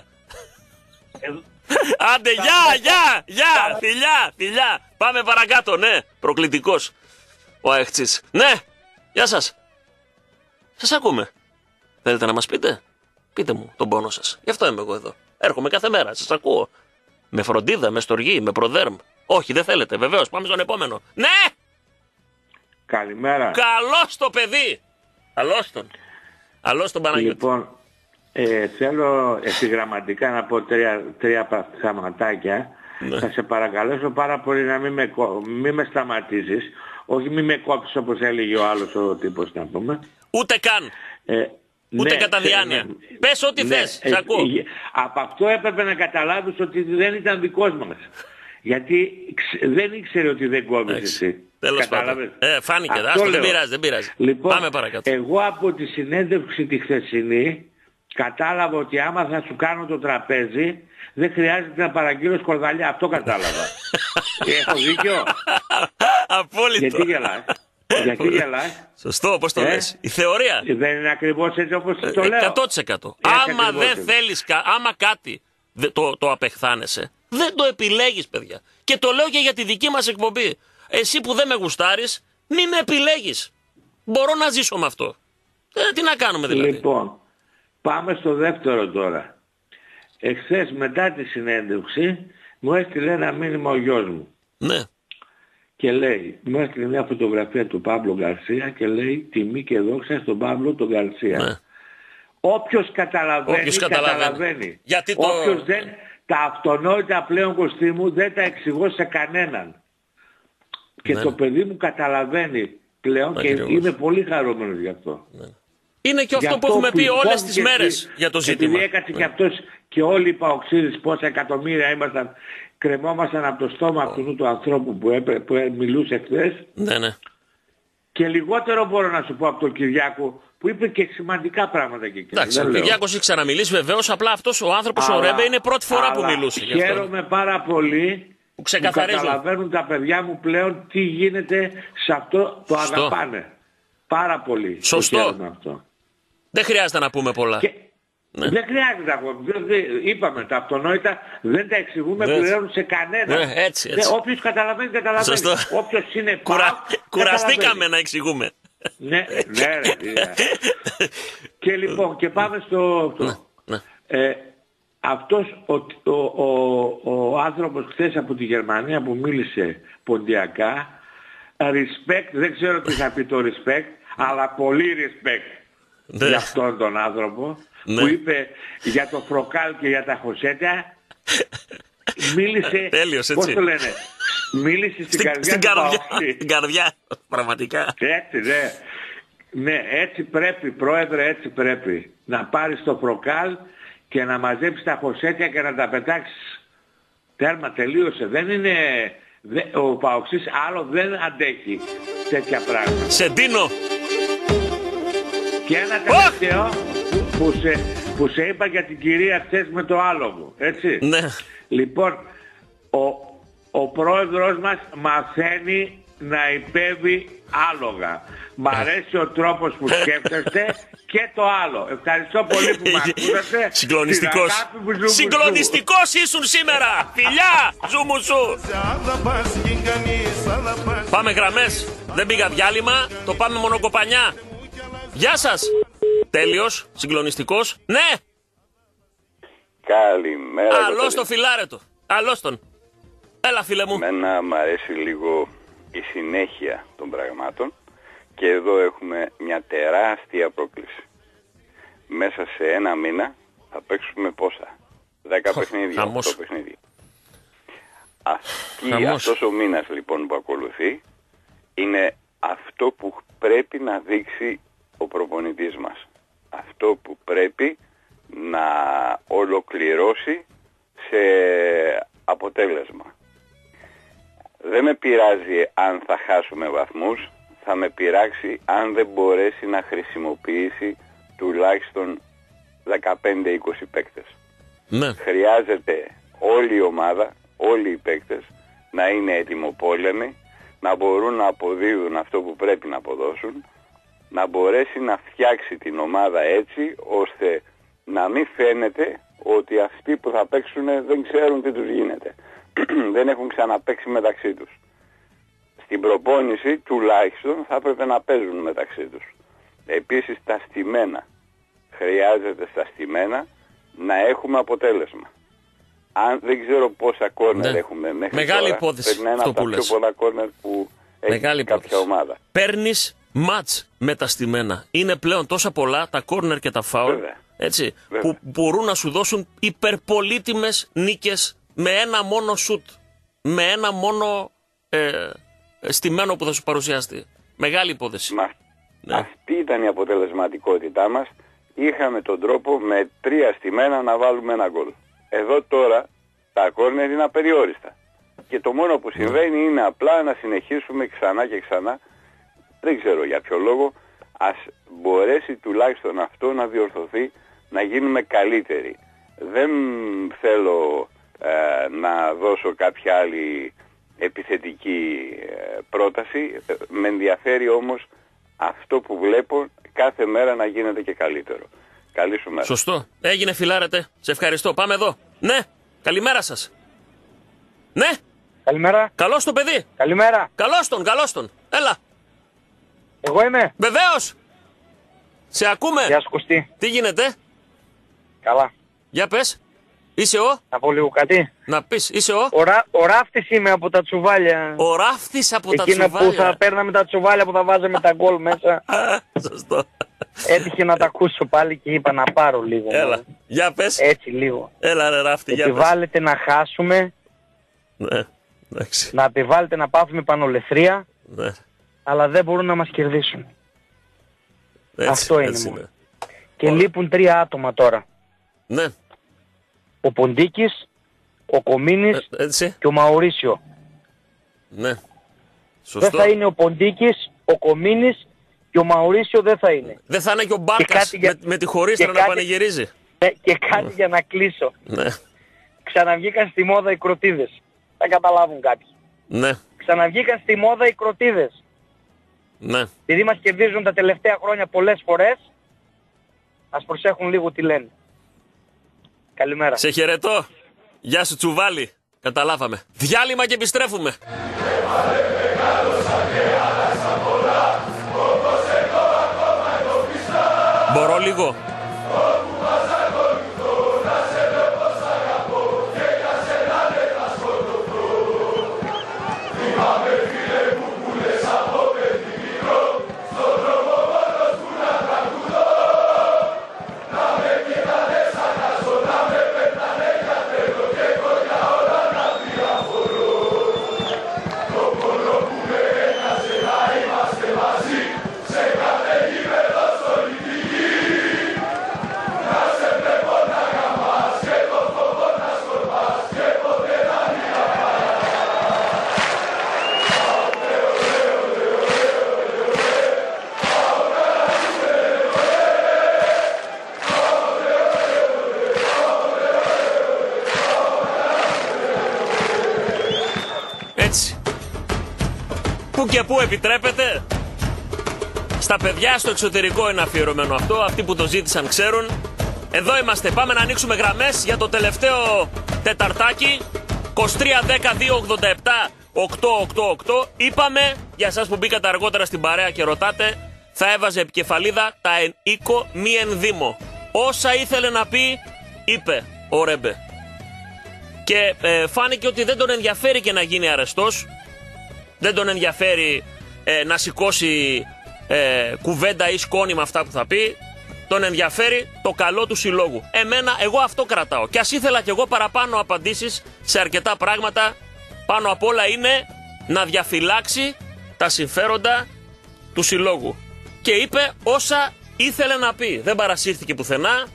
Speaker 2: Άντε, γεια, γεια, γεια, φιλιά, φιλιά. Πάμε παρακάτω, ναι, προκλητικός ο Αεχτσής. Ναι, γεια σας. Σας ακούμε. Θέλετε να μας πείτε? Πείτε μου τον πόνο σας. Γι' αυτό είμαι εγώ εδώ. Έρχομαι κάθε μέρα, σας ακούω. Με φροντίδα, με στοργή, με προδέρμ. Όχι, δεν θέλετε, βεβαίως. Πάμε στον επόμενο. Ναι!
Speaker 13: Καλημέρα.
Speaker 2: Καλώς το παιδί. Καλώς τον. Καλώς τον Παναγιώτη.
Speaker 13: Λοιπόν, ε, θέλω επιγραμματικά να πω τρία, τρία πραγματάκια. Ναι. Θα σε παρακαλέσω πάρα πολύ να μην με, μην με σταματήσεις. Όχι μην με κόψεις όπως έλεγε ο άλλος ο τύπος να πούμε.
Speaker 2: Ούτε καν.
Speaker 13: Ε,
Speaker 2: Ούτε
Speaker 13: ναι,
Speaker 2: κατά διάνοια. Ναι, πες ό,τι ναι, θες.
Speaker 13: Ε,
Speaker 2: σ' ακούω.
Speaker 13: Ε, από αυτό έπρεπε να καταλάβεις ότι δεν ήταν δικός μας. Γιατί δεν ήξερε ότι δεν κόβεις εσύ.
Speaker 2: Τέλος πάντων. Ε, φάνηκε. Άστο, δεν πειράζει, δεν πειράζει.
Speaker 13: Λοιπόν,
Speaker 2: πάμε παρακάτω.
Speaker 13: Εγώ από τη συνέντευξη τη χθεσινή κατάλαβα ότι άμα θα σου κάνω το τραπέζι δεν χρειάζεται να παραγγείλω σκορδαλιά. Αυτό κατάλαβα. Έχω δίκιο.
Speaker 2: Απόλυτο.
Speaker 13: Γιατί γελάς? Γιατί γελάς?
Speaker 2: Σωστό, πώς το ε? λες. Η θεωρία.
Speaker 13: Δεν είναι ακριβώς έτσι όπως το λέω.
Speaker 2: εκατό τοις εκατό. Άμα δεν θέλεις, άμα κάτι το, το απεχθάνεσαι, δεν το επιλέγεις, παιδιά. Και το λέω και για τη δική μας εκπομπή. Εσύ που δεν με γουστάρεις, μη με επιλέγεις. Μπορώ να ζήσω με αυτό. Ε, τι να κάνουμε δηλαδή.
Speaker 13: Λοιπόν, πάμε στο δεύτερο τώρα. Εχθές μετά τη συνέντευξη μου έστειλε ένα μήνυμα ο γιος μου.
Speaker 2: Ναι.
Speaker 13: Και λέει, μου έστειλε μια φωτογραφία του Παύλο Γκαρσία και λέει τιμή και δόξα στον Παύλο τον Γκαρσία. Ναι. Όποιος καταλαβαίνει,
Speaker 2: Όποιος καταλαβαίνει.
Speaker 13: καταλαβαίνει.
Speaker 2: Γιατί το...
Speaker 13: Όποιος δεν, τα αυτονόητα πλέον Κωστή μου δεν τα εξηγώ σε κανέναν. Και
Speaker 2: ναι.
Speaker 13: το παιδί μου καταλαβαίνει πλέον ναι, και ακριβώς. Είμαι πολύ χαρούμενος γι' αυτό.
Speaker 2: Ναι. Είναι και αυτό, αυτό που έχουμε πει όλες τις μέρες για το ζήτημα.
Speaker 13: Επειδή έκατσε ναι. και αυτός και όλοι οι παοξίδες πόσα εκατομμύρια ήμασταν, κρεμόμασταν από το στόμα oh. αυτού του ανθρώπου που, έπαι, που μιλούσε χθες.
Speaker 2: Ναι, ναι.
Speaker 13: Και λιγότερο μπορώ να σου πω από τον Κυριάκο που είπε και σημαντικά πράγματα και εκεί.
Speaker 2: Εντάξει, ο Κυριάκος έχει ξαναμιλήσει βεβαίως, απλά αυτός ο άνθρωπος αλλά, ο Ρέμπε είναι πρώτη φορά που μιλούσε.
Speaker 13: Χαίρομαι πάρα πολύ που, που καταλαβαίνουν τα παιδιά μου πλέον τι γίνεται σε αυτό, το Σωστό. Αγαπάνε. Πάρα πολύ.
Speaker 2: Σωστό.
Speaker 13: Αυτό.
Speaker 2: Δεν χρειάζεται να πούμε πολλά.
Speaker 13: Και... Ναι. Δεν χρειάζεται να πούμε. Είπαμε τα αυτονόητα δεν τα εξηγούμε
Speaker 2: ναι.
Speaker 13: πλέον σε κανένα.
Speaker 2: Ναι, έτσι, έτσι.
Speaker 13: Όποιος καταλαβαίνει, καταλαβαίνει.
Speaker 2: Σωστό.
Speaker 13: Όποιος είναι
Speaker 2: Κουρα...
Speaker 13: πάω,
Speaker 2: κουραστήκαμε να εξηγούμε.
Speaker 13: Ναι, ναι, ρε, ναι. Και λοιπόν, και πάμε στο...
Speaker 2: Ναι, ναι.
Speaker 13: Ε, αυτός ο, ο, ο, ο άνθρωπος χθες από τη Γερμανία που μίλησε ποντιακά, respect, δεν ξέρω τι θα πει το respect, αλλά πολύ respect
Speaker 2: ναι.
Speaker 13: για αυτόν τον άνθρωπο, ναι. που είπε για το Φροκάλ και για τα Χωσέτα, μίλησε,
Speaker 2: τέλειος,
Speaker 13: πώς το λένε, μίλησε στην, στην καρδιά
Speaker 2: στην
Speaker 13: του
Speaker 2: καρδιά,
Speaker 13: Παοξή.
Speaker 2: Στην καρδιά, πραγματικά.
Speaker 13: Έτσι, ναι. Ναι, έτσι πρέπει, πρόεδρε, έτσι πρέπει. Να πάρεις το Φροκάλ και να μαζέψεις τα Χωσέτια και να τα πετάξεις. Τέρμα, τελείωσε. Δεν είναι... Ο Παοξής άλλο δεν αντέχει τέτοια πράγματα.
Speaker 2: Σε ντύνω.
Speaker 13: Και ένα τελευταίο που σε, που σε είπα για την κυρία χθες με το άλογο, έτσι.
Speaker 2: Ναι.
Speaker 13: Λοιπόν, ο, ο πρόεδρος μας μαθαίνει να υπέβει άλογα. Μ' αρέσει ο τρόπος που σκέφτεστε και το άλλο. Ευχαριστώ πολύ που με ακούσατε.
Speaker 2: Συγκλονιστικός. Συγκλονιστικός ήσουν σήμερα. Φιλιά, ζουμουσού. Πάμε γραμμές. Δεν πήγα διάλειμμα. Το πάμε μονοκοπανιά. Γεια σας. Τέλειος, συγκλονιστικός. Ναι.
Speaker 14: Καλημέρα.
Speaker 2: Αλώς το φιλάρετο. Αλώς τον. Έλα φίλε μου.
Speaker 14: Εμένα μου αρέσει λίγο η συνέχεια των πραγμάτων και εδώ έχουμε μια τεράστια πρόκληση. Μέσα σε ένα μήνα θα παίξουμε πόσα? Δέκα παιχνίδια, οκτώ παιχνίδια. Αυτή, αυτός ο μήνας λοιπόν που ακολουθεί είναι αυτό που πρέπει να δείξει ο προπονητής μας. Αυτό που πρέπει να ολοκληρώσει σε αποτέλεσμα. Δεν με πειράζει αν θα χάσουμε βαθμούς, θα με πειράξει αν δεν μπορέσει να χρησιμοποιήσει τουλάχιστον δεκαπέντε είκοσι παίκτες.
Speaker 2: Ναι.
Speaker 14: Χρειάζεται όλη η ομάδα, όλοι οι παίκτες να είναι έτοιμοπόλεμοι, να μπορούν να αποδίδουν αυτό που πρέπει να αποδώσουν, να μπορέσει να φτιάξει την ομάδα έτσι ώστε να μην φαίνεται ότι αυτοί που θα παίξουν δεν ξέρουν τι τους γίνεται. Δεν έχουν ξαναπαίξει μεταξύ τους. Στην προπόνηση τουλάχιστον θα έπρεπε να παίζουν μεταξύ τους. Επίσης τα στημένα. Χρειάζεται στα στημένα να έχουμε αποτέλεσμα. Αν δεν ξέρω πόσα κόρνερ ναι. έχουμε μέχρι
Speaker 2: Μεγάλη
Speaker 14: τώρα,
Speaker 2: υπόθεση
Speaker 14: πρέπει να είναι από τα πιο πολλά κόρνερ που
Speaker 2: Μεγάλη
Speaker 14: έχει κάποια
Speaker 2: υπόθεση.
Speaker 14: ομάδα.
Speaker 2: Παίρνεις μάτς με τα στημένα. Είναι πλέον τόσα πολλά τα κόρνερ και τα φάουλ έτσι, που μπορούν να σου δώσουν υπερπολίτιμες νίκες με ένα μόνο σουτ. Με ένα μόνο ε, στημένο που θα σου παρουσιαστεί. Μεγάλη υπόθεση.
Speaker 14: Μα, ναι. Αυτή ήταν η αποτελεσματικότητά μας. Είχαμε τον τρόπο με τρία στημένα να βάλουμε ένα γκολ. Εδώ τώρα τα κόρνερ είναι απεριόριστα. Και το μόνο που συμβαίνει είναι απλά να συνεχίσουμε ξανά και ξανά. Δεν ξέρω για ποιο λόγο. Ας μπορέσει τουλάχιστον αυτό να διορθωθεί, να γίνουμε καλύτεροι. Δεν θέλω ε, να δώσω κάποια άλλη επιθετική ε, πρόταση. Με ενδιαφέρει όμως αυτό που βλέπω κάθε μέρα να γίνεται και καλύτερο. Καλή σου μέρα.
Speaker 2: Σωστό. Έγινε φιλάρετε. Σε ευχαριστώ. Πάμε εδώ. Ναι. Καλημέρα σας. Ναι.
Speaker 15: Καλημέρα.
Speaker 2: Καλώς το παιδί.
Speaker 15: Καλημέρα.
Speaker 2: Καλώς τον, καλώς τον. Έλα.
Speaker 15: Εγώ είμαι.
Speaker 2: Βεβαίως. Σε ακούμε.
Speaker 15: Γεια σου Κωστή.
Speaker 2: Τι γίνεται?
Speaker 15: Καλά.
Speaker 2: Για πες. Είσαι ο.
Speaker 15: Να πω λίγο κάτι.
Speaker 2: Να πεις. Είσαι ο.
Speaker 15: Ο, ρα... ο ράφτης είμαι από τα τσουβάλια.
Speaker 2: Ο ράφτης από
Speaker 15: Εκείνα
Speaker 2: τα τσουβάλια.
Speaker 15: Εκείνα που θα παίρναμε τα τσουβάλια που θα βάζαμε τα γκολ μέσα.
Speaker 2: Σωστό.
Speaker 15: Έτυχε να τα ακούσω πάλι και είπα να πάρω λίγο.
Speaker 2: Έλα, για πες.
Speaker 15: Έτσι λίγο.
Speaker 2: Έλα ρε Ράφτη, για πες.
Speaker 15: Επιβάλλεται να χάσουμε.
Speaker 2: Ναι, εντάξει.
Speaker 15: Να επιβάλλεται να πάθουμε πανολεθρία.
Speaker 2: Ναι.
Speaker 15: Αλλά δεν μπορούν να μας κερδίσουν.
Speaker 2: Έτσι,
Speaker 15: αυτό είναι
Speaker 2: έτσι
Speaker 15: μόνο.
Speaker 2: είναι.
Speaker 15: Και λείπουν τρία άτομα τώρα.
Speaker 2: Ναι.
Speaker 15: Ο Ποντίκης, ο Κομίνης
Speaker 2: ε,
Speaker 15: και ο Μαουρίσιο.
Speaker 2: Ναι. Σωστό.
Speaker 15: Δεν θα είναι ο Ποντίκης, ο Κομίνης και ο Μαουρίσιο δεν θα είναι.
Speaker 2: Δεν θα είναι και ο Μπάρκας με, για... με τη χωρίστρα να πανηγυρίζει.
Speaker 15: Ναι, και κάτι για να κλείσω.
Speaker 2: Ναι.
Speaker 15: Ξαναβγήκαν στη μόδα οι κροτίδες. Θα καταλάβουν κάποιοι.
Speaker 2: Ναι.
Speaker 15: Ξαναβγήκαν στη μόδα οι κροτίδες.
Speaker 2: Ναι.
Speaker 15: Επειδή μας κερδίζουν τα τελευταία χρόνια πολλές φορές, ας προσέχουν λίγο τι λένε. Καλημέρα.
Speaker 2: Σε χαιρετώ. Γεια σου Τσουβάλι. Καταλάβαμε. Διάλειμμα και επιστρέφουμε. Μπορώ λίγο. Πού και πού επιτρέπεται. Στα παιδιά στο εξωτερικό είναι αφιερωμένο αυτό. Αυτοί που το ζήτησαν ξέρουν. Εδώ είμαστε. Πάμε να ανοίξουμε γραμμές για το τελευταίο τεταρτάκι. είκοσι τρία δέκα δύο ογδόντα επτά οκτώ οκτώ οκτώ. Είπαμε, για εσάς που μπήκατε αργότερα στην παρέα και ρωτάτε, θα έβαζε επικεφαλίδα τα εν οίκο μη ενδύμω. Όσα ήθελε να πει, είπε ο Ρέμπε. Και ε, φάνηκε ότι δεν τον ενδιαφέρει και να γίνει αρεστός. Δεν τον ενδιαφέρει ε, να σηκώσει ε, κουβέντα ή σκόνη με αυτά που θα πει. Τον ενδιαφέρει το καλό του συλλόγου. Εμένα, εγώ αυτό κρατάω. Και ας ήθελα κι εγώ παραπάνω απαντήσεις σε αρκετά πράγματα. Πάνω απ' όλα είναι να διαφυλάξει τα συμφέροντα του συλλόγου. Και είπε όσα ήθελε να πει. Δεν παρασύρθηκε πουθενά.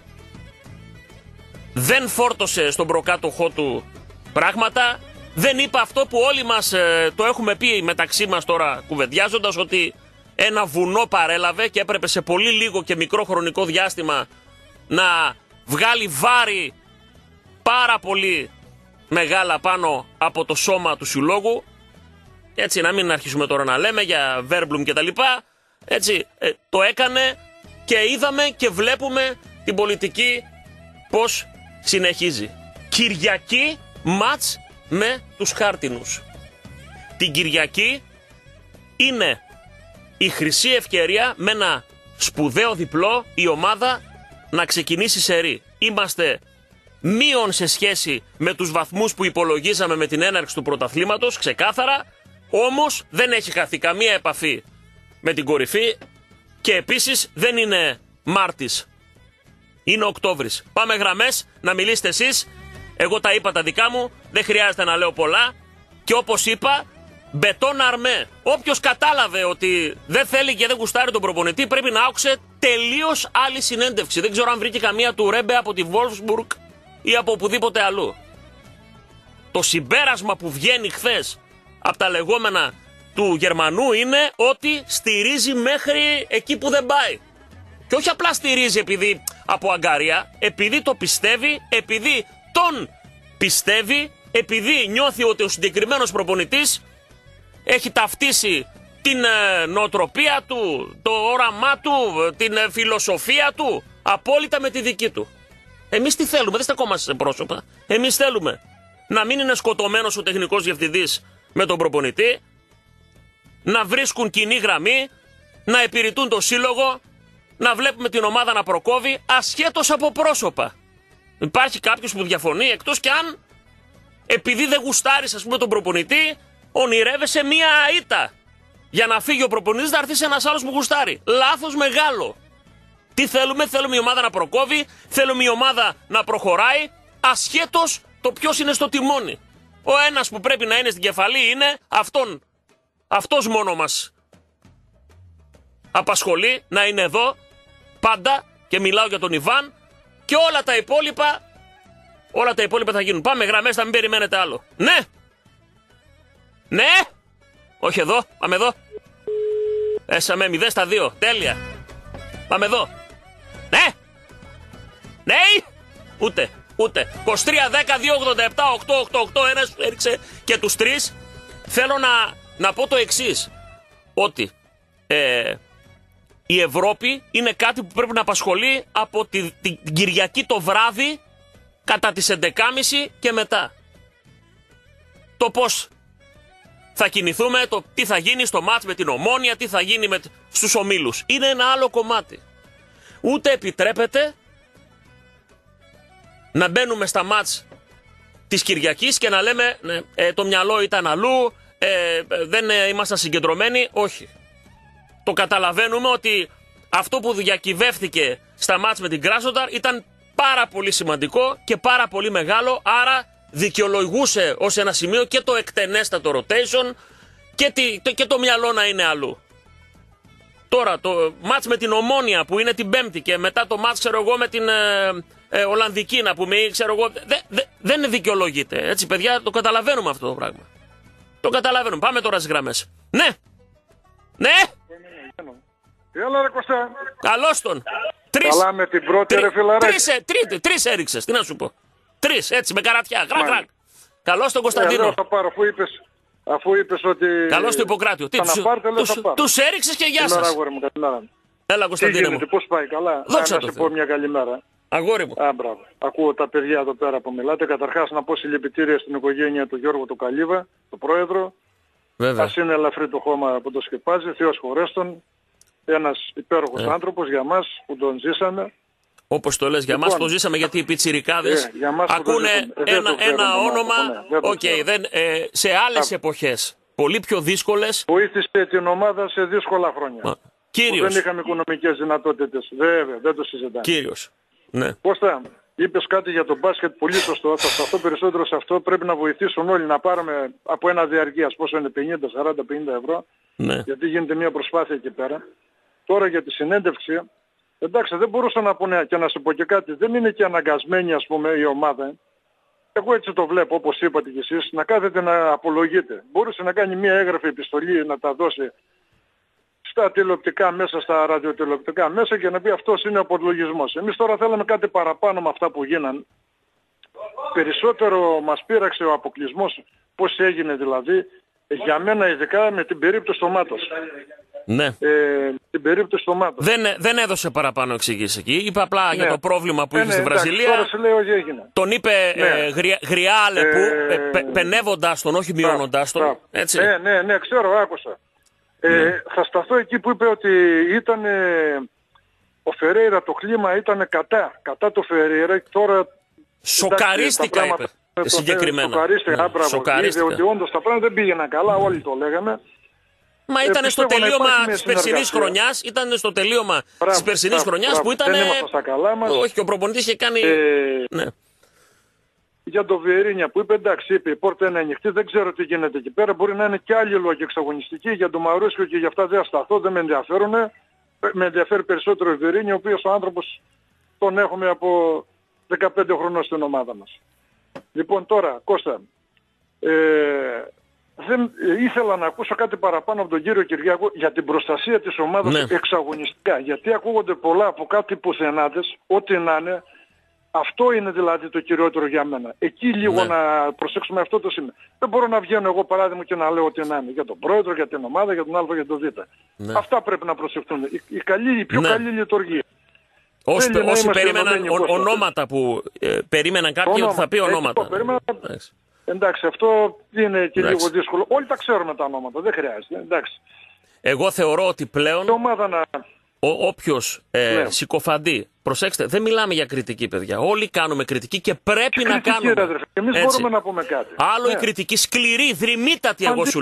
Speaker 2: Δεν φόρτωσε στον προκάτοχό του πράγματα. Δεν είπε αυτό που όλοι μας ε, το έχουμε πει μεταξύ μας τώρα κουβεντιάζοντας, ότι ένα βουνό παρέλαβε και έπρεπε σε πολύ λίγο και μικρό χρονικό διάστημα να βγάλει βάρη πάρα πολύ μεγάλα πάνω από το σώμα του συλλόγου. Έτσι, να μην αρχίσουμε τώρα να λέμε για Βέρμπλουμ και τα λοιπά. Έτσι, ε, το έκανε και είδαμε και βλέπουμε την πολιτική πώς συνεχίζει. Κυριακή μάτς με τους χάρτινους. Την Κυριακή είναι η χρυσή ευκαιρία με ένα σπουδαίο διπλό η ομάδα να ξεκινήσει σερί. Είμαστε μείον σε σχέση με τους βαθμούς που υπολογίζαμε με την έναρξη του πρωταθλήματος, ξεκάθαρα, όμως δεν έχει χαθεί καμία επαφή με την κορυφή και επίσης δεν είναι Μάρτης, είναι Οκτώβρης. Πάμε γραμμές, να μιλήσετε εσείς. Εγώ τα είπα τα δικά μου, δεν χρειάζεται να λέω πολλά. Και όπως είπα, μπετόν αρμέ. Όποιος κατάλαβε ότι δεν θέλει και δεν γουστάρει τον προπονητή, πρέπει να άκουσε τελείως άλλη συνέντευξη. Δεν ξέρω αν βρήκε καμία του Ρέμπε από τη Wolfsburg ή από οπουδήποτε αλλού. Το συμπέρασμα που βγαίνει χθες από τα λεγόμενα του Γερμανού είναι ότι στηρίζει μέχρι εκεί που δεν πάει. Και όχι απλά στηρίζει επειδή από αγκαρία, επειδή το πιστεύει, επειδή τον πιστεύει, επειδή νιώθει ότι ο συγκεκριμένος προπονητής έχει ταυτίσει την ε, νοοτροπία του, το όραμά του, την ε, φιλοσοφία του απόλυτα με τη δική του. Εμείς τι θέλουμε, δεν στεκόμαστε σε πρόσωπα. Εμείς θέλουμε να μην είναι σκοτωμένος ο τεχνικός διευθυντής με τον προπονητή, να βρίσκουν κοινή γραμμή, να επιρρητούν το σύλλογο, να βλέπουμε την ομάδα να προκόβει ασχέτως από πρόσωπα. Υπάρχει κάποιος που διαφωνεί, εκτός κι αν επειδή δεν γουστάρεις, ας πούμε, τον προπονητή, ονειρεύεσαι μία ήττα για να φύγει ο προπονητής, να έρθει ένας άλλος που γουστάρει. Λάθος μεγάλο. Τι θέλουμε, θέλουμε η ομάδα να προκόβει, θέλουμε η ομάδα να προχωράει, ασχέτως το ποιος είναι στο τιμόνι. Ο ένας που πρέπει να είναι στην κεφαλή είναι αυτόν. Αυτός μόνο μας απασχολεί να είναι εδώ πάντα και μιλάω για τον Ιβάν και όλα τα υπόλοιπα, όλα τα υπόλοιπα θα γίνουν. Πάμε γραμμές, θα μην περιμένετε άλλο. Ναι! Ναι! Όχι εδώ, πάμε εδώ. Έσαμε μηδέν στα δύο, τέλεια. Πάμε εδώ. Ναι! Ναι! Ούτε, ούτε. είκοσι τρία δέκα δύο ογδόντα επτά οκτώ ογδόντα οκτώ, ένας έριξε και τους τρεις. Θέλω να, να πω το εξής. Ότι ε, η Ευρώπη είναι κάτι που πρέπει να απασχολεί από την τη, τη Κυριακή το βράδυ κατά τις έντεκα και μισή και μετά. Το πώς θα κινηθούμε, το τι θα γίνει στο μάτς με την Ομόνοια, τι θα γίνει με, στους ομίλους. Είναι ένα άλλο κομμάτι. Ούτε επιτρέπεται να μπαίνουμε στα μάτς της Κυριακής και να λέμε ναι, ε, το μυαλό ήταν αλλού, ε, δεν ε, ήμασταν συγκεντρωμένοι. Όχι. Το καταλαβαίνουμε ότι αυτό που διακυβεύθηκε στα μάτς με την Κράσνονταρ ήταν πάρα πολύ σημαντικό και πάρα πολύ μεγάλο, άρα δικαιολογούσε ως ένα σημείο και το εκτενέστατο rotation και, τη, το, και το μυαλό να είναι αλλού. Τώρα το μάτς με την Ομόνοια που είναι την Πέμπτη και μετά το μάτς ξέρω εγώ με την ε, ε, Ολλανδική να πούμε ξέρω εγώ δε, δε, δεν δικαιολογείται. Έτσι παιδιά το καταλαβαίνουμε αυτό το πράγμα. Το καταλαβαίνουμε. Πάμε τώρα στις γραμμές. Ναι! Ναι!
Speaker 16: Έλα ρε Κωστά.
Speaker 2: Καλώς τον. Τρεις.
Speaker 16: Καλά με την πρώτη
Speaker 2: τρι,
Speaker 16: ρε φιλαράκι.
Speaker 2: Τρεις, τρεις, τρεις έριξες, τι να σου πω. Τρεις, έτσι με καρατιά. Γρακ, γρακ. Καλώς τον Κωνσταντίνο.
Speaker 16: Ε, θα πάρω, αφού είπες, αφού είπες ότι...
Speaker 2: Καλώς το Ιπποκράτιο. Τι, τους, τους, τους έριξες και γεια σας.
Speaker 16: Αγόρι μου, καλημέρα.
Speaker 2: Έλα Κωνσταντίνο μου.
Speaker 16: Πώς πάει, καλά.
Speaker 2: Δόξα
Speaker 16: να σε πω μια καλημέρα.
Speaker 2: Αγόρι μου.
Speaker 16: Α, μπράβο. Ακούω τα παιδιά εδώ πέρα που μιλάτε. Καταρχάς να πω συλληπιτήρια στην οικογένεια του Γιώργου του Καλίβα, του πρόεδρο.
Speaker 2: Βέβαια.
Speaker 16: Ας είναι ελαφρύ το χώμα που το σκεπάζει. Θεός χωρέστον. Ένας υπέροχος ε. άνθρωπος για μας που τον ζήσαμε.
Speaker 2: Όπως το λες, για
Speaker 16: λοιπόν,
Speaker 2: μας το ζήσαμε γιατί οι πιτσιρικάδες
Speaker 16: ε,
Speaker 2: ακούνε
Speaker 16: ε,
Speaker 2: ένα, ένα όνομα okay, δεν, ε, σε άλλες Α, εποχές, πολύ πιο δύσκολες.
Speaker 16: Βοήθησε την ομάδα σε δύσκολα χρόνια.
Speaker 2: Α, Κύριος.
Speaker 16: Δεν είχαμε οικονομικές δυνατότητες. Βέβαια, δεν το συζητάμε.
Speaker 2: Κύριος. Ναι.
Speaker 16: Κώστα, είπες κάτι για το μπάσκετ πολύ σωστό. Θα σταθώ περισσότερο σε αυτό. Πρέπει να βοηθήσουν όλοι να πάρουμε από ένα διαρκείας, πόσο είναι πενήντα, σαράντα, πενήντα ευρώ.
Speaker 2: Ναι.
Speaker 16: Γιατί γίνεται μια προσπάθεια εκεί πέρα. Τώρα για τη συνέντευξη. Εντάξει, δεν μπορούσα να πούνε και να σου πω και κάτι. Δεν είναι και αναγκασμένη ας πούμε η ομάδα. Εγώ έτσι το βλέπω όπως είπατε κι εσείς. Να κάθεται να απολογείται. Μπορούσε να κάνει μια έγγραφη επιστολή να τα δώσει στα τηλεοπτικά μέσα, στα ραδιοτηλεοπτικά μέσα και να πει αυτός είναι ο απολογισμός. Εμείς τώρα θέλαμε κάτι παραπάνω με αυτά που γίναν. Περισσότερο μας πείραξε ο αποκλεισμός. Πώς έγινε δηλαδή. Για μένα ειδικά με την περίπτωση του Μάτος.
Speaker 2: Ναι.
Speaker 16: Ε, την περίπτωση του Μάτος.
Speaker 2: Δεν, δεν έδωσε παραπάνω εξηγήσεις εκεί. Είπε απλά ναι. για το πρόβλημα που
Speaker 16: ναι,
Speaker 2: είχε
Speaker 16: ναι,
Speaker 2: στη Βραζιλία.
Speaker 16: Τώρα σου λέω ότι έγινε.
Speaker 2: Τον είπε ναι. ε, γριά, γριά Αλεπού, ε, πε, πενεύοντας τον, όχι μειώνοντας τον. Έτσι.
Speaker 16: Ναι, ναι, ναι, ξέρω, άκουσα. Ναι. Ε, θα σταθώ εκεί που είπε ότι ήταν ε, ο Φερέιρα, το κλίμα ήταν κατά. Κατά το Φερέιρα. Τώρα
Speaker 2: σοκαρίστηκα είπε.
Speaker 16: Το,
Speaker 2: συγκεκριμένα.
Speaker 16: Σοκαρίστηκα, ναι, σοκαρίστηκα. Είδε ότι όντως τα πράγματα δεν πήγαιναν καλά, όλοι το λέγαμε.
Speaker 2: Μα ήταν ε, στο τελείωμα της περσινής χρονιάς, ήταν στο τελείωμα μπράβο, της περσινής χρονιάς που ήταν...
Speaker 16: Δεν ήμασταν στα καλά μας.
Speaker 2: Όχι, και ο προπονητής είχε κάνει...
Speaker 16: Ε,
Speaker 2: ναι.
Speaker 16: Για τον Βιερίνια που είπε, εντάξει, είπε η πόρτα είναι ανοιχτή, δεν ξέρω τι γίνεται εκεί πέρα. Μπορεί να είναι και άλλοι λόγοι εξαγωνιστικοί. Για τον Μαρούσιο και για αυτά δεν ασταθώ, δεν με ενδιαφέρουν. Με ενδιαφέρει περισσότερο ο Βιερίνια, ο οποίος ο άνθρωπος τον έχουμε από δεκαπέντε χρονών στην ομάδα μας. Λοιπόν τώρα, Κώστα, ε, δεν, ήθελα να ακούσω κάτι παραπάνω από τον κύριο Κυριάκο για την προστασία της ομάδας ναι. εξαγωνιστικά. Γιατί ακούγονται πολλά από κάτι πουθενάτες, ό,τι να είναι. Αυτό είναι δηλαδή το κυριότερο για μένα. Εκεί λίγο ναι. να προσέξουμε αυτό το σημείο. Δεν μπορώ να βγαίνω εγώ παράδειγμα και να λέω ό,τι να είναι. Για τον πρόεδρο, για την ομάδα, για τον Α, για τον Β. Ναι. Αυτά πρέπει να προσεχθούν. Η, η, καλή, η πιο ναι. καλή λειτουργία.
Speaker 2: Όσοι, όσοι περίμεναν ο, ονόματα που ε, περίμεναν κάποιοι ότι θα πει ονόματα.
Speaker 16: Έτσι, εντάξει, αυτό είναι και εντάξει. λίγο δύσκολο. Όλοι τα ξέρουμε τα ονόματα, δεν χρειάζεται. Εντάξει.
Speaker 2: Εγώ θεωρώ ότι πλέον
Speaker 16: να...
Speaker 2: όποιος ε, ναι. συκοφαντεί, προσέξτε, δεν μιλάμε για κριτική παιδιά, όλοι κάνουμε κριτική και πρέπει και να
Speaker 16: κριτική,
Speaker 2: κάνουμε.
Speaker 16: Ρε, εμείς έτσι. Μπορούμε να πούμε κάτι.
Speaker 2: Άλλο
Speaker 16: ναι.
Speaker 2: η κριτική σκληρή, δρυμύτατη, εγώ σου λέω.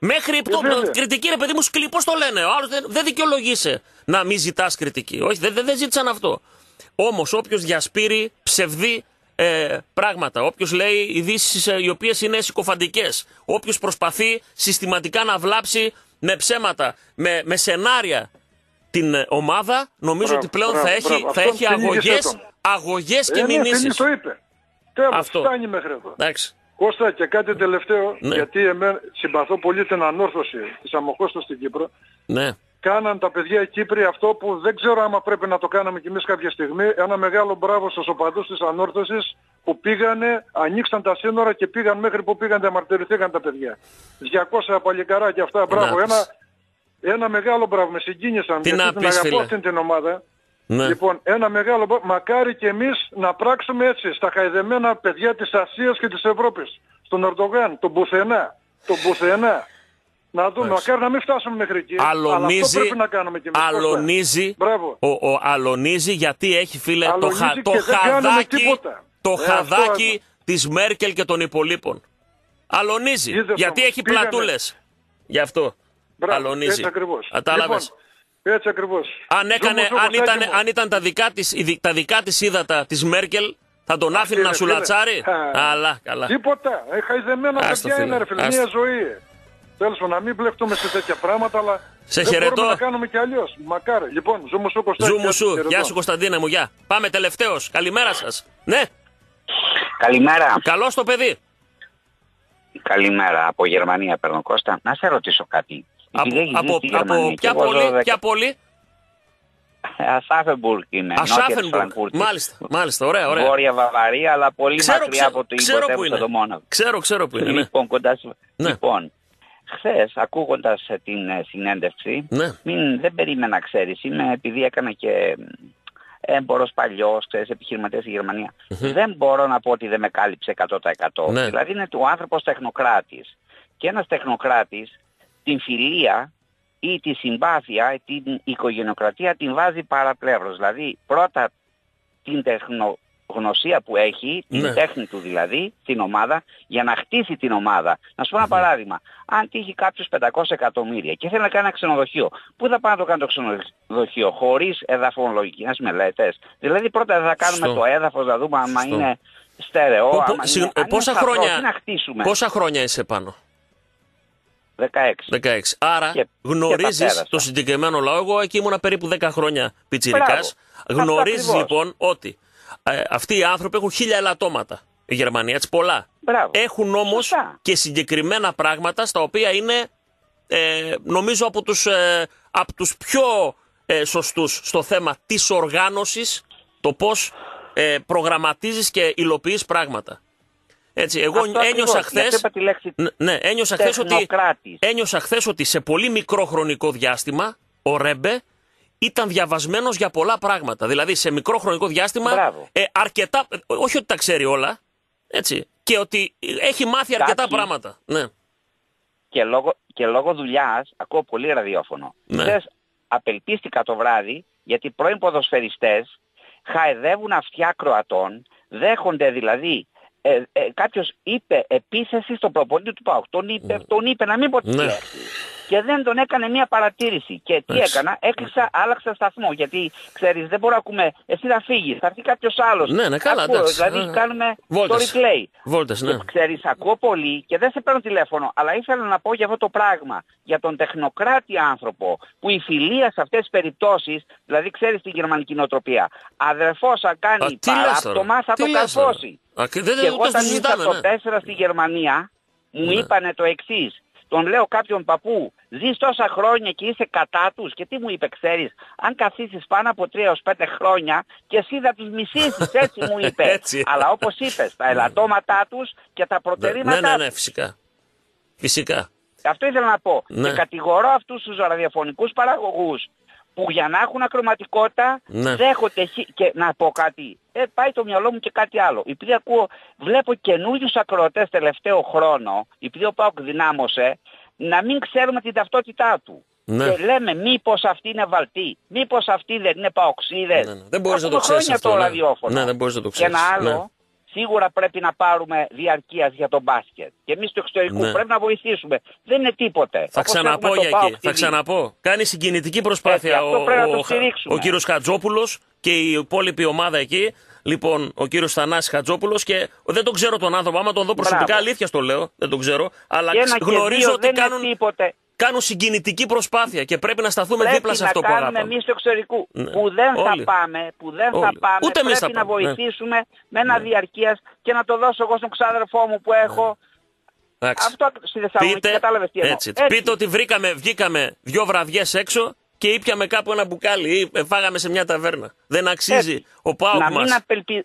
Speaker 2: Μέχρι το,
Speaker 16: βέβαια.
Speaker 2: κριτική, ρε παιδί μου, σκληρή, πώς το λένε. Ο άλλος δεν, δεν δικαιολογείσαι να μην ζητάς κριτική. Όχι, δεν, δεν, δεν ζήτησαν αυτό. Όμως όποιος διασπείρει ψευδή ε, πράγματα, όποιος λέει ειδήσεις ε, οι οποίες είναι συκοφαντικές, όποιος προσπαθεί συστηματικά να βλάψει με ψέματα, με, με σενάρια την ε, ομάδα, νομίζω
Speaker 16: μπράβο,
Speaker 2: ότι πλέον
Speaker 16: μπράβο,
Speaker 2: θα έχει,
Speaker 16: μπράβο.
Speaker 2: θα έχει αγωγές, αγωγές και
Speaker 16: ε, ναι,
Speaker 2: μηνύσεις.
Speaker 16: το είπε. Τέλος,
Speaker 2: Αυτό.
Speaker 16: φτάνει μέχρι εδώ.
Speaker 2: Εντάξει.
Speaker 16: Κώστα, και κάτι τελευταίο,
Speaker 2: Ναι.
Speaker 16: γιατί εμένα συμπαθώ πολύ την ανόρθωση της Αμοχώστος στην Κύπρο.
Speaker 2: Ναι.
Speaker 16: Κάναν τα παιδιά οι Κύπροι αυτό που δεν ξέρω άμα πρέπει να το κάναμε κι εμείς κάποια στιγμή. Ένα μεγάλο μπράβο στους οπαδούς της ανόρθωσης που πήγανε, ανοίξαν τα σύνορα και πήγαν μέχρι που πήγαν, διαμαρτυρηθήκαν τα παιδιά. διακόσια παλικαράκια αυτά, μπράβο. Ένα, ένα μεγάλο μπράβο, με συγκίνησαν.
Speaker 2: Τι
Speaker 16: γιατί
Speaker 2: να
Speaker 16: την
Speaker 2: πεις,
Speaker 16: αγαπώ
Speaker 2: φίλε.
Speaker 16: αυτήν την ομάδα.
Speaker 2: Ναι.
Speaker 16: Λοιπόν, ένα μεγάλο μπράβο. Μακάρι και εμείς να πράξουμε έτσι στα χαϊδεμένα παιδιά της Ασίας και της Ευρώπης. Στον Ερντογάν, τον πουθενά. Τον πουθενά. Να δούμε, μακάρι να μην φτάσουμε μέχρι εκεί.
Speaker 2: Αλωνίζει,
Speaker 16: αλλά αυτό πρέπει να κάνουμε και εμείς.
Speaker 2: αλωνίζει, ο, ο, αλωνίζει γιατί έχει, φίλε, το,
Speaker 16: Αλωνίζει
Speaker 2: χα,
Speaker 16: και
Speaker 2: το
Speaker 16: δεν κάνουμε
Speaker 2: χαδάκι,
Speaker 16: τίποτα.
Speaker 2: το
Speaker 16: Ε,
Speaker 2: χαδάκι
Speaker 16: αυτό,
Speaker 2: της Μέρκελ και των υπολείπων. Αλωνίζει,
Speaker 16: Είδες
Speaker 2: γιατί
Speaker 16: όμως,
Speaker 2: έχει
Speaker 16: πήγανε.
Speaker 2: πλατούλες. Γι' αυτό.
Speaker 16: Μπράβο,
Speaker 2: αλωνίζει.
Speaker 16: έτσι ακριβώς.
Speaker 2: Κατάλαβες.
Speaker 16: Λοιπόν, έτσι ακριβώς.
Speaker 2: Αν, έκανε,
Speaker 16: Ζούμε,
Speaker 2: αν,
Speaker 16: ζούμε,
Speaker 2: ήταν,
Speaker 16: μου.
Speaker 2: αν ήταν τα δικά της, η δι- τα δικά της ύδατα της Μέρκελ, θα τον άφηνε
Speaker 16: είναι,
Speaker 2: να σου
Speaker 16: φίλε.
Speaker 2: λατσάρει.
Speaker 16: Α,
Speaker 2: Αλλά, καλά.
Speaker 16: Τίποτα. Ε, χαϊδεμένα
Speaker 2: Άστο,
Speaker 16: παιδιά
Speaker 2: φίλε,
Speaker 16: είναι, ρε φίλε.
Speaker 2: άστο.
Speaker 16: Μια ζωή. Τέλος πάντων, να μην μπλεχτούμε σε τέτοια πράγματα, αλλά
Speaker 2: Σε
Speaker 16: δεν
Speaker 2: χαιρετώ.
Speaker 16: μπορούμε να κάνουμε κι αλλιώς. Μακάρι. Λοιπόν, ζούμε σου Κωστάκη.
Speaker 2: Ζούμου σου.
Speaker 16: χαιρετώ.
Speaker 2: Γεια σου, Κωνσταντίνε μου. Γεια. Πάμε τελευταίος. Καλημέρα σας. Ναι.
Speaker 17: Καλημέρα.
Speaker 2: Καλώς το παιδί.
Speaker 17: Καλημέρα. Από Γερμανία παίρνω, Κώστα. Να σε ρωτήσω κάτι.
Speaker 2: Από,
Speaker 17: Επειδή έχεις
Speaker 2: από,
Speaker 17: ζήσει στη Γερμανία
Speaker 2: από
Speaker 17: και
Speaker 2: ποια
Speaker 17: εγώ ζω
Speaker 2: πόλη,
Speaker 17: δεκα-
Speaker 2: ποια πόλη.
Speaker 17: Ασάφενμπουργκ είναι. νότια της
Speaker 2: Ασάφενμπουργκ.
Speaker 17: Φραγκφούρτης.
Speaker 2: Μάλιστα, μάλιστα. Ωραία, ωραία.
Speaker 17: Βόρεια Βαβαρία, αλλά πολύ
Speaker 2: Ξέρω,
Speaker 17: μακριά
Speaker 2: ξέρω,
Speaker 17: από το
Speaker 2: ξέρω που
Speaker 17: υποτέλους
Speaker 2: είναι.
Speaker 17: το Μόναχο.
Speaker 2: Ξέρω, ξέρω που είναι. Ναι.
Speaker 17: Λοιπόν, κοντά σου.
Speaker 2: Ναι.
Speaker 17: Λοιπόν, χθες ακούγοντας ε, την ε, συνέντευξη,
Speaker 2: Ναι.
Speaker 17: μην, δεν περίμενα, ξέρεις, είμαι, επειδή έκανα και έμπορος παλιός, ξέρεις, επιχειρηματίας στη Γερμανία, δεν μπορώ να πω ότι δεν με κάλυψε εκατό τοις εκατό.
Speaker 2: Ναι.
Speaker 17: Δηλαδή είναι ο άνθρωπος τεχνοκράτης. Και ένας τεχνοκράτης την φιλία ή τη συμπάθεια, την οικογενειοκρατία την βάζει παραπλεύρος. Δηλαδή πρώτα την τεχνογνωσία που έχει, την
Speaker 2: Ναι.
Speaker 17: τέχνη του δηλαδή, την ομάδα, για να χτίσει την ομάδα. Να σου πω ένα παράδειγμα. Αν τύχει κάποιος πεντακόσια εκατομμύρια και θέλει να κάνει ένα ξενοδοχείο, πού θα πάει να το κάνει το ξενοδοχείο, χωρίς εδαφολογικές μελέτες? Δηλαδή πρώτα θα κάνουμε
Speaker 2: Σωστό.
Speaker 17: το έδαφος, να δούμε άμα
Speaker 2: Σωστό.
Speaker 17: είναι στερεό,
Speaker 2: Πο- πο-
Speaker 17: άμα
Speaker 2: συγγνω-
Speaker 17: είναι, αν είναι
Speaker 2: πόσα
Speaker 17: σταθερό,
Speaker 2: χρόνια-
Speaker 17: τι να χτίσουμε.
Speaker 2: Πόσα χρόνια είσαι πάνω?
Speaker 17: δεκαέξι.
Speaker 2: δεκαέξι. Άρα
Speaker 17: Και- και τα
Speaker 2: γνωρίζεις
Speaker 17: πέρασα.
Speaker 2: το συγκεκριμένο λαό. Εγώ εκεί ήμουνα περίπου δέκα χρόνια πιτσιρικάς.
Speaker 17: Μπράβο.
Speaker 2: Γνωρίζεις
Speaker 17: Αυτό ακριβώς.
Speaker 2: λοιπόν ότι ε, αυτοί οι άνθρωποι έχουν χίλια ελαττώματα. Η Γερμανία, έτσι πολλά.
Speaker 17: Μπράβο.
Speaker 2: Έχουν όμως
Speaker 17: Σωστά.
Speaker 2: και συγκεκριμένα πράγματα στα οποία είναι ε, νομίζω από τους, ε, από τους πιο ε, σωστούς στο θέμα της οργάνωσης, το πώς ε, προγραμματίζεις και υλοποιείς πράγματα. Έτσι, εγώ
Speaker 17: Αυτό
Speaker 2: ένιωσα
Speaker 17: ακριβώς. Γι' αυτό
Speaker 2: χθες,
Speaker 17: είπα τη λέξη
Speaker 2: ναι, ναι, ένιωσα χθες ότι,
Speaker 17: τεχνοκράτης.
Speaker 2: ένιωσα χθες ότι σε πολύ μικρό χρονικό διάστημα ο Ρέμπε ήταν διαβασμένος για πολλά πράγματα. Δηλαδή σε μικρό χρονικό διάστημα
Speaker 17: Μπράβο.
Speaker 2: ε, αρκετά, ε, όχι ότι τα ξέρει όλα, έτσι, και ότι έχει μάθει αρκετά
Speaker 17: Κάποιοι-
Speaker 2: πράγματα. Ναι.
Speaker 17: Και λόγω, και λόγω δουλειάς ακούω πολύ ραδιόφωνο.
Speaker 2: Ναι.
Speaker 17: Χθες απελπίστηκα το βράδυ γιατί πρώην ποδοσφαιριστές χαεδεύουν αυτιά Κροατών, δέχονται δηλαδή. Ε, ε, κάποιος είπε επίθεση στον προπονητή του ΠΑΟΚ. Τον είπε, τον είπε να μην πω τη
Speaker 2: Ναι.
Speaker 17: λέξη. Και δεν τον έκανε μια παρατήρηση. Και τι
Speaker 2: Εντάξει.
Speaker 17: έκανα, έκλεισα, άλλαξα σταθμό. Γιατί ξέρεις, δεν μπορώ να ακούμε, εσύ θα φύγεις, θα έρθει κάποιος άλλος.
Speaker 2: Ναι, ναι, καλά,
Speaker 17: Ακούω,
Speaker 2: εντάξει.
Speaker 17: δηλαδή
Speaker 2: Ε,
Speaker 17: κάνουμε
Speaker 2: βόλτες.
Speaker 17: το replay.
Speaker 2: Βόλτες, ναι.
Speaker 17: Και ξέρεις, ακούω πολύ και δεν σε παίρνω τηλέφωνο, αλλά ήθελα να πω για αυτό το πράγμα. Για τον τεχνοκράτη άνθρωπο που η φιλία σε αυτές τις περιπτώσεις, δηλαδή ξέρεις τη γερμανική νοοτροπία, αδερφός αν κάνει
Speaker 2: Α, τι λες
Speaker 17: παράπτωμα
Speaker 2: τώρα,
Speaker 17: θα
Speaker 2: τι
Speaker 17: το
Speaker 2: λες τώρα.
Speaker 17: καρφώσει.
Speaker 2: Α, και δεν-
Speaker 17: Και
Speaker 2: δεν
Speaker 17: εγώ
Speaker 2: το
Speaker 17: όταν ήρθα
Speaker 2: συζητάμε,
Speaker 17: το
Speaker 2: ναι.
Speaker 17: τέσσερα στη Γερμανία, μου
Speaker 2: Ναι.
Speaker 17: είπανε το εξής. Τον λέω κάποιον παππού, ζεις τόσα χρόνια και είσαι κατά τους. Και τι μου είπε, ξέρεις, αν καθίσεις πάνω από τρία έως πέντε χρόνια και εσύ θα τους μισήσεις, έτσι μου είπε.
Speaker 2: Έτσι.
Speaker 17: Αλλά όπως είπες, τα ελαττώματά τους και τα προτερήματά
Speaker 2: Ναι, ναι, ναι,
Speaker 17: τους.
Speaker 2: φυσικά. Φυσικά.
Speaker 17: Αυτό ήθελα να πω.
Speaker 2: Ναι.
Speaker 17: Και κατηγορώ αυτούς τους ραδιοφωνικούς παραγωγούς που για να έχουν ακροματικότητα
Speaker 2: Ναι.
Speaker 17: δέχονται χι- και να πω κάτι. Ε, πάει το μυαλό μου και κάτι άλλο. Επειδή ακούω, βλέπω καινούριους ακροατές τελευταίο χρόνο, επειδή ο ΠΑΟΚ δυνάμωσε, να μην ξέρουμε την ταυτότητά του.
Speaker 2: Ναι.
Speaker 17: Και λέμε μήπως αυτοί είναι βαλτοί, μήπως αυτοί δεν είναι παοξίδες.
Speaker 2: Ναι, ναι. Δεν μπορείς να το
Speaker 17: Έχουμε
Speaker 2: ξέρεις
Speaker 17: χρόνια
Speaker 2: αυτό,
Speaker 17: το
Speaker 2: ναι.
Speaker 17: ραδιόφωνο.
Speaker 2: Ναι, δεν μπορείς να το
Speaker 17: Και ένα
Speaker 2: ξέρεις,
Speaker 17: άλλο,
Speaker 2: ναι.
Speaker 17: Σίγουρα πρέπει να πάρουμε διαρκείας για τον μπάσκετ. Και εμείς του εξωτερικού
Speaker 2: ναι.
Speaker 17: πρέπει να βοηθήσουμε. Δεν είναι τίποτε.
Speaker 2: Θα ξαναπώ για εκεί. Θα ξαναπώ. Κάνει συγκινητική προσπάθεια
Speaker 17: Έτσι,
Speaker 2: ο, ο, ο, ο κύριος Χατζόπουλος και η υπόλοιπη ομάδα εκεί. Λοιπόν, ο κύριος Θανάσης Χατζόπουλος και δεν τον ξέρω τον άνθρωπο. Άμα τον δω προσωπικά,
Speaker 17: Μπράβο.
Speaker 2: αλήθεια στο λέω, δεν τον ξέρω. Αλλά
Speaker 17: γνωρίζω
Speaker 2: ότι κάνουν, κάνουν συγκινητική προσπάθεια και πρέπει να σταθούμε
Speaker 17: πρέπει
Speaker 2: δίπλα σε αυτό που αγαπάμε.
Speaker 17: Πρέπει να κάνουμε εμείς του εξωτερικού.
Speaker 2: Ναι.
Speaker 17: Που δεν
Speaker 2: Όλοι.
Speaker 17: θα πάμε, που δεν
Speaker 2: Όλοι.
Speaker 17: θα πάμε.
Speaker 2: Ούτε εμείς
Speaker 17: πρέπει
Speaker 2: θα
Speaker 17: να
Speaker 2: πάμε.
Speaker 17: βοηθήσουμε
Speaker 2: Ναι.
Speaker 17: με ένα
Speaker 2: Ναι.
Speaker 17: διαρκείας και να το δώσω εγώ στον ξάδερφό μου που έχω.
Speaker 2: Ναι.
Speaker 17: Αυτό στη Θεσσαλονίκη,
Speaker 2: Πείτε,
Speaker 17: κατάλαβες τι εννοώ.
Speaker 2: έτσι, έτσι. Πείτε ότι βρήκαμε, βγήκαμε δύο βραδιές έξω και ήπιαμε κάπου ένα μπουκάλι ή φάγαμε σε μια ταβέρνα. Δεν αξίζει
Speaker 17: έτσι.
Speaker 2: ο ΠΑΟΚ
Speaker 17: να
Speaker 2: μας.
Speaker 17: Μην απελπι...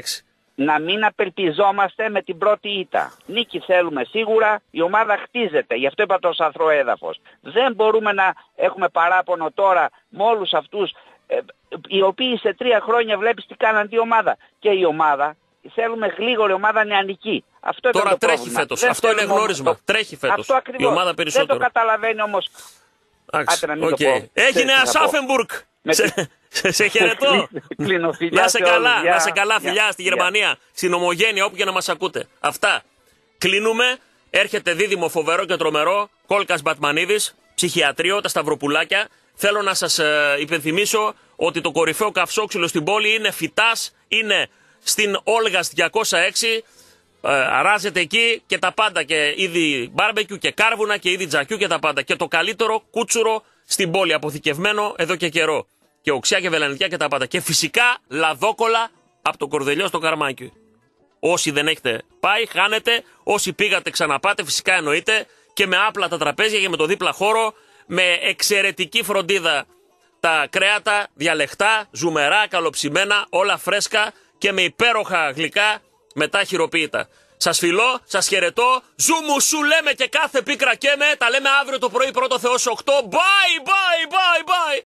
Speaker 17: να μην απελπιζόμαστε με την πρώτη ήττα. Νίκη θέλουμε σίγουρα, η ομάδα χτίζεται. Γι' αυτό είπα το σαθρό έδαφος. Δεν μπορούμε να έχουμε παράπονο τώρα με όλους αυτούς ε, οι οποίοι σε τρία χρόνια βλέπεις τι κάναν τη ομάδα. Και η ομάδα, θέλουμε γλίγορη ομάδα νεανική. Αυτό
Speaker 2: τώρα
Speaker 17: το
Speaker 2: τρέχει
Speaker 17: πρόβλημα.
Speaker 2: φέτος.
Speaker 17: Δεν
Speaker 2: Αυτό είναι
Speaker 17: θέλουμε
Speaker 2: γνώρισμα.
Speaker 17: το...
Speaker 2: Τρέχει φέτος.
Speaker 17: Αυτό ακριβώς.
Speaker 2: Η ομάδα περισσότερο.
Speaker 17: Δεν το καταλαβαίνει όμως. Άτε να μην
Speaker 2: okay.
Speaker 17: το πω.
Speaker 2: Έγινε Ασάφενμπουργκ. Σε, σε, σε χαιρετώ. Να σε καλά, να σε καλά φιλιά στη Γερμανία, στην Ομογένεια, όπου και να μας ακούτε. Αυτά. Κλείνουμε. Έρχεται δίδυμο φοβερό και τρομερό. Κόλκας Μπατμανίδης, ψυχιατρίο, τα Σταυροπουλάκια. Θέλω να σας ε, υπενθυμίσω ότι το κορυφαίο καυσόξυλο στην πόλη είναι φυτάς, είναι στην Όλγας διακόσια έξι. Ε, αράζεται εκεί και τα πάντα, και είδη μπάρμπεκιου και κάρβουνα και είδη τζακιού και τα πάντα. Και το καλύτερο κούτσουρο στην πόλη, αποθηκευμένο εδώ και καιρό. Και οξιά και βελανιδιά και τα πάντα. Και φυσικά λαδόκολα από το Κορδελιό στο Καρμάκι. Όσοι δεν έχετε πάει, χάνετε. Όσοι πήγατε, ξαναπάτε, φυσικά εννοείται. Και με άπλα τα τραπέζια και με το δίπλα χώρο. Με εξαιρετική φροντίδα τα κρέατα, διαλεχτά, ζουμερά, καλοψημένα, όλα φρέσκα και με υπέροχα γλυκά μετά χειροποίητα. Σας φιλώ, σας χαιρετώ. Ζούμου σου λέμε και κάθε πίκρα και με. Τα λέμε αύριο το πρωί, πρώτο Θεός οκτώ. Bye, bye, bye, bye.